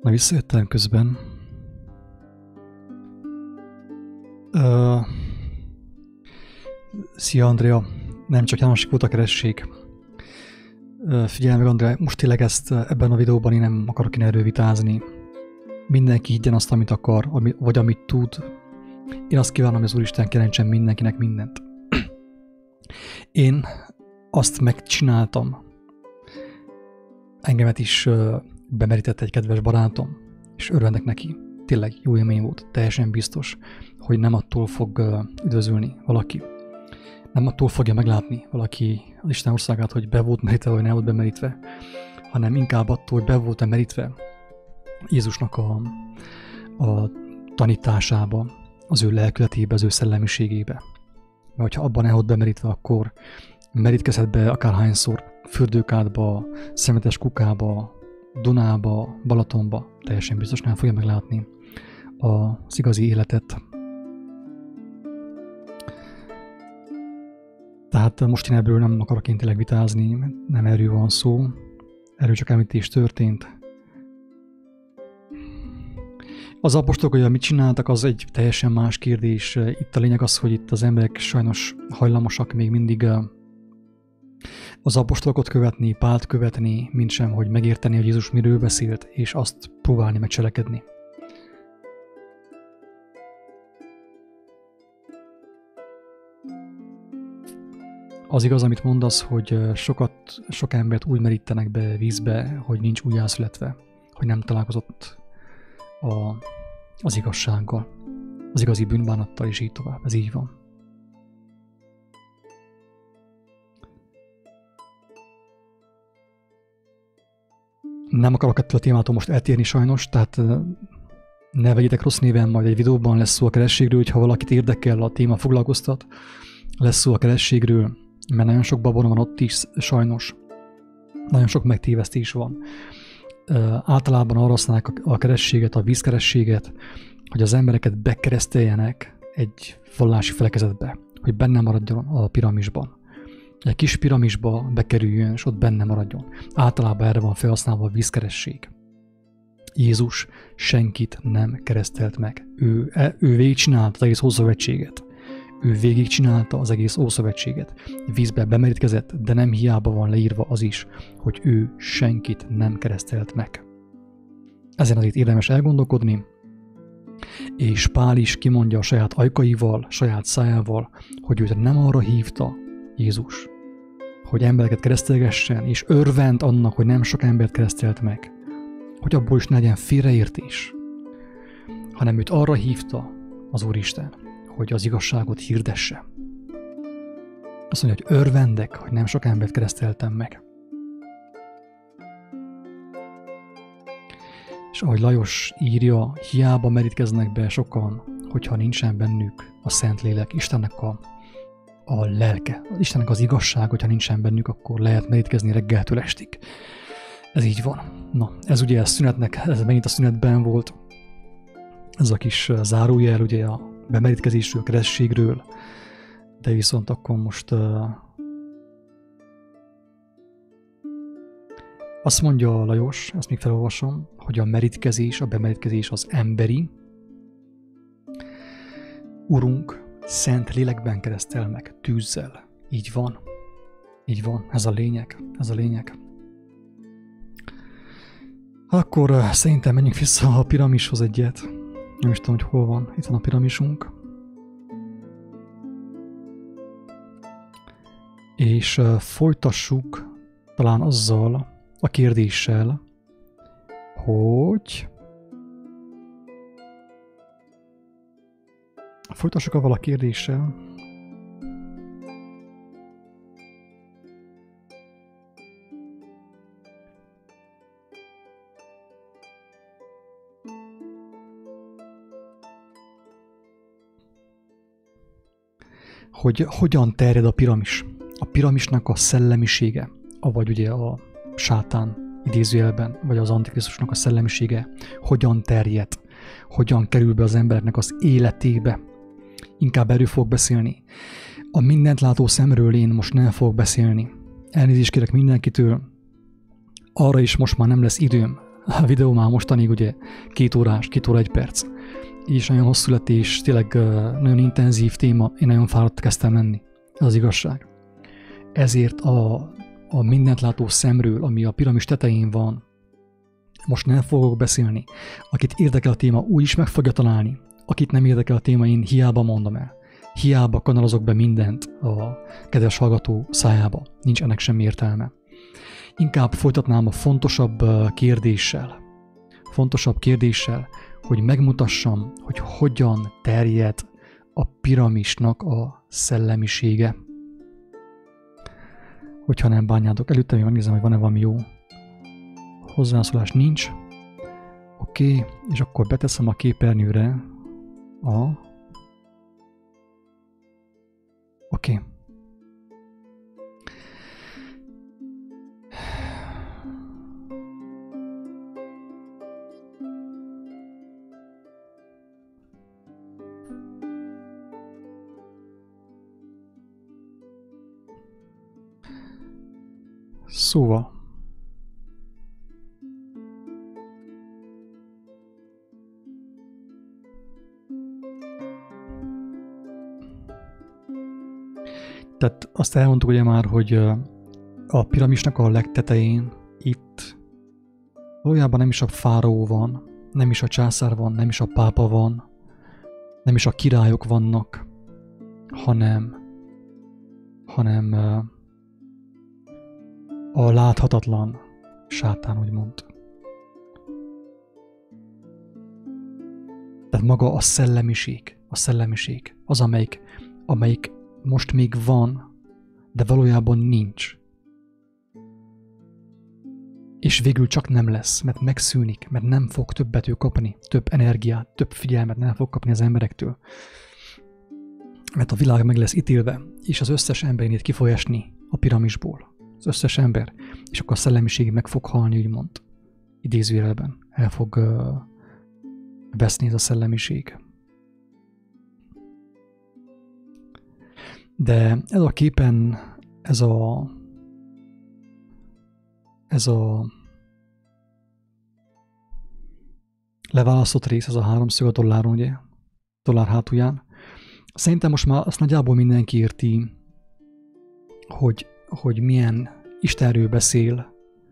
Na, visszajöttem közben. Uh, szia, Andrea. Nem csak Jánosik volt a keresség. Uh, figyelj meg, Andrea, most tényleg ezt ebben a videóban én nem akarok én erről vitázni. Mindenki higgyen azt, amit akar, ami, vagy amit tud. Én azt kívánom, hogy az Úristen jelentsen mindenkinek mindent. Én azt megcsináltam. Engemet is uh, bemerített egy kedves barátom, és örvendek neki. Tényleg jó élmény volt, teljesen biztos, hogy nem attól fog uh, üdvözülni valaki. Nem attól fogja meglátni valaki az Isten országát, hogy be volt merítve, vagy nem volt bemerítve, hanem inkább attól, hogy be volt merítve Jézusnak a, a tanításába, az ő lelkületébe, az ő szellemiségébe. Mert hogyha abban nem volt bemerítve, akkor merítkezhet be akárhányszor fürdőkádba, szemetes kukába, Dunába, Balatonba, teljesen biztos nem fogja meglátni az igazi életet. Tehát most én ebből nem akarok én tényleg vitázni, nem erről van szó, erről csak említés történt. Az apostolok, hogy mit csináltak, az egy teljesen más kérdés. Itt a lényeg az, hogy itt az emberek sajnos hajlamosak még mindig az apostolokat követni, Pált követni, mintsem, hogy megérteni, hogy Jézus miről beszélt, és azt próbálni megcselekedni. Az igaz, amit mondasz, hogy sokat, sok embert úgy merítenek be vízbe, hogy nincs újjászületve, hogy nem találkozott a, az igazsággal, az igazi bűnbánattal, és így tovább. Ez így van. Nem akarok ettől a témától most eltérni sajnos, tehát ne vegyetek rossz néven, majd egy videóban lesz szó a kerességről, hogyha valakit érdekel, a téma foglalkoztat, lesz szó a kerességről, mert nagyon sok babon van ott is sajnos. Nagyon sok megtévesztés van. Általában arra használják a kerességet, a vízkerességet, hogy az embereket bekereszteljenek egy vallási felekezetbe, hogy benne maradjon a piramisban. Egy kis piramisba bekerüljön, és ott benne maradjon. Általában erre van felhasználva a vízkeresség. Jézus senkit nem keresztelt meg. Ő, ő végigcsinálta az egész Ószövetséget. Ő végigcsinálta az egész Ószövetséget. Vízbe bemerítkezett, de nem hiába van leírva az is, hogy ő senkit nem keresztelt meg. Ezen azért érdemes elgondolkodni, és Pál is kimondja a saját ajkaival, saját szájával, hogy őt nem arra hívta Jézus, hogy embereket keresztelgessen, és örvend annak, hogy nem sok embert keresztelt meg, hogy abból is ne legyen félreértés, hanem őt arra hívta az Úristen, hogy az igazságot hirdesse. Azt mondja, hogy örvendek, hogy nem sok embert kereszteltem meg. És ahogy Lajos írja, hiába merítkeznek be sokan, hogyha nincsen bennük a Szentlélek, Istennek a, a lelke, Istennek az igazság, hogyha nincsen bennük, akkor lehet merítkezni reggeltől estig. Ez így van. Na, ez ugye a szünetnek, ez megint a szünetben volt. Ez a kis zárójel, ugye a bemerítkezésről, kerességről, de viszont akkor most uh, azt mondja Lajos, ezt még felolvasom, hogy a merítkezés, a bemerítkezés az emberi, Urunk szent lélekben keresztel meg, tűzzel. Így van. Így van. Ez a lényeg. Ez a lényeg. Akkor uh, szerintem menjünk vissza a piramishoz egyet. Nem is tudom, hogy hol van. Itt van a piramisunk. És uh, folytassuk talán azzal a kérdéssel, hogy folytassuk avval a kérdéssel, hogy hogyan terjed a piramis. A piramisnak a szellemisége, avagy ugye a sátán idézőjelben, vagy az antikrisztusnak a szellemisége, hogyan terjed, hogyan kerül be az embernek az életébe. Inkább erről fogok beszélni. A mindent látó szemről én most nem fogok beszélni. Elnézést kérek mindenkitől, arra is most már nem lesz időm a videó már mostanig ugye két órás, két óra egy perc. És nagyon hosszú lett, és tényleg nagyon intenzív téma, én nagyon fáradt kezdtem lenni. Ez az igazság. Ezért a, a mindent látó szemről, ami a piramis tetején van, most nem fogok beszélni. Akit érdekel a téma, úgy is meg fogja találni. Akit nem érdekel a téma, én hiába mondom el. Hiába kanalazok be mindent a kedves hallgató szájába. Nincs ennek semmi értelme. Inkább folytatnám a fontosabb kérdéssel. Fontosabb kérdéssel, hogy megmutassam, hogy hogyan terjed a piramisnak a szellemisége. Hogyha nem bánjátok, előtte még megnézem, hogy van-e valami jó hozzászólás. Nincs. Oké, okay. És akkor beteszem a képernyőre a... Oké. Okay. Szóval, tehát azt elmondtuk ugye már, hogy a piramisnak a legtetején itt valójában nem is a fáraó van, nem is a császár van, nem is a pápa van, nem is a királyok vannak, hanem, hanem a láthatatlan sátán, úgymond. Tehát maga a szellemiség, a szellemiség, az, amelyik, amelyik most még van, de valójában nincs. És végül csak nem lesz, mert megszűnik, mert nem fog többet ő kapni, több energiát, több figyelmet nem fog kapni az emberektől. Mert a világ meg lesz ítélve, és az összes emberét ki fog esni a piramisból. Az összes ember, és akkor a szellemiség meg fog halni, úgymond. Idézőjelben el fog uh, veszni ez a szellemiség. De ez a képen, ez a ez a leválasztott rész, ez a háromszög a dolláron, ugye? Dollár hátulján. Szerintem most már azt nagyjából mindenki érti, hogy hogy milyen istenről beszél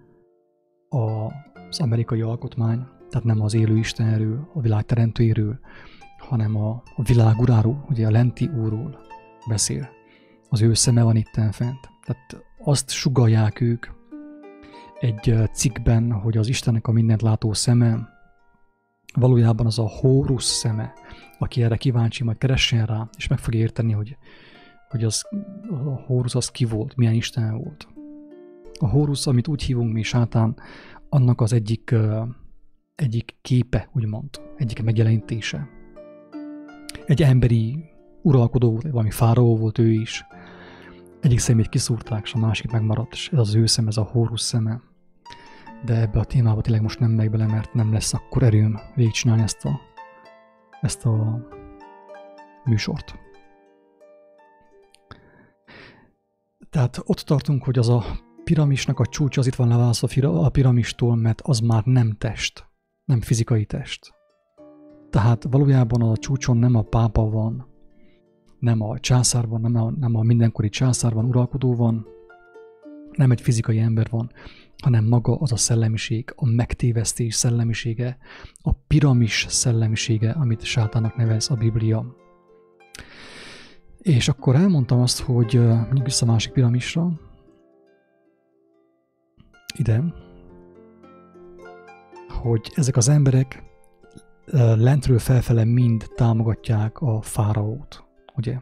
az amerikai alkotmány, tehát nem az élő istenről, a világ teremtőjéről, hanem a, a világ uráról, ugye a lenti úrról beszél. Az ő szeme van itten fent. Tehát azt sugallják ők egy cikkben, hogy az Istennek a mindent látó szeme valójában az a Hórusz szeme, aki erre kíváncsi, majd keressen rá, és meg fog érteni, hogy hogy az, a Hórusz az ki volt, milyen Isten volt. A Hórusz, amit úgy hívunk mi sátán, annak az egyik, uh, egyik képe, úgymond, egyik megjelenítése. Egy emberi uralkodó volt, valami fáraó volt ő is. Egyik szemét kiszúrták, és a másik megmaradt, és ez az ő szem, ez a Hórusz szeme. De ebbe a témába tényleg most nem megy bele, mert nem lesz akkor erőm végigcsinálni ezt a, ezt a műsort. Tehát ott tartunk, hogy az a piramisnak a csúcsa az itt van leválasztva a piramistól, mert az már nem test, nem fizikai test. Tehát valójában a csúcson nem a pápa van, nem a császár van, nem a, nem a mindenkori császár van, uralkodó van, nem egy fizikai ember van, hanem maga az a szellemiség, a megtévesztés szellemisége, a piramis szellemisége, amit sátának nevez a Biblia. És akkor elmondtam azt, hogy mondjuk vissza a másik piramisra, ide, hogy ezek az emberek lentről felfele mind támogatják a fáraót, ugye?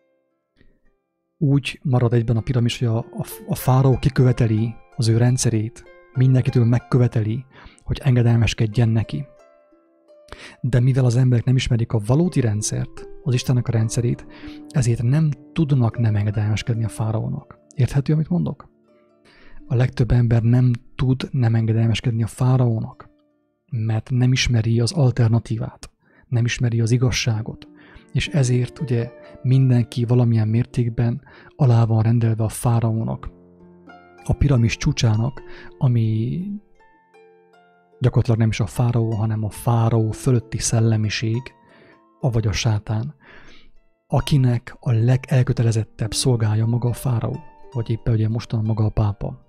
Úgy marad egyben a piramis, hogy a, a, a fáraó kiköveteli az ő rendszerét, mindenkitől megköveteli, hogy engedelmeskedjen neki. De mivel az emberek nem ismerik a valódi rendszert, az Istennek a rendszerét, ezért nem tudnak nem engedelmeskedni a fáraónak. Érthető, amit mondok? A legtöbb ember nem tud nem engedelmeskedni a fáraónak, mert nem ismeri az alternatívát, nem ismeri az igazságot, és ezért ugye mindenki valamilyen mértékben alá van rendelve a fáraónak, a piramis csúcsának, ami gyakorlatilag nem is a fáraó, hanem a fáraó fölötti szellemiség, avagy a sátán, akinek a legelkötelezettebb szolgája maga a fáraó, vagy éppen ugye mostan maga a pápa.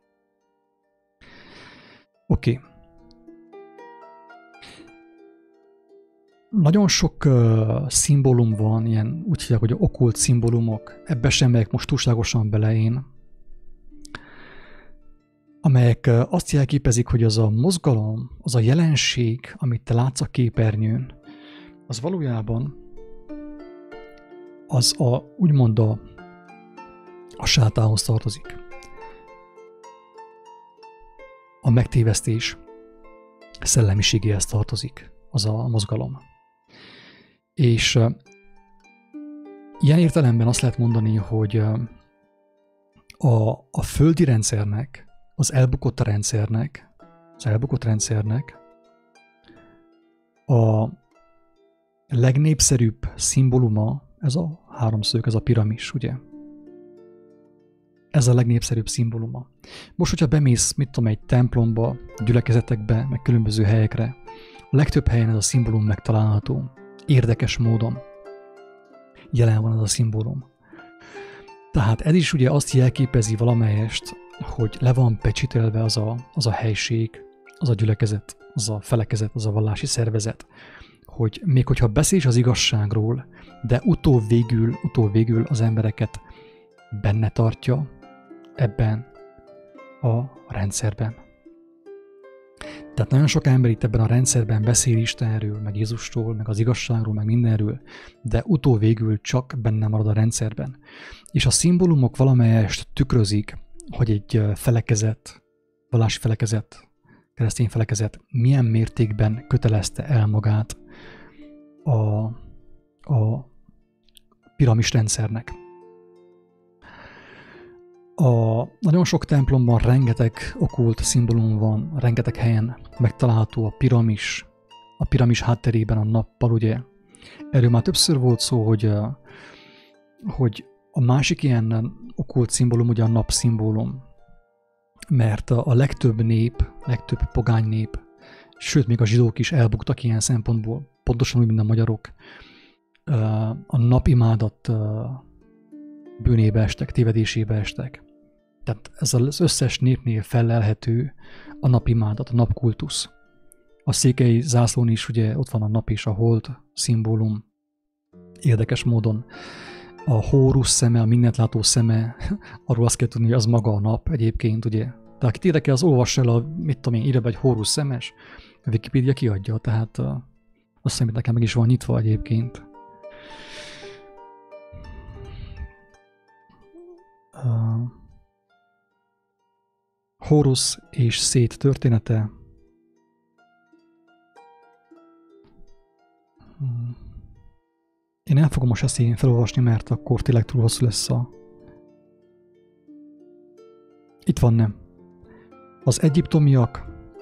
Oké. Okay. Nagyon sok uh, szimbólum van, ilyen úgy hívják, hogy okkult szimbólumok, ebbe sem megyek most túlságosan bele én, amelyek uh, azt jelképezik, hogy az a mozgalom, az a jelenség, amit te látsz a képernyőn, az valójában az a, úgymond a, a sátához tartozik. A megtévesztés szellemiségéhez tartozik az a mozgalom. És uh, ilyen értelemben azt lehet mondani, hogy uh, a, a földi rendszernek, az elbukott rendszernek, az elbukott rendszernek a legnépszerűbb szimbóluma, ez a háromszög, ez a piramis, ugye? Ez a legnépszerűbb szimbóluma. Most, hogyha bemész, mit tudom, egy templomba, gyülekezetekbe, meg különböző helyekre, a legtöbb helyen ez a szimbólum megtalálható. Érdekes módon jelen van ez a szimbólum. Tehát ez is ugye azt jelképezi valamelyest, hogy le van pecsitelve az a, az a helység, az a gyülekezet, az a felekezet, az a vallási szervezet, hogy még hogyha beszélsz az igazságról, de utól végül, utól végül az embereket benne tartja ebben a rendszerben. Tehát nagyon sok ember itt ebben a rendszerben beszél Istenről, meg Jézusról, meg az igazságról, meg mindenről, de utól végül csak benne marad a rendszerben. És a szimbólumok valamelyest tükrözik, hogy egy felekezet, vallási felekezet, keresztény felekezet milyen mértékben kötelezte el magát a, a piramis rendszernek. A nagyon sok templomban rengeteg okkult szimbólum van, rengeteg helyen megtalálható a piramis, a piramis hátterében a nappal, ugye. Erről már többször volt szó, hogy, hogy a másik ilyen okkult szimbólum ugye a nap szimbólum, mert a legtöbb nép, legtöbb pogány nép, sőt még a zsidók is elbuktak ilyen szempontból, pontosan úgy, mint a magyarok, a napimádat bűnébe estek, tévedésébe estek. Tehát ez az összes népnél fellelhető a napimádat, a napkultusz. A székely zászlón is ugye ott van a nap és a hold szimbólum. Érdekes módon a Hórusz szeme, a mindent szeme, arról azt kell tudni, hogy az maga a nap egyébként, ugye. Tehát akit érdekel, az olvassa el a, mit tudom én, írja be egy Hórusz szemes, a Wikipédia kiadja, tehát uh, azt hiszem, hogy nekem meg is van nyitva egyébként. Uh, Hórusz és Szét története. Hmm. Én el fogom most ezt én felolvasni, mert akkor tényleg túl hosszú lesz a... Itt van, nem. Az egyiptomiak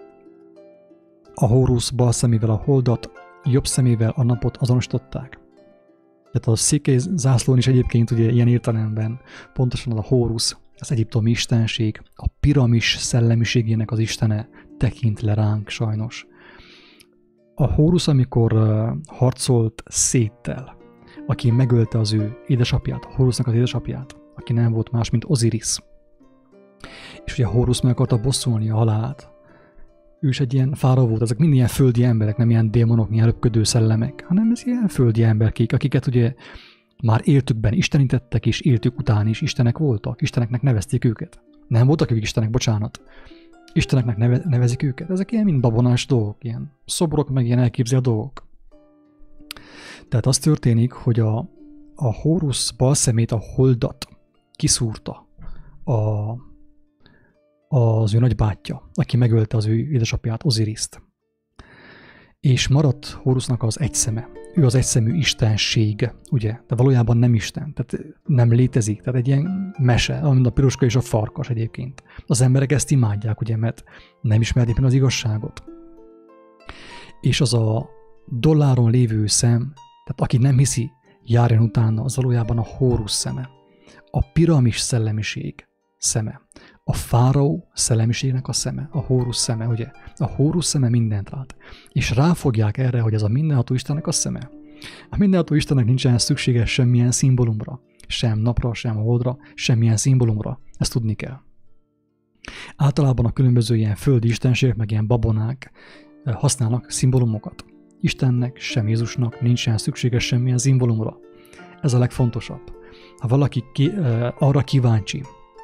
a Hórusz bal szemével a holdat, jobb szemével a napot azonosították. Tehát a székely zászlón is egyébként ugye ilyen értelemben pontosan az a Hórusz, az egyiptomi istenség, a piramis szellemiségének az istene tekint le ránk sajnos. A Hórusz, amikor uh, harcolt Széttel, aki megölte az ő édesapját, a Hórusznak az édesapját, aki nem volt más, mint Ozirisz. És ugye a Hórusz meg akarta bosszulni a halált. Ő is egy ilyen fáraó volt, ezek mind ilyen földi emberek, nem ilyen démonok, ilyen röpködő szellemek, hanem ez ilyen földi emberkék, akiket ugye már éltükben istenítettek, és éltük után is istenek voltak, isteneknek nevezték őket. Nem voltak ők istenek, bocsánat. Isteneknek neve, nevezik őket. Ezek ilyen mind babonás dolgok, ilyen szobrok, meg ilyen elképzelt dolgok. Tehát az történik, hogy a, a Hórusz bal szemét, a holdat kiszúrta a, az ő nagybátyja, aki megölte az ő édesapját, Oziriszt. És maradt Hórusznak az egy szeme. Ő az egyszemű istenség, ugye? De valójában nem Isten, tehát nem létezik. Tehát egy ilyen mese, amint a piroska és a farkas egyébként. Az emberek ezt imádják, ugye, mert nem ismerik meg az igazságot. És az a dolláron lévő szem, tehát aki nem hiszi, járjon utána, az valójában a Hórusz szeme. A piramis szellemiség szeme. A fáraó szellemiségnek a szeme, a Hórusz szeme, ugye? A Hórusz szeme mindent lát. És ráfogják erre, hogy ez a mindenható Istennek a szeme. A mindenható Istennek nincsen szüksége semmilyen szimbólumra. Sem napra, sem holdra, semmilyen szimbólumra. Ezt tudni kell. Általában a különböző ilyen földi istenségek, meg ilyen babonák használnak szimbólumokat. Istennek, sem Jézusnak nincsen szüksége semmilyen szimbólumra. Ez a legfontosabb. Ha valaki ki, uh, arra kíváncsi,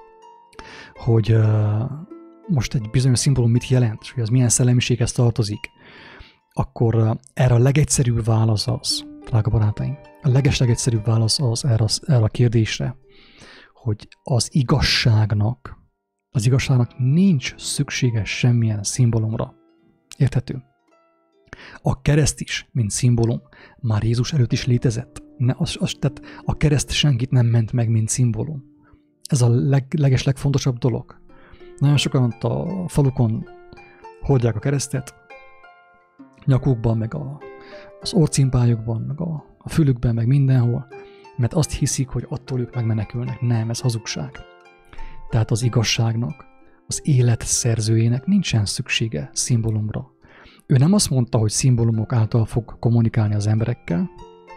hogy uh, most egy bizonyos szimbólum mit jelent, és hogy az milyen szellemiséghez tartozik, akkor uh, erre a legegyszerűbb válasz az, drága barátaim, a legeslegegyszerűbb válasz az erre, erre a kérdésre, hogy az igazságnak, az igazságnak nincs szüksége semmilyen szimbólumra. Érthető? A kereszt is, mint szimbólum, már Jézus előtt is létezett. Ne, az, az, tehát a kereszt senkit nem ment meg, mint szimbólum. Ez a leg, leges legfontosabb dolog. Nagyon sokan a falukon hordják a keresztet, nyakukban, meg a, az orcimpájukban, meg a, a fülükben, meg mindenhol, mert azt hiszik, hogy attól ők megmenekülnek. Nem, ez hazugság. Tehát az igazságnak, az élet szerzőjének nincsen szüksége szimbólumra. Ő nem azt mondta, hogy szimbólumok által fog kommunikálni az emberekkel,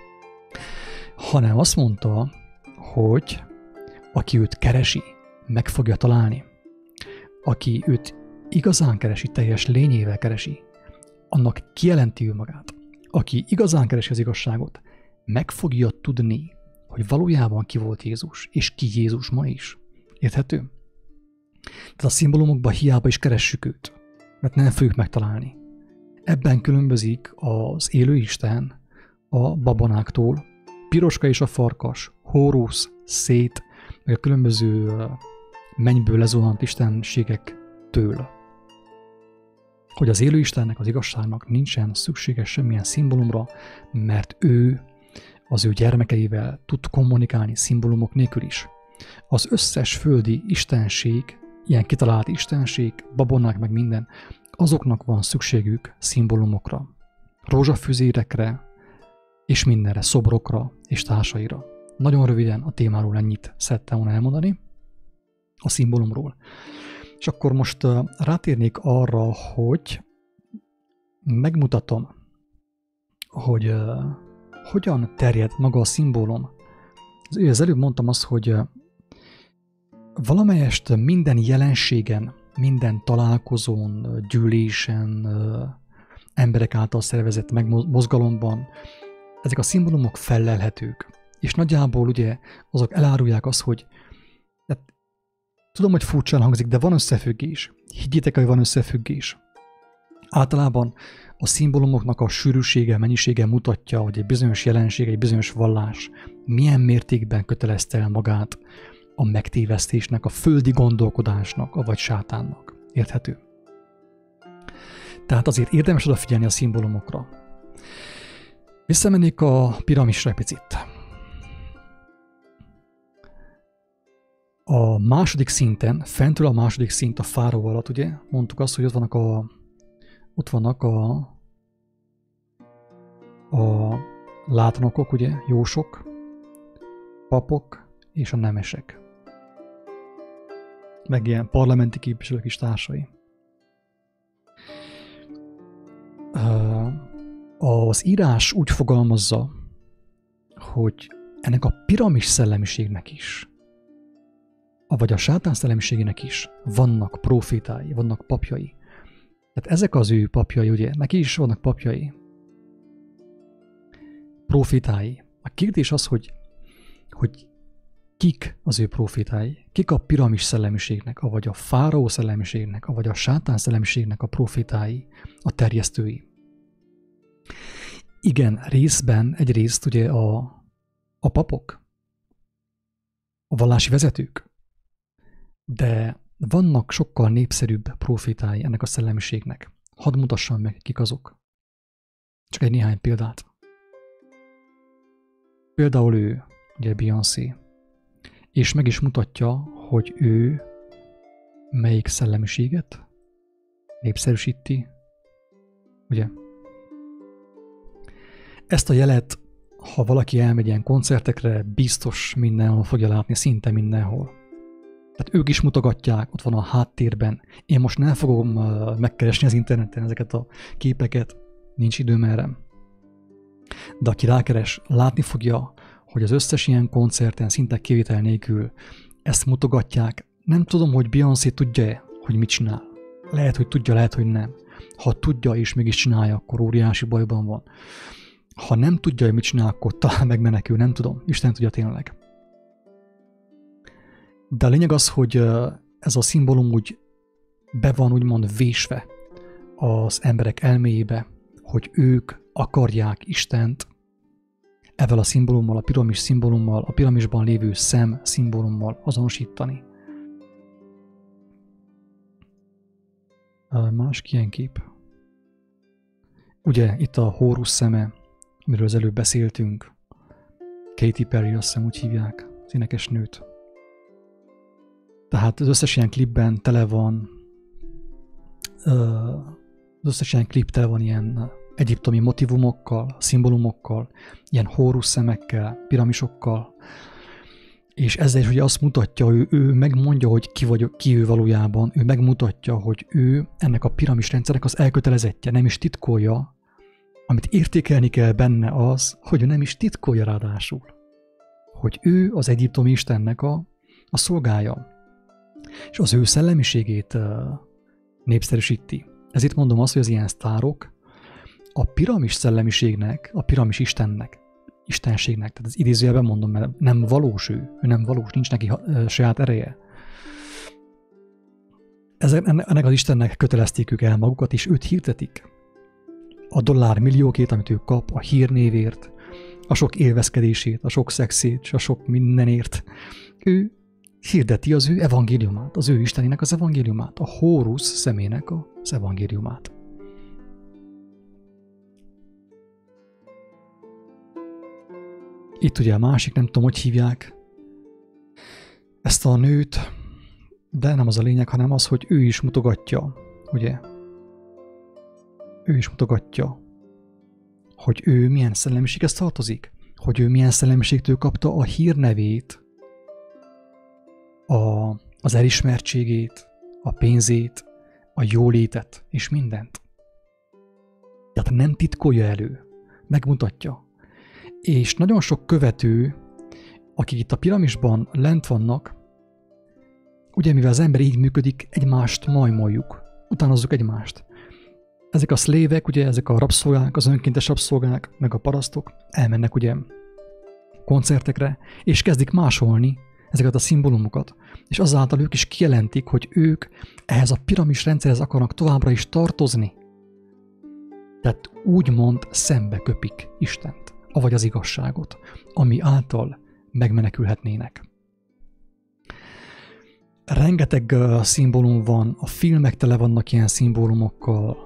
hanem azt mondta, hogy aki őt keresi, meg fogja találni. Aki őt igazán keresi, teljes lényével keresi, annak kijelenti ő magát. Aki igazán keresi az igazságot, meg fogja tudni, hogy valójában ki volt Jézus, és ki Jézus ma is. Érthető? Tehát a szimbólumokban hiába is keressük őt, mert nem fogjuk megtalálni. Ebben különbözik az élő Isten a babonáktól, Piroska és a farkas, Hórusz, Szét, meg a különböző mennyből lezuhant istenségektől. Hogy az élő Istennek, az igazságnak nincsen szükséges semmilyen szimbólumra, mert ő az ő gyermekeivel tud kommunikálni szimbólumok nélkül is. Az összes földi istenség, ilyen kitalált istenség, babonák meg minden, azoknak van szükségük szimbólumokra, rózsafüzérekre, és mindenre, szobrokra és társaira. Nagyon röviden a témáról ennyit szerettem volna elmondani, a szimbólumról. És akkor most uh, rátérnék arra, hogy megmutatom, hogy uh, hogyan terjed maga a szimbólum. Az előbb mondtam azt, hogy uh, valamelyest minden jelenségen, minden találkozón, gyűlésen, uh, emberek által szervezett megmozgalomban ezek a szimbólumok fellelhetők. És nagyjából ugye azok elárulják azt, hogy hát, tudom, hogy furcsán hangzik, de van összefüggés. Higgyétek, hogy van összefüggés. Általában a szimbólumoknak a sűrűsége, mennyisége mutatja, hogy egy bizonyos jelenség, egy bizonyos vallás milyen mértékben kötelezte el magát a megtévesztésnek, a földi gondolkodásnak, vagy sátánnak. Érthető? Tehát azért érdemes odafigyelni a szimbólumokra. Visszamennék a piramisra egy picit. A második szinten, fentről a második szint a fáraó alatt, ugye, mondtuk azt, hogy ott vannak a, ott vannak a, a látnokok, ugye, jósok, papok és a nemesek. Meg ilyen parlamenti képviselők is társai. Az írás úgy fogalmazza, hogy ennek a piramis szellemiségnek is, vagy a sátán szellemiségének is vannak profétái, vannak papjai. Tehát ezek az ő papjai, ugye, neki is vannak papjai, profétái. A kérdés az, hogy, hogy kik az ő profétái, kik a piramis szellemiségnek, vagy a fáraó szellemiségnek, vagy a sátán szellemiségnek a profétái, a terjesztői. Igen, részben, egyrészt ugye a, a papok, a vallási vezetők, de vannak sokkal népszerűbb profétái ennek a szellemiségnek. Hadd mutassam meg, kik azok. Csak egy néhány példát. Például ő, ugye Beyoncé, és meg is mutatja, hogy ő melyik szellemiséget népszerűsíti, ugye? Ezt a jelet, ha valaki elmegy ilyen koncertekre, biztos mindenhol fogja látni, szinte mindenhol. Tehát ők is mutogatják, ott van a háttérben. Én most nem fogom uh, megkeresni az interneten ezeket a képeket, nincs időm erre. De aki rákeres, látni fogja, hogy az összes ilyen koncerten szinte kivétel nélkül ezt mutogatják. Nem tudom, hogy Beyoncé tudja-e, hogy mit csinál. Lehet, hogy tudja, lehet, hogy nem. Ha tudja és mégis csinálja, akkor óriási bajban van. Ha nem tudja, hogy mit csinál, akkor talán megmenekül, nem tudom. Isten tudja tényleg. De a lényeg az, hogy ez a szimbólum úgy be van úgymond vésve az emberek elméjébe, hogy ők akarják Istent ezzel a szimbólummal, a piramis szimbólummal, a piramisban lévő szem szimbólummal azonosítani. Más ilyen kép. Ugye itt a Hórusz szeme, amiről az előbb beszéltünk. Katy Perry, azt hiszem úgy hívják, az énekesnőt. Tehát az összes ilyen klipben tele van, az összes ilyen klip tele van ilyen egyiptomi motivumokkal, szimbólumokkal, ilyen Hórusz szemekkel, piramisokkal, és ezzel is ugye azt mutatja, ő, ő megmondja, hogy ki, vagy, ki ő valójában, ő megmutatja, hogy ő ennek a piramis rendszernek az elkötelezettje, nem is titkolja, amit értékelni kell benne az, hogy ő nem is titkolja ráadásul, hogy ő az egyiptomi istennek a, a szolgája, és az ő szellemiségét uh, népszerűsíti. Ezért mondom azt, hogy az ilyen sztárok a piramis szellemiségnek, a piramis istennek, istenségnek, tehát az idézőjelben mondom, mert nem valós ő, ő nem valós, nincs neki uh, saját ereje. Ezek, ennek az istennek kötelezték ők el magukat, és őt hirdetik. A dollár milliókét, amit ő kap, a hírnévért, a sok élvezkedését, a sok szexét, a sok mindenért. Ő hirdeti az ő evangéliumát, az ő istenének az evangéliumát, a Hórusz szemének az evangéliumát. Itt ugye a másik, nem tudom, hogy hívják ezt a nőt, de nem az a lényeg, hanem az, hogy ő is mutogatja, ugye? Ő is mutogatja, hogy ő milyen szellemiséghez tartozik, hogy ő milyen szellemiségtől kapta a hírnevét, a, az elismertségét, a pénzét, a jólétet és mindent. Tehát nem titkolja elő, megmutatja. És nagyon sok követő, akik itt a piramisban lent vannak, ugye mivel az ember így működik, egymást majmoljuk, utánozzuk egymást. Ezek a szlévek, ugye ezek a rabszolgák, az önkéntes rabszolgák, meg a parasztok elmennek ugye koncertekre, és kezdik másolni ezeket a szimbólumokat, és azáltal ők is kijelentik, hogy ők ehhez a piramis rendszerhez akarnak továbbra is tartozni. Tehát úgymond szembe köpik Istent, avagy az igazságot, ami által megmenekülhetnének. Rengeteg uh, szimbólum van, a filmek tele vannak ilyen szimbólumokkal,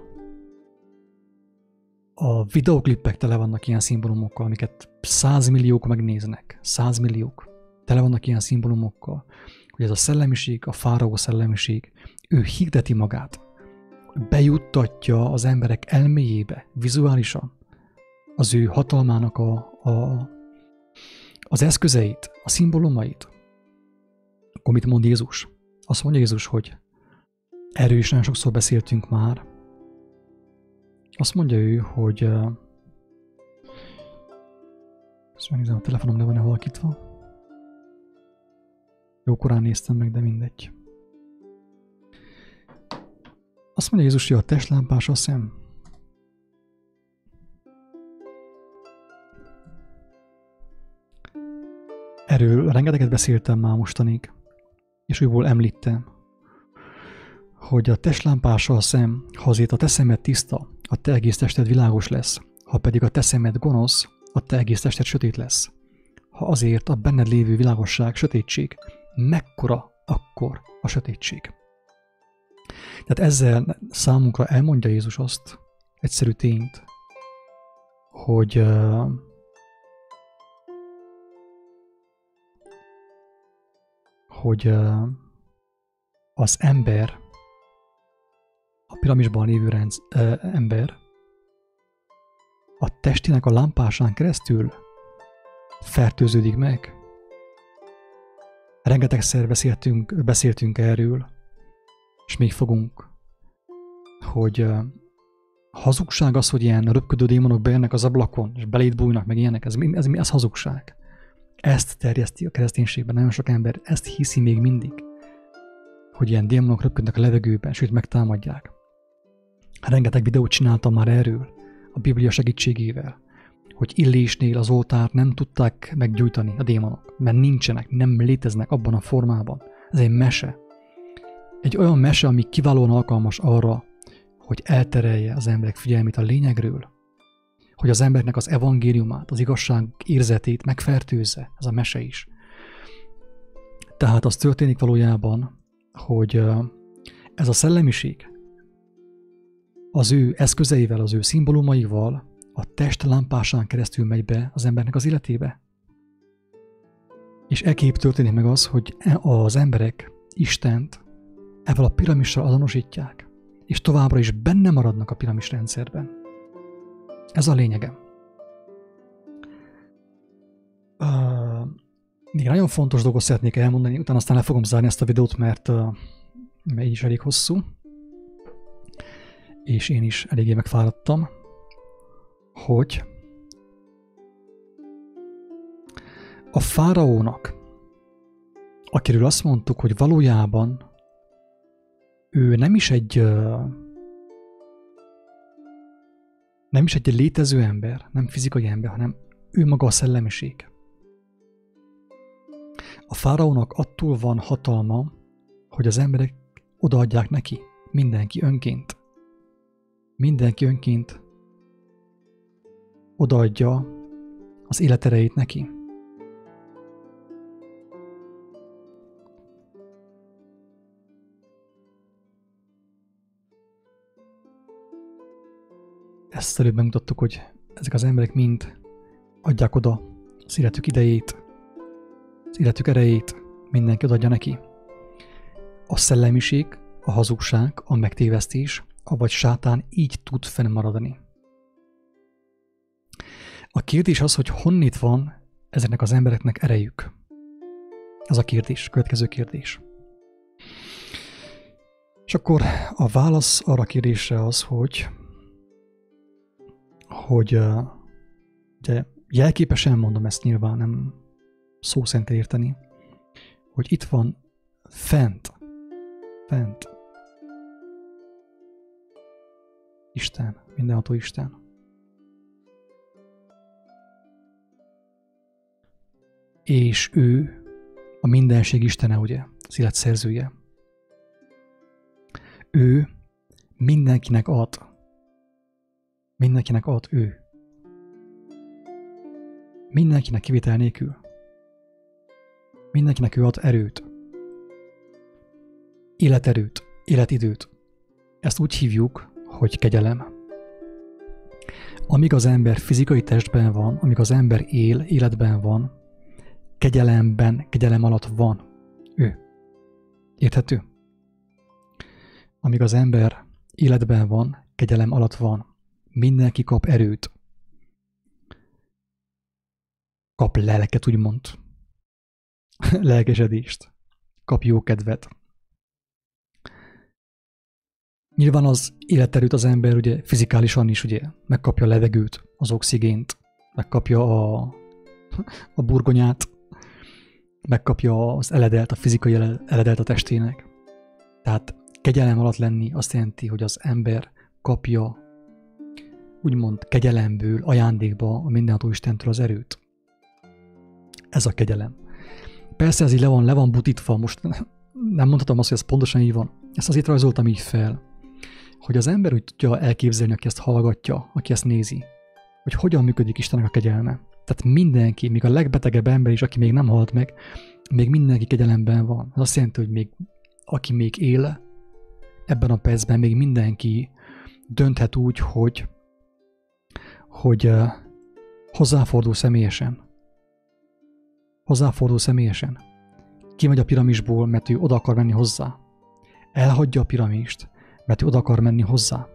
a videóklipek tele vannak ilyen szimbólumokkal, amiket százmilliók megnéznek, százmilliók tele vannak ilyen szimbólumokkal, hogy ez a szellemiség, a fáraó szellemiség, ő hirdeti magát, bejuttatja az emberek elméjébe, vizuálisan, az ő hatalmának a, a, az eszközeit, a szimbólumait. Akkor mit mond Jézus? Azt mondja Jézus, hogy erről is nagyon sokszor beszéltünk már. Azt mondja ő, hogy ezt megnézem, a telefonom le van-e halkítva. Jókorán néztem meg, de mindegy. Azt mondja Jézus, hogy a testlámpás a szem. Erről rengeteget beszéltem már mostanig, és újból említem, hogy a testlámpása a szem, ha azért a te szemed tiszta, a te egész tested világos lesz, ha pedig a te szemed gonosz, a te egész tested sötét lesz. Ha azért a benned lévő világosság sötétség, mekkora akkor a sötétség. Tehát ezzel számunkra elmondja Jézus azt, egyszerű tényt, hogy uh, hogy uh, az ember, a piramisban lévő rendsz, uh, ember a testének a lámpásán keresztül fertőződik meg. Rengetegszer beszéltünk, beszéltünk erről, és még fogunk, hogy uh, hazugság az, hogy ilyen röpködő démonok bejönnek az ablakon, és beléd bújnak, meg ilyenek, ez, ez, ez, ez hazugság. Ezt terjeszti a kereszténységben, nagyon sok ember ezt hiszi még mindig, hogy ilyen démonok röpködnek a levegőben, sőt megtámadják. Rengeteg videót csináltam már erről, a Biblia segítségével, hogy Illésnél az oltárt nem tudták meggyújtani a démonok, mert nincsenek, nem léteznek abban a formában. Ez egy mese. Egy olyan mese, ami kiválóan alkalmas arra, hogy elterelje az emberek figyelmét a lényegről, hogy az embernek az evangéliumát, az igazság érzetét megfertőzze, ez a mese is. Tehát az történik valójában, hogy ez a szellemiség az ő eszközeivel, az ő szimbólumaival a test lámpásán keresztül megy be az embernek az életébe. És ekképp történik meg az, hogy az emberek Istent ezzel a piramissal azonosítják, és továbbra is benne maradnak a piramis rendszerben. Ez a lényege. Uh, még nagyon fontos dolgot szeretnék elmondani, utána aztán le fogom zárni ezt a videót, mert, uh, mert így is elég hosszú, és én is eléggé megfáradtam, hogy a fáraónak, akiről azt mondtuk, hogy valójában ő nem is egy nem is egy létező ember, nem fizikai ember, hanem ő maga a szellemiség. A fáraónak attól van hatalma, hogy az emberek odaadják neki, mindenki önként. Mindenki önként odaadja az életerejét neki. Ezt előbb megmutattuk, hogy ezek az emberek mind adják oda az életük idejét, az életük erejét, mindenki odaadja neki. A szellemiség, a hazugság, a megtévesztés, avagy sátán így tud fennmaradni. A kérdés az, hogy honnét van ezeknek az embereknek erejük. Ez a kérdés, következő kérdés. És akkor a válasz arra a kérdésre az, hogy hogy ugye, jelképesen mondom ezt, nyilván nem szó szerint érteni, hogy itt van fent, fent Isten, mindenható Isten. És ő a mindenség Istene, ugye, az élet szerzője. Ő mindenkinek ad. Mindenkinek ad ő. Mindenkinek kivétel nélkül. Mindenkinek ő ad erőt. Életerőt, életidőt. Ezt úgy hívjuk, hogy kegyelem. Amíg az ember fizikai testben van, amíg az ember él, életben van, kegyelemben, kegyelem alatt van ő. Érthető? Amíg az ember életben van, kegyelem alatt van. Mindenki kap erőt. Kap lelket, úgymond. Lelkesedést. Kap jó kedvet. Nyilván az életerőt az ember ugye fizikálisan is ugye megkapja a levegőt, az oxigént, megkapja a, a burgonyát, megkapja az eledelt, a fizikai eledelt a testének. Tehát kegyelem alatt lenni azt jelenti, hogy az ember kapja úgymond kegyelemből, ajándékba a mindenható Istentől az erőt. Ez a kegyelem. Persze ez így le van, le van butítva, most nem mondhatom azt, hogy ez pontosan így van. Ezt azért rajzoltam így fel, hogy az ember úgy tudja elképzelni, aki ezt hallgatja, aki ezt nézi, hogy hogyan működik Istennek a kegyelme. Tehát mindenki, még a legbetegebb ember is, aki még nem halt meg, még mindenki kegyelemben van. Ez azt jelenti, hogy még aki még él, ebben a percben még mindenki dönthet úgy, hogy hogy uh, hozzáfordul személyesen. Hozzáfordul személyesen. Kimegy a piramisból, mert ő oda akar menni hozzá. Elhagyja a piramist, mert ő oda akar menni hozzá.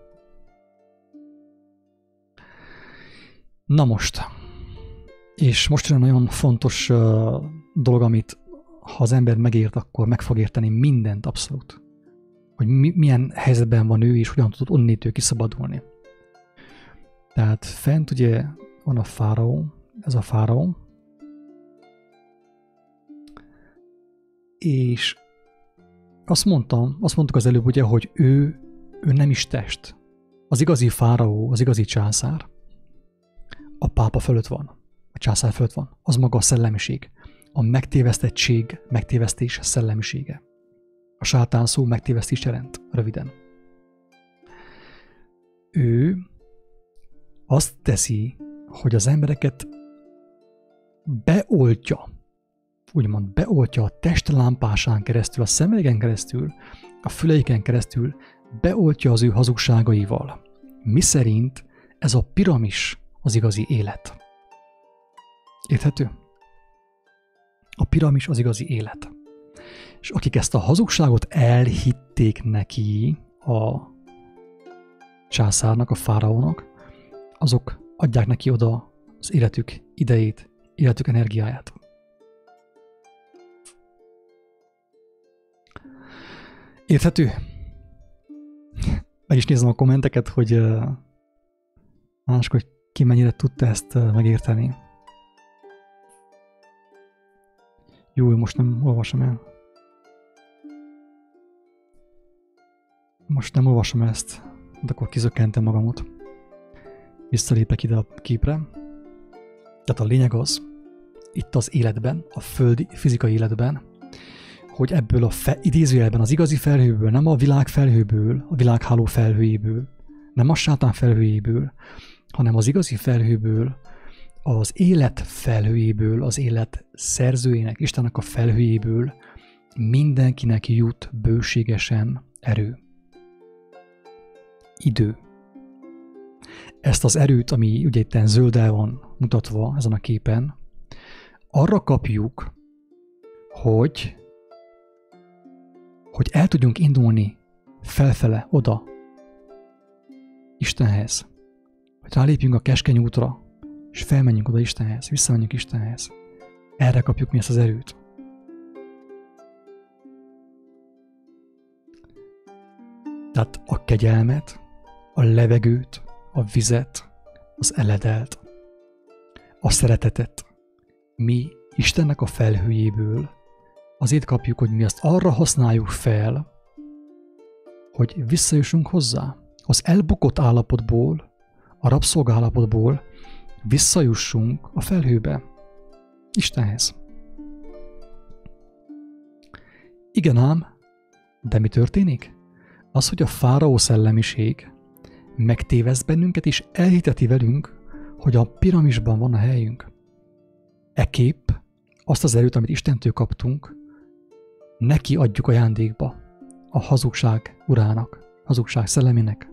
Na most. És most jön nagyon fontos uh, dolog, amit ha az ember megért, akkor meg fog érteni mindent abszolút. Hogy mi, milyen helyzetben van ő, és hogyan tudott onnét ő kiszabadulni. Tehát fent ugye van a fáraó, ez a fáraó, és azt mondtam, azt mondtuk az előbb ugye, hogy ő, ő nem is test. Az igazi fáraó, az igazi császár a pápa fölött van, a császár fölött van. Az maga a szellemiség, a megtévesztettség, megtévesztés szellemisége. A sátán szó megtévesztés jelent, röviden. Ő azt teszi, hogy az embereket beoltja, úgymond beoltja a testlámpásán keresztül, a szemeiken keresztül, a füleiken keresztül, beoltja az ő hazugságaival. Miszerint ez a piramis az igazi élet. Érthető? A piramis az igazi élet. És akik ezt a hazugságot elhitték neki, a császárnak, a fáraónak, azok adják neki oda az életük idejét, életük energiáját. Érthető? Meg is nézem a kommenteket, hogy uh, mások, hogy ki mennyire tudta ezt uh, megérteni. Jó, most nem olvasom el. Most nem olvasom ezt, de akkor kizökkentem magamot. Visszalépek ide a képre. Tehát a lényeg az, itt az életben, a földi, fizikai életben, hogy ebből a fe, idézőjelben az igazi felhőből, nem a világ felhőből, a világháló felhőjéből, nem a sátán felhőjéből, hanem az igazi felhőből, az élet felhőjéből, az élet szerzőjének, Istennek a felhőjéből mindenkinek jut bőségesen erő. Idő. Ezt az erőt, ami ugye itt zölddel van mutatva ezen a képen, arra kapjuk, hogy, hogy el tudjunk indulni felfele, oda, Istenhez. Hogy rálépjünk a keskeny útra, és felmenjünk oda Istenhez, visszamenjünk Istenhez. Erre kapjuk mi ezt az erőt. Tehát a kegyelmet, a levegőt, a vizet, az eledelt, a szeretetet mi Istennek a felhőjéből azért kapjuk, hogy mi azt arra használjuk fel, hogy visszajussunk hozzá. Az elbukott állapotból, a rabszolga állapotból visszajussunk a felhőbe, Istenhez. Igen ám, de mi történik? Az, hogy a fáraó szellemiség megtéveszt bennünket, és elhiteti velünk, hogy a piramisban van a helyünk. Ekképp azt az erőt, amit Istentől kaptunk, neki adjuk ajándékba, a hazugság urának, hazugság szellemének.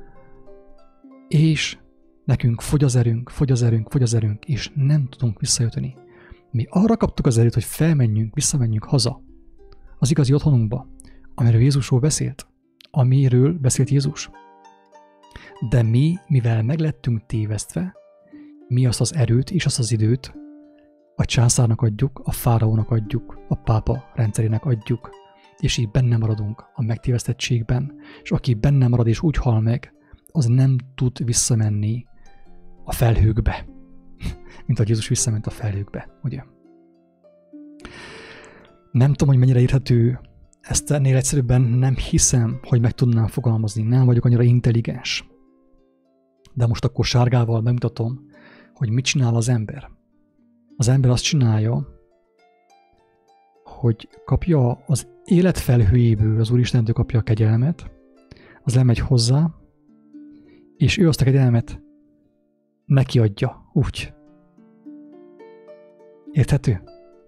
És nekünk fogy az erőnk, fogy az erőnk, fogy az erőnk, és nem tudunk visszajutni. Mi arra kaptuk az erőt, hogy felmenjünk, visszamenjünk haza, az igazi otthonunkba, amiről Jézusról beszélt, amiről beszélt Jézus. De mi, mivel meglettünk tévesztve, mi azt az erőt és azt az időt a császárnak adjuk, a fáraónak adjuk, a pápa rendszerének adjuk, és így benne maradunk a megtévesztettségben, és aki benne marad és úgy hal meg, az nem tud visszamenni a felhőkbe, mint ahogy Jézus visszament a felhőkbe, ugye? Nem tudom, hogy mennyire érthető, ezt ennél egyszerűbben nem hiszem, hogy meg tudnám fogalmazni, nem vagyok annyira intelligens. De most akkor sárgával bemutatom, hogy mit csinál az ember. Az ember azt csinálja, hogy kapja az élet felhőjéből, az Úristentől kapja a kegyelmet, az lemegy hozzá, és ő azt a kegyelmet neki adja, úgy. Érthető?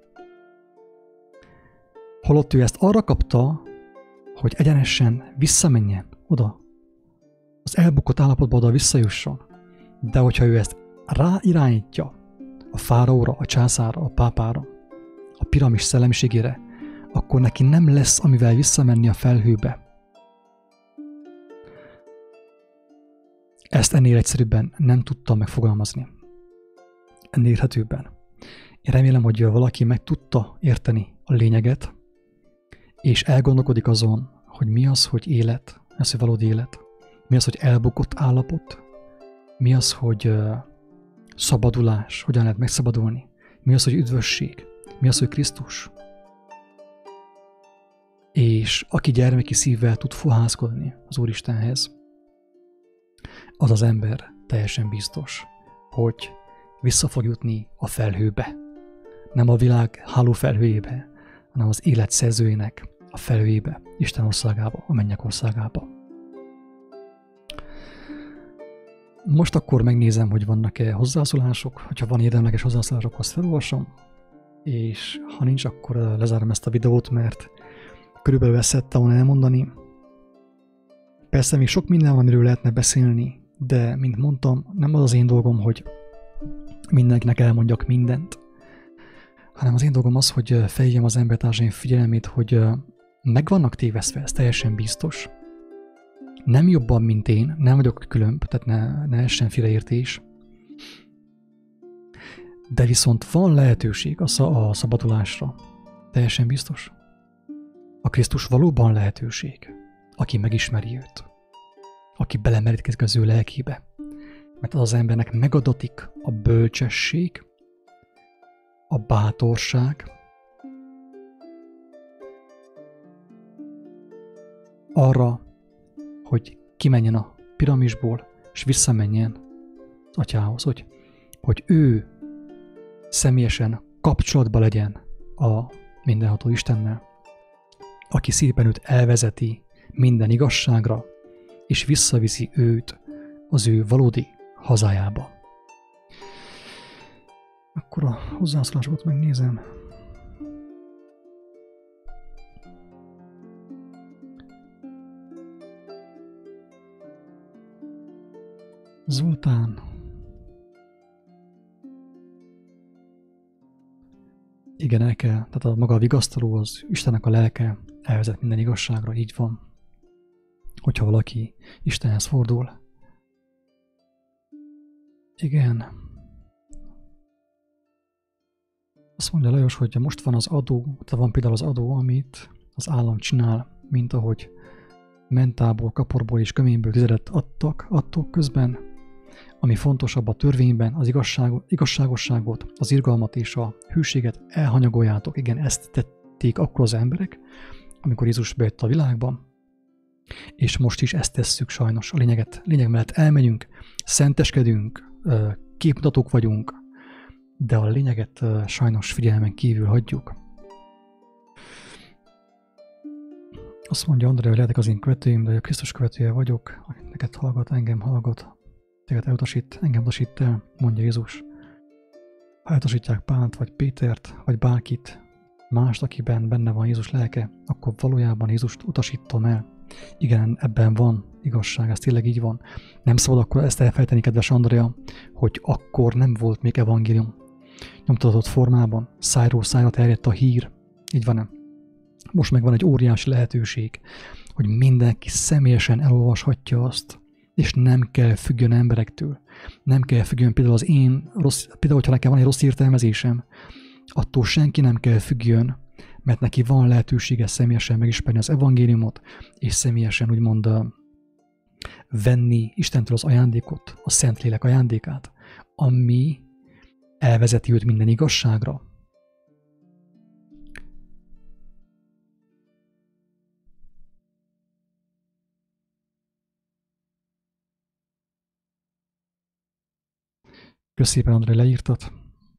Holott ő ezt arra kapta, hogy egyenesen visszamenjen oda, az elbukott állapotba oda visszajusson. De hogyha ő ezt ráirányítja a fáraóra, a császárra, a pápára, a piramis szellemiségére, akkor neki nem lesz, amivel visszamenni a felhőbe. Ezt ennél egyszerűbben nem tudtam megfogalmazni. Ennél érthetőbben. Én remélem, hogy valaki meg tudta érteni a a lényeget, és elgondolkodik azon, hogy mi az, hogy élet, mi az, hogy valódi élet, mi az, hogy elbukott állapot, mi az, hogy uh, szabadulás, hogyan lehet megszabadulni, mi az, hogy üdvösség, mi az, hogy Krisztus. És aki gyermeki szívvel tud fohászkodni az Úristenhez, az az ember teljesen biztos, hogy vissza fog jutni a felhőbe. Nem a világ háló felhőjébe, hanem az élet szerzőjének a felhőjébe, Isten országába, a mennyek országába. Most akkor megnézem, hogy vannak-e hozzászólások. Hogyha van érdemleges hozzászólások, azt felolvasom, és ha nincs, akkor lezárom ezt a videót, mert körülbelül ezt szerettem volna elmondani. Persze még sok minden van, amiről lehetne beszélni, de, mint mondtam, nem az az én dolgom, hogy mindenkinek elmondjak mindent, hanem az én dolgom az, hogy felhívjam az embertársaim figyelmét, hogy meg vannak tévesztve, ez teljesen biztos. Nem jobban, mint én, nem vagyok különb, tehát ne, ne essen félreértés. De viszont van lehetőség a, a szabadulásra. Teljesen biztos. A Krisztus valóban lehetőség, aki megismeri őt. Aki belemerítkezik az ő lelkébe. Mert az az embernek megadatik a bölcsesség, a bátorság, arra, hogy kimenjen a piramisból, és visszamenjen az atyához, hogy, hogy ő személyesen kapcsolatban legyen a mindenható Istennel, aki szépen őt elvezeti minden igazságra, és visszaviszi őt az ő valódi hazájába. Akkor a hozzászólásokat megnézem. Zoltán. Igen, el kell, tehát a maga a vigasztaló, az Istennek a lelke elvezet minden igazságra, így van. Hogyha valaki Istenhez fordul. Igen. Azt mondja Lajos, hogy most van az adó, tehát van például az adó, amit az állam csinál, mint ahogy mentából, kaporból és köményből tizedet adtak, adtok közben, ami fontosabb a törvényben, az igazság, igazságosságot, az irgalmat és a hűséget elhanyagoljátok. Igen, ezt tették akkor az emberek, amikor Jézus bejött a világba, és most is ezt tesszük sajnos. A lényeget, lényeg mellett elmegyünk, szenteskedünk, képmutatók vagyunk, de a lényeget sajnos figyelmen kívül hagyjuk. Azt mondja Andrea, hogy lehetek az én követőim, de a Krisztus követője vagyok, neked hallgat, engem hallgat, téged elutasít, engem utasít el, mondja Jézus. Ha elutasítják Pált, vagy Pétert, vagy bárkit, mást, akiben benne van Jézus lelke, akkor valójában Jézust utasítom el. Igen, ebben van igazság, ez tényleg így van. Nem szabad akkor ezt elfejteni, kedves Andrea, hogy akkor nem volt még evangélium. Nyomtatott formában, szájról szájra terjedt a hír. Így van-e? Most meg van egy óriási lehetőség, hogy mindenki személyesen elolvashatja azt, és nem kell függjön emberektől. Nem kell függjön például az én, rossz, például, hogyha nekem van egy rossz értelmezésem, attól senki nem kell függjön, mert neki van lehetősége személyesen megismerni az evangéliumot, és személyesen úgymond venni Istentől az ajándékot, a Szentlélek ajándékát, ami elvezeti őt minden igazságra. Köszönöm szépen, André, leírtad.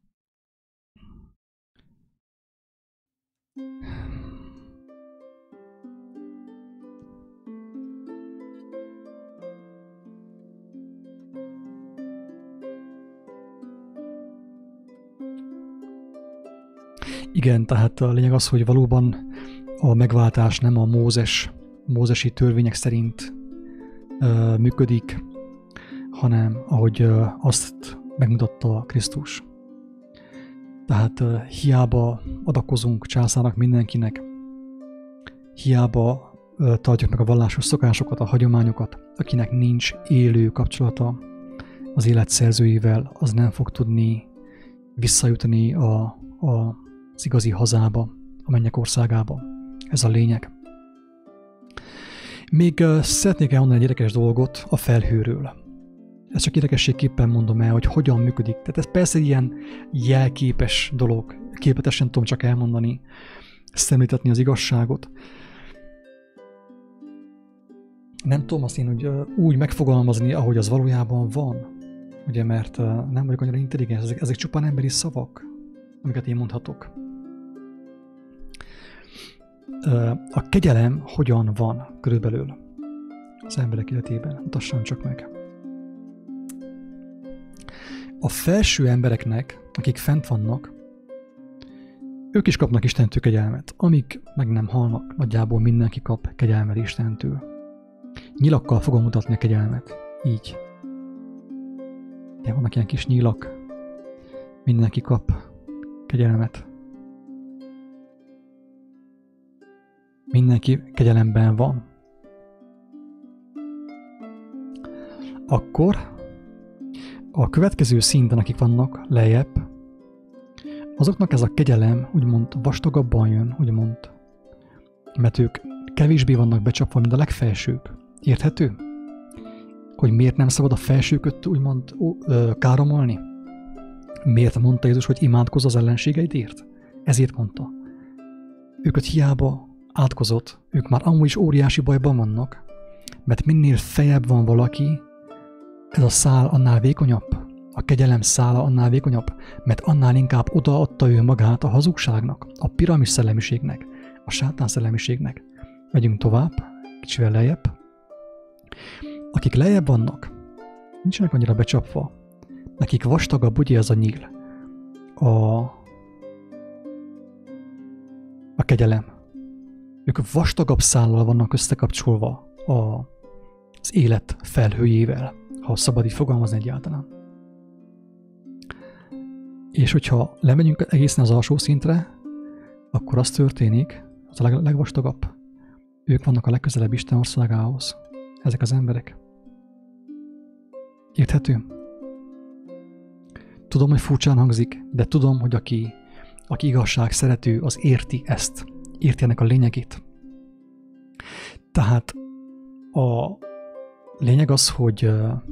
Igen, tehát a lényeg az, hogy valóban a megváltás nem a Mózes, mózesi törvények szerint uh, működik, hanem ahogy uh, azt megmutatta Krisztus. Tehát uh, hiába adakozunk császárnak mindenkinek, hiába uh, tartjuk meg a vallásos szokásokat, a hagyományokat, akinek nincs élő kapcsolata az élet szerzőjével, az nem fog tudni visszajutni a, a, az igazi hazába, a mennyek országában. Ez a lényeg. Még uh, szeretnék elmondani egy érdekes dolgot a felhőről. Ezt csak érdekességképpen mondom el, hogy hogyan működik. Tehát ez persze ilyen jelképes dolog. Képletesen tudom csak elmondani, szemléltetni az igazságot. Nem tudom azt én hogy uh, úgy megfogalmazni, ahogy az valójában van. Ugye, mert uh, nem vagyok annyira intelligens, ezek, ezek csupán emberi szavak, amiket én mondhatok. Uh, a kegyelem hogyan van körülbelül az emberek életében? Mutassam csak meg. A felső embereknek, akik fent vannak, ők is kapnak Istentől kegyelmet. Amíg meg nem halnak, nagyjából mindenki kap kegyelmet Istentől. Nyilakkal fogom mutatni a kegyelmet. Így. Ja, vannak ilyen kis nyilak. Mindenki kap kegyelmet. Mindenki kegyelemben van. Akkor a következő szinten, akik vannak lejjebb, azoknak ez a kegyelem úgymond vastagabban jön, úgymond, mert ők kevésbé vannak becsapva, mint a legfelsők. Érthető? Hogy miért nem szabad a felsőköt úgymond ó, ö, káromolni? Miért mondta Jézus, hogy imádkozz az ellenségeidért? Ezért mondta. Őket hiába átkozott, ők már amúgy is óriási bajban vannak, mert minél feljebb van valaki, ez a szál annál vékonyabb, a kegyelem szála annál vékonyabb, mert annál inkább odaadta ő magát a hazugságnak, a piramis szellemiségnek, a sátán szellemiségnek. Megyünk tovább, kicsivel lejjebb. Akik lejjebb vannak, nincsenek annyira becsapva, nekik vastagabb ugye ez a nyíl, a, a kegyelem. Ők vastagabb szállal vannak összekapcsolva a, az élet felhőjével, ha szabad így fogalmazni egyáltalán. És hogyha lemegyünk egészen az alsó szintre, akkor az történik, az a leg, legvastagabb. Ők vannak a legközelebb Isten országához. Ezek az emberek. Érthető? Tudom, hogy furcsán hangzik, de tudom, hogy aki, aki igazság szerető, az érti ezt. Érti ennek a lényegét. Tehát a lényeg az, hogy,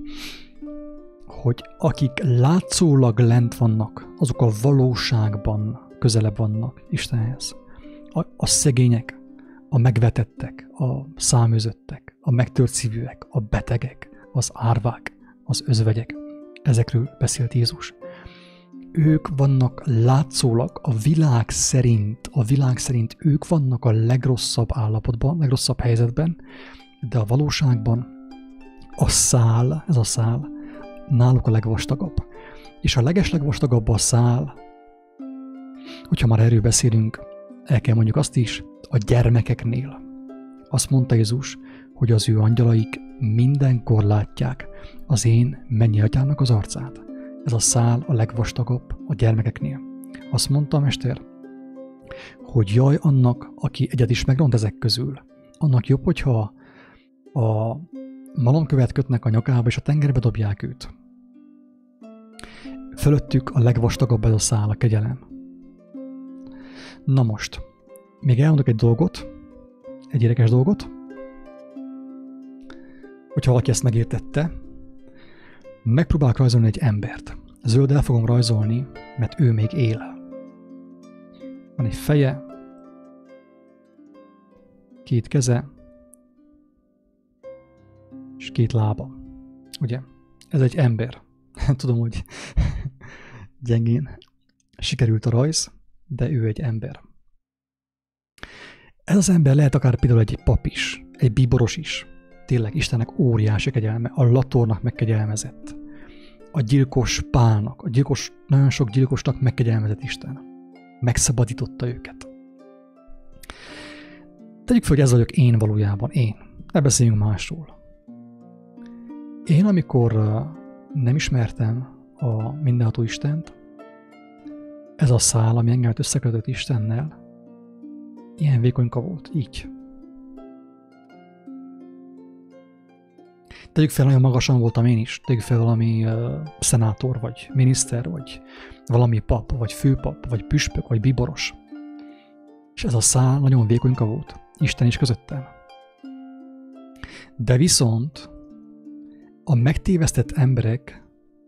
hogy akik látszólag lent vannak, azok a valóságban közelebb vannak Istenhez. A, a szegények, a megvetettek, a száműzöttek, a megtört szívűek, a betegek, az árvák, az özvegyek. Ezekről beszélt Jézus. Ők vannak látszólag a világ szerint, a világ szerint ők vannak a legrosszabb állapotban, legrosszabb helyzetben, de a valóságban a szál, ez a szál, náluk a legvastagabb. És a legeslegvastagabb a szál, hogyha már erről beszélünk, el kell mondjuk azt is, a gyermekeknél. Azt mondta Jézus, hogy az ő angyalaik mindenkor látják az én mennyi atyámnak az arcát. Ez a szál a legvastagabb a gyermekeknél. Azt mondta a mester, hogy jaj annak, aki egyet is megront ezek közül. Annak jobb, hogyha a malomkövet kötnek a nyakába, és a tengerbe dobják őt. Fölöttük a legvastagabb ez a szál, a kegyelem. Na most, még elmondok egy dolgot, egy érdekes dolgot, hogyha valaki ezt megértette, megpróbálok rajzolni egy embert. Zöld el fogom rajzolni, mert ő még él. Van egy feje, két keze, és két lába. Ugye? Ez egy ember. Tudom, hogy gyengén sikerült a rajz, de ő egy ember. Ez az ember lehet akár például egy pap is, egy bíboros is. Tényleg Istennek óriási kegyelme, a latornak megkegyelmezett. A gyilkos Pálnak, a gyilkos, nagyon sok gyilkosnak megkegyelmezett Isten. Megszabadította őket. Tegyük fel, hogy ez vagyok én valójában, én. Ne beszéljünk másról. Én, amikor nem ismertem a mindenható Istent, ez a szál, ami engemet összekötött Istennel, ilyen vékonyka volt, így. Tegyük fel, nagyon magasan voltam én is. Tegyük fel valami uh, szenátor, vagy miniszter, vagy valami pap, vagy főpap, vagy püspök, vagy bíboros. És ez a szál nagyon vékonyka volt, Isten is közöttem. De viszont a megtévesztett emberek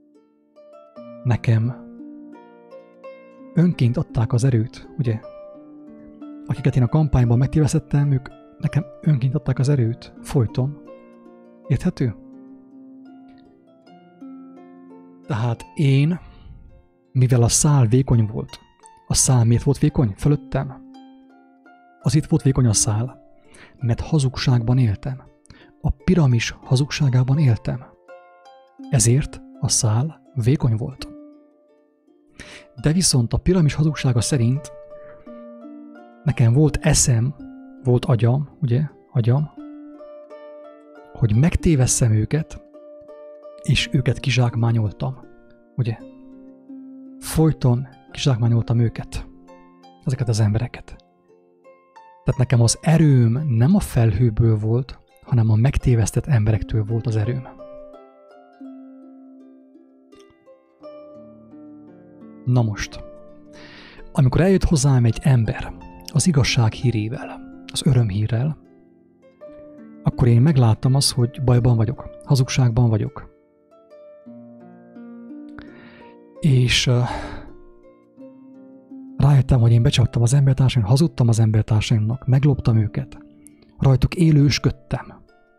nekem önként adták az erőt, ugye? Akiket én a kampányban megtévesztettem, ők nekem önként adták az erőt, folyton. Érthető? Tehát én, mivel a szál vékony volt, a szál miért volt vékony fölöttem? Az itt volt vékony a szál, mert hazugságban éltem. A piramis hazugságában éltem. Ezért a szál vékony volt. De viszont a piramis hazugsága szerint nekem volt eszem, volt agyam, ugye, agyam, hogy megtévesszem őket, és őket kizsákmányoltam, ugye. Folyton kizsákmányoltam őket, ezeket az embereket. Tehát nekem az erőm nem a felhőből volt, hanem a megtévesztett emberektől volt az erőm. Na most, amikor eljött hozzám egy ember az igazság hírével, az örömhírrel, akkor én megláttam azt, hogy bajban vagyok, hazugságban vagyok. És uh, rájöttem, hogy én becsaptam az embertársaimnak, hazudtam az embertársaimnak, megloptam őket, rajtuk élősködtem.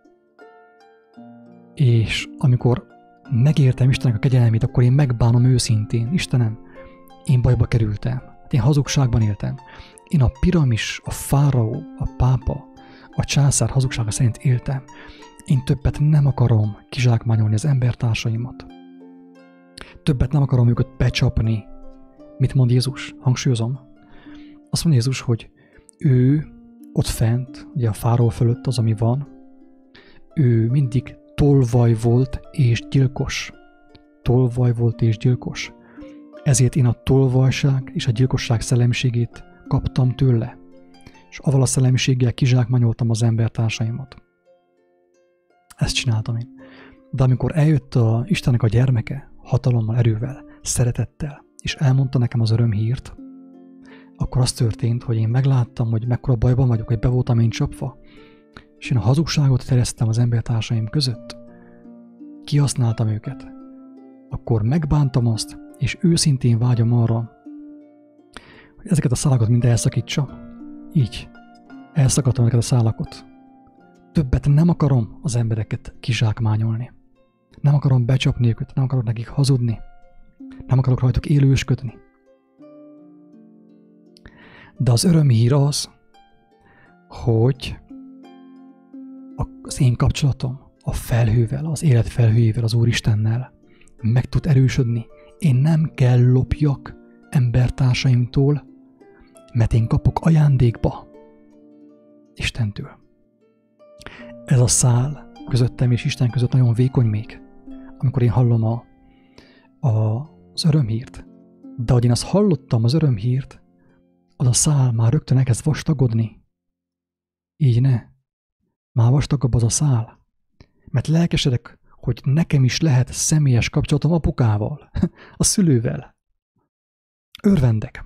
És amikor megértem Istennek a kegyelmét, akkor én megbánom őszintén. Istenem, én bajba kerültem, én hazugságban éltem. Én a piramis, a fáraó, a pápa, a császár hazugsága szerint éltem. Én többet nem akarom kizsákmányolni az embertársaimat. Többet nem akarom őket becsapni. Mit mond Jézus? Hangsúlyozom. Azt mondja Jézus, hogy ő ott fent, ugye a fáraó fölött az, ami van, ő mindig tolvaj volt és gyilkos. Tolvaj volt és gyilkos. Ezért én a tolvajság és a gyilkosság szellemiségét kaptam tőle, és avval a szellemiséggel kizsákmányoltam az embertársaimat. Ezt csináltam én. De amikor eljött a Istennek a gyermeke, hatalommal, erővel, szeretettel, és elmondta nekem az örömhírt, akkor az történt, hogy én megláttam, hogy mekkora bajban vagyok, hogy be voltam én csapva, és én a hazugságot terjesztem az embertársaim között. Kihasználtam őket. Akkor megbántam azt, és őszintén vágyom arra, hogy ezeket a szálakat mind elszakítsa. Így. Elszakadtam ezeket a szálakot. Többet nem akarom az embereket kizsákmányolni. Nem akarom becsapni őket, nem akarok nekik hazudni. Nem akarok rajtuk élősködni. De az örömhír az, hogy az én kapcsolatom a felhővel, az élet felhőjével, az Úristennel meg tud erősödni. Én nem kell lopjak embertársaimtól, mert én kapok ajándékba Istentől. Ez a szál közöttem és Isten között nagyon vékony még, amikor én hallom a, a, az örömhírt. De ahogy én azt hallottam, az örömhírt, az a szál már rögtön elkezd vastagodni. Így ne. Már vastagabb az a szál. Mert lelkesedek, hogy nekem is lehet személyes kapcsolatom apukával, a szülővel. Örvendek.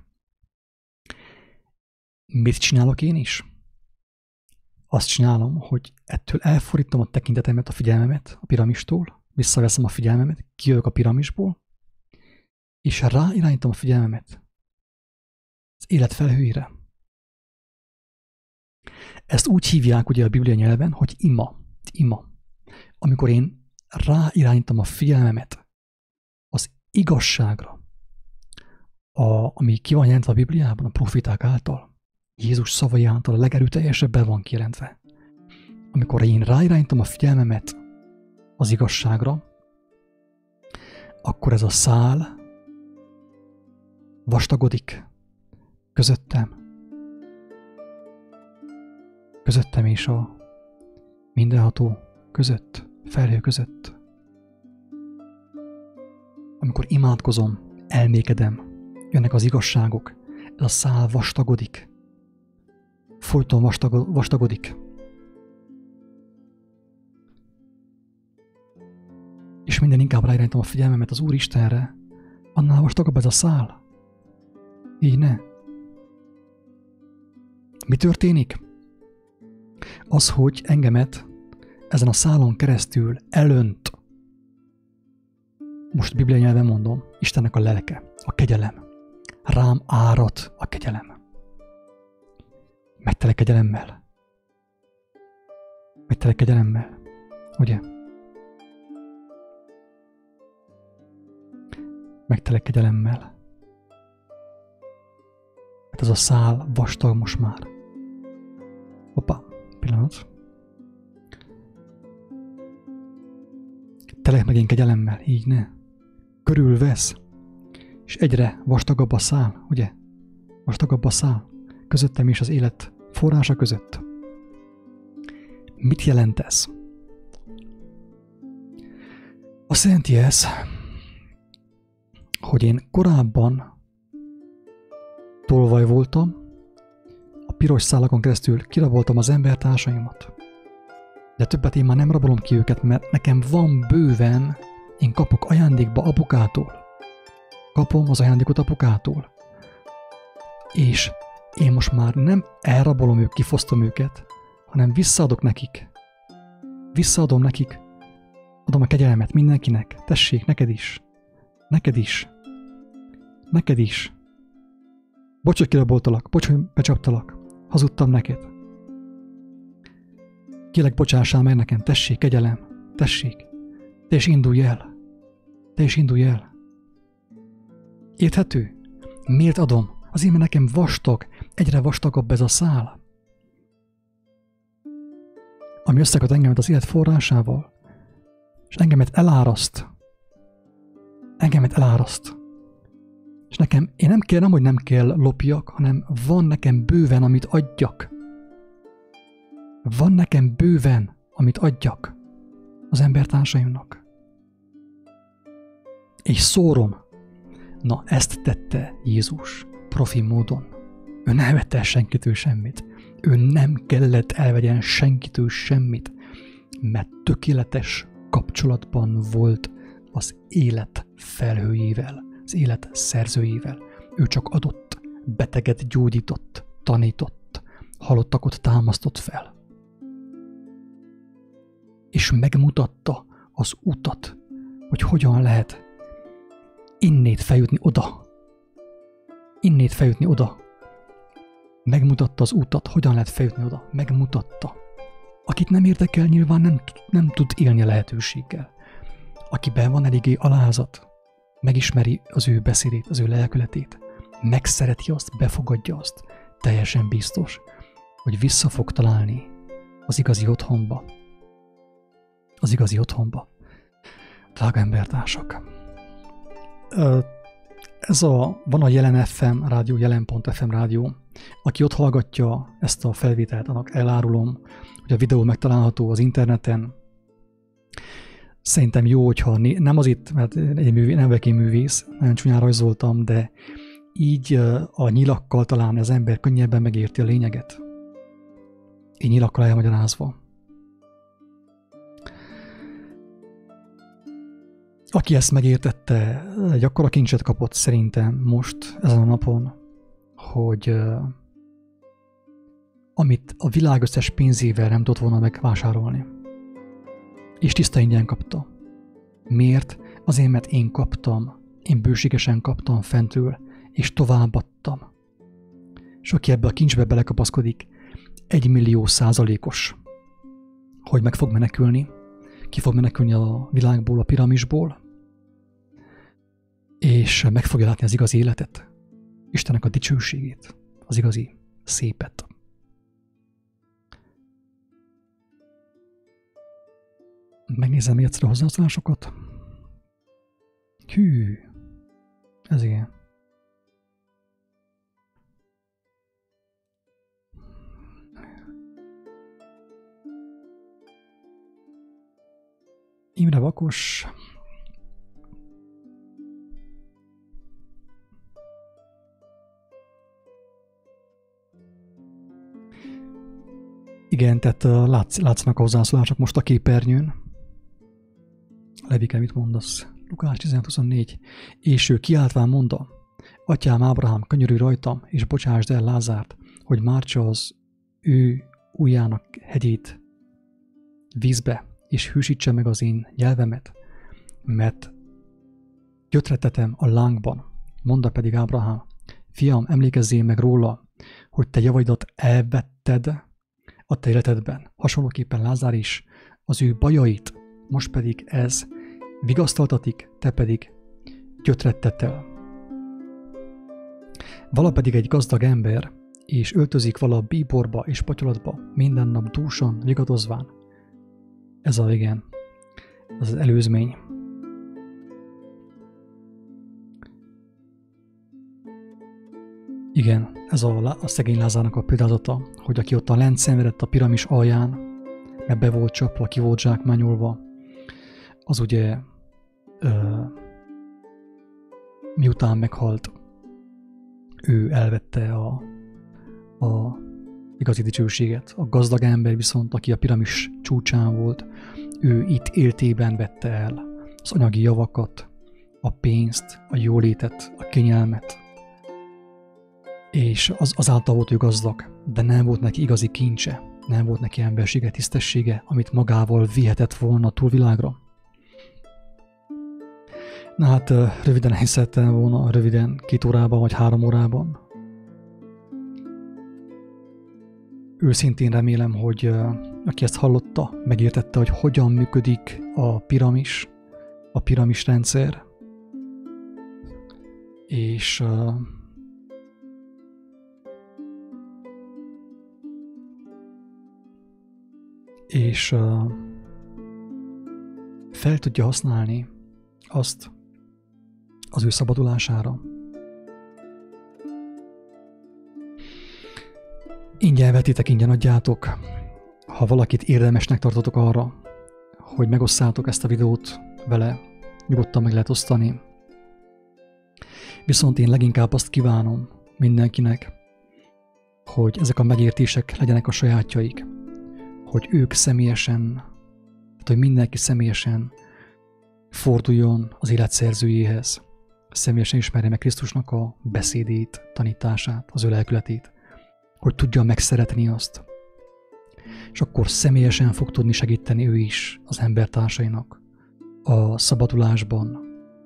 Mit csinálok én is? Azt csinálom, hogy ettől elfordítom a tekintetemet, a figyelmemet a piramistól, visszaveszem a figyelmemet, kijövök a piramisból, és ráirányítom a figyelmemet az élet felhőire. Ezt úgy hívják ugye a Biblia nyelven, hogy ima. Ima. Amikor én ráirányítom a figyelmemet az igazságra, a, ami ki van jelentve a Bibliában, a profiták által, Jézus szavai által a legerőteljesebben van kijelentve. Amikor én ráirányítom a figyelmemet az igazságra, akkor ez a szál vastagodik közöttem, közöttem és a mindenható között, felhő között. Amikor imádkozom, elmékedem, jönnek az igazságok, ez a szál vastagodik, folyton vastag, vastagodik. És minden inkább ráirányítom a figyelmemet az Úristenre, annál vastagabb ez a szál. Így ne. Mi történik? Az, hogy engemet ezen a szálon keresztül elönt. Most Biblia nyelven mondom, Istennek a lelke, a kegyelem. Rám árad a kegyelem. Megtelek kegyelemmel. Megtelek kegyelemmel. Ugye? Megtelek kegyelemmel. Hát ez a szál vastag most már. Hoppá, pillanat. Telek meg én kegyelemmel, így ne. Körülvesz, és egyre vastagabb a szál, ugye? Vastagabb a szál. Közöttem és az élet forrása között. Mit jelent ez? Azt jelenti ez, hogy én korábban tolvaj voltam, a piros szálakon keresztül kiraboltam az embertársaimat. De többet én már nem rabolom ki őket, mert nekem van bőven, én kapok ajándékba apukától. Kapom az ajándékot apukától. És én most már nem elrabolom őket, kifosztom őket, hanem visszaadok nekik. Visszaadom nekik. Adom a kegyelmet mindenkinek. Tessék, neked is. Neked is. Neked is. Bocs, hogy kiraboltalak. Bocs, hogy becsaptalak. Hazudtam neked. Kérlek, bocsássál meg nekem. Tessék, kegyelem. Tessék. Te is indulj el. Te is indulj el. Érthető? Miért adom? Azért, mert nekem vastag, egyre vastagabb ez a szál. Ami összeköt engemet az élet forrásával, és engemet eláraszt. Engemet eláraszt. És nekem, én nem kell, nem, hogy nem kell lopjak, hanem van nekem bőven, amit adjak. Van nekem bőven, amit adjak az embertársaimnak. És szórom. Na, ezt tette Jézus profi módon. Ő nem vette el senkitől semmit. Ő nem kellett elvegyen senkitől semmit, mert tökéletes kapcsolatban volt az élet felhőjével, az élet szerzőjével. Ő csak adott, beteget gyógyított, tanított, halottakot támasztott fel. És megmutatta az utat, hogy hogyan lehet innét feljutni oda. Innét feljutni oda. Megmutatta az utat, hogyan lehet feljutni oda. Megmutatta. Akit nem érdekel, nyilván nem, nem tud élni a lehetőséggel. Akiben van eléggé alázat, megismeri az ő beszédét, az ő lelkületét, megszereti azt, befogadja azt, teljesen biztos, hogy vissza fog találni az igazi otthonba. Az igazi otthonba. Drága embertársak! Ez a, van a Jelen ef em rádió, jelen pont ef em rádió. Aki ott hallgatja ezt a felvételt, annak elárulom, hogy a videó megtalálható az interneten. Szerintem jó, hogyha né- nem az itt, mert egy művé, nem vagyok én művész, nagyon csúnyán rajzoltam, de így a nyilakkal talán az ember könnyebben megérti a lényeget. Így nyilakkal elmagyarázva. Aki ezt megértette, egy akkora kincset kapott szerintem most, ezen a napon, hogy uh, amit a világ összes pénzével nem tudott volna megvásárolni. És tiszta ingyen kapta. Miért? Azért, mert én kaptam, én bőségesen kaptam fentről, és továbbadtam. És aki ebbe a kincsbe belekapaszkodik, egy millió százalékos, hogy meg fog menekülni, ki fog menekülni a világból, a piramisból, és meg fogja látni az igazi életet, Istennek a dicsőségét, az igazi szépet. Megnézem még egyszer a hozzászólásokat. Hű, ez ilyen. Imre Vakos. Igen, tehát látsz, látszanak a hozzászólások most a képernyőn. Levike, mit mondasz? Lukács tizenhat huszonnégy. És ő kiáltván mondta, Atyám Ábrahám, könyörülj rajtam, és bocsásd el Lázárt, hogy mártsa az ő ujjának hegyét vízbe, és hűsítse meg az én nyelvemet, mert gyötretetem a lángban. Mondta pedig Ábrahám: fiam, emlékezzél meg róla, hogy te javaidat elvetted a te életedben. Hasonlóképpen Lázár is az ő bajait, most pedig ez vigasztaltatik, te pedig gyötrettetel. Vala pedig egy gazdag ember, és öltözik vala bíborba és patyolatba, minden nap dúsan, vigadozván. Ez a igen, az, az előzmény. Igen, ez a, a szegény Lázárnak a példázata, hogy aki ott a lent szenvedett a piramis alján, mert be volt csapva, ki volt zsákmányolva, az ugye ö, miután meghalt, ő elvette a, a igazi dicsőséget. A gazdag ember viszont, aki a piramis csúcsán volt, ő itt éltében vette el az anyagi javakat, a pénzt, a jólétet, a kényelmet, és az, azáltal volt ő gazdag, de nem volt neki igazi kincse, nem volt neki embersége, tisztessége, amit magával vihetett volna a túlvilágra. Na hát röviden hiszette volna, röviden két órában vagy három órában. Őszintén remélem, hogy aki ezt hallotta, megértette, hogy hogyan működik a piramis, a piramis rendszer, és és fel tudja használni azt az ő szabadulására. Ingyen vetitek, ingyen adjátok. Ha valakit érdemesnek tartotok arra, hogy megosszátok ezt a videót vele, nyugodtan meg lehet osztani. Viszont én leginkább azt kívánom mindenkinek, hogy ezek a megértések legyenek a sajátjaik, hogy ők személyesen, tehát hogy mindenki személyesen forduljon az élet szerzőjéhez, személyesen ismerje meg Krisztusnak a beszédét, tanítását, az ő lelkületét, hogy tudja megszeretni azt. És akkor személyesen fog tudni segíteni ő is az embertársainak a szabadulásban,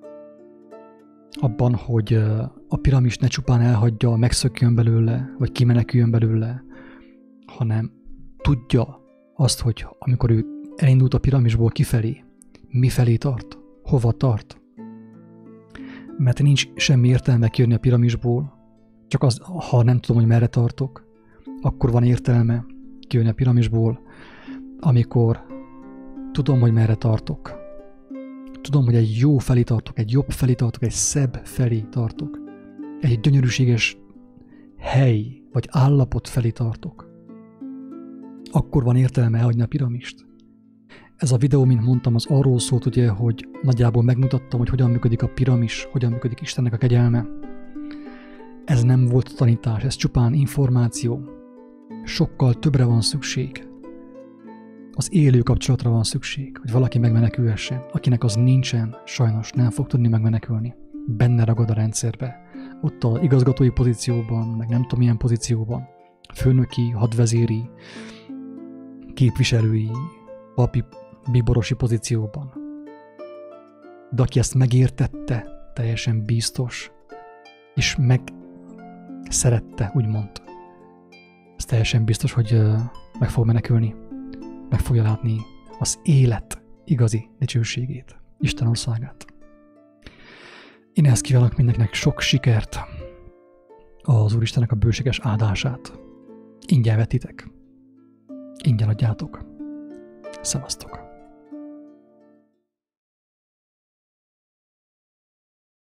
abban, hogy a piramis ne csupán elhagyja, megszökjön belőle, vagy kimeneküljön belőle, hanem tudja azt, hogy amikor ő elindult a piramisból kifelé, mifelé tart, hova tart. Mert nincs semmi értelme kijönni a piramisból, csak az, ha nem tudom, hogy merre tartok, akkor van értelme kijönni a piramisból, amikor tudom, hogy merre tartok. Tudom, hogy egy jó felé tartok, egy jobb felé tartok, egy szebb felé tartok. Egy gyönyörűséges hely vagy állapot felé tartok. Akkor van értelme elhagyni a piramist. Ez a videó, mint mondtam, az arról szólt, ugye, hogy nagyjából megmutattam, hogy hogyan működik a piramis, hogyan működik Istennek a kegyelme. Ez nem volt tanítás, ez csupán információ. Sokkal többre van szükség. Az élő kapcsolatra van szükség, hogy valaki megmenekülhessen. Akinek az nincsen, sajnos nem fog tudni megmenekülni. Benne ragad a rendszerbe. Ott az igazgatói pozícióban, meg nem tudom milyen pozícióban. Főnöki, hadvezéri, képviselői, papi, bíborosi pozícióban. De aki ezt megértette, teljesen biztos, és megszerette, úgymond, ez teljesen biztos, hogy meg fog menekülni, meg fogja látni az élet igazi dicsőségét, Isten országát. Én ezt kívánok mindenkinek sok sikert, az Úristennek a bőséges áldását. Ingyen vetitek, ingyen adjátok. Szevasztok!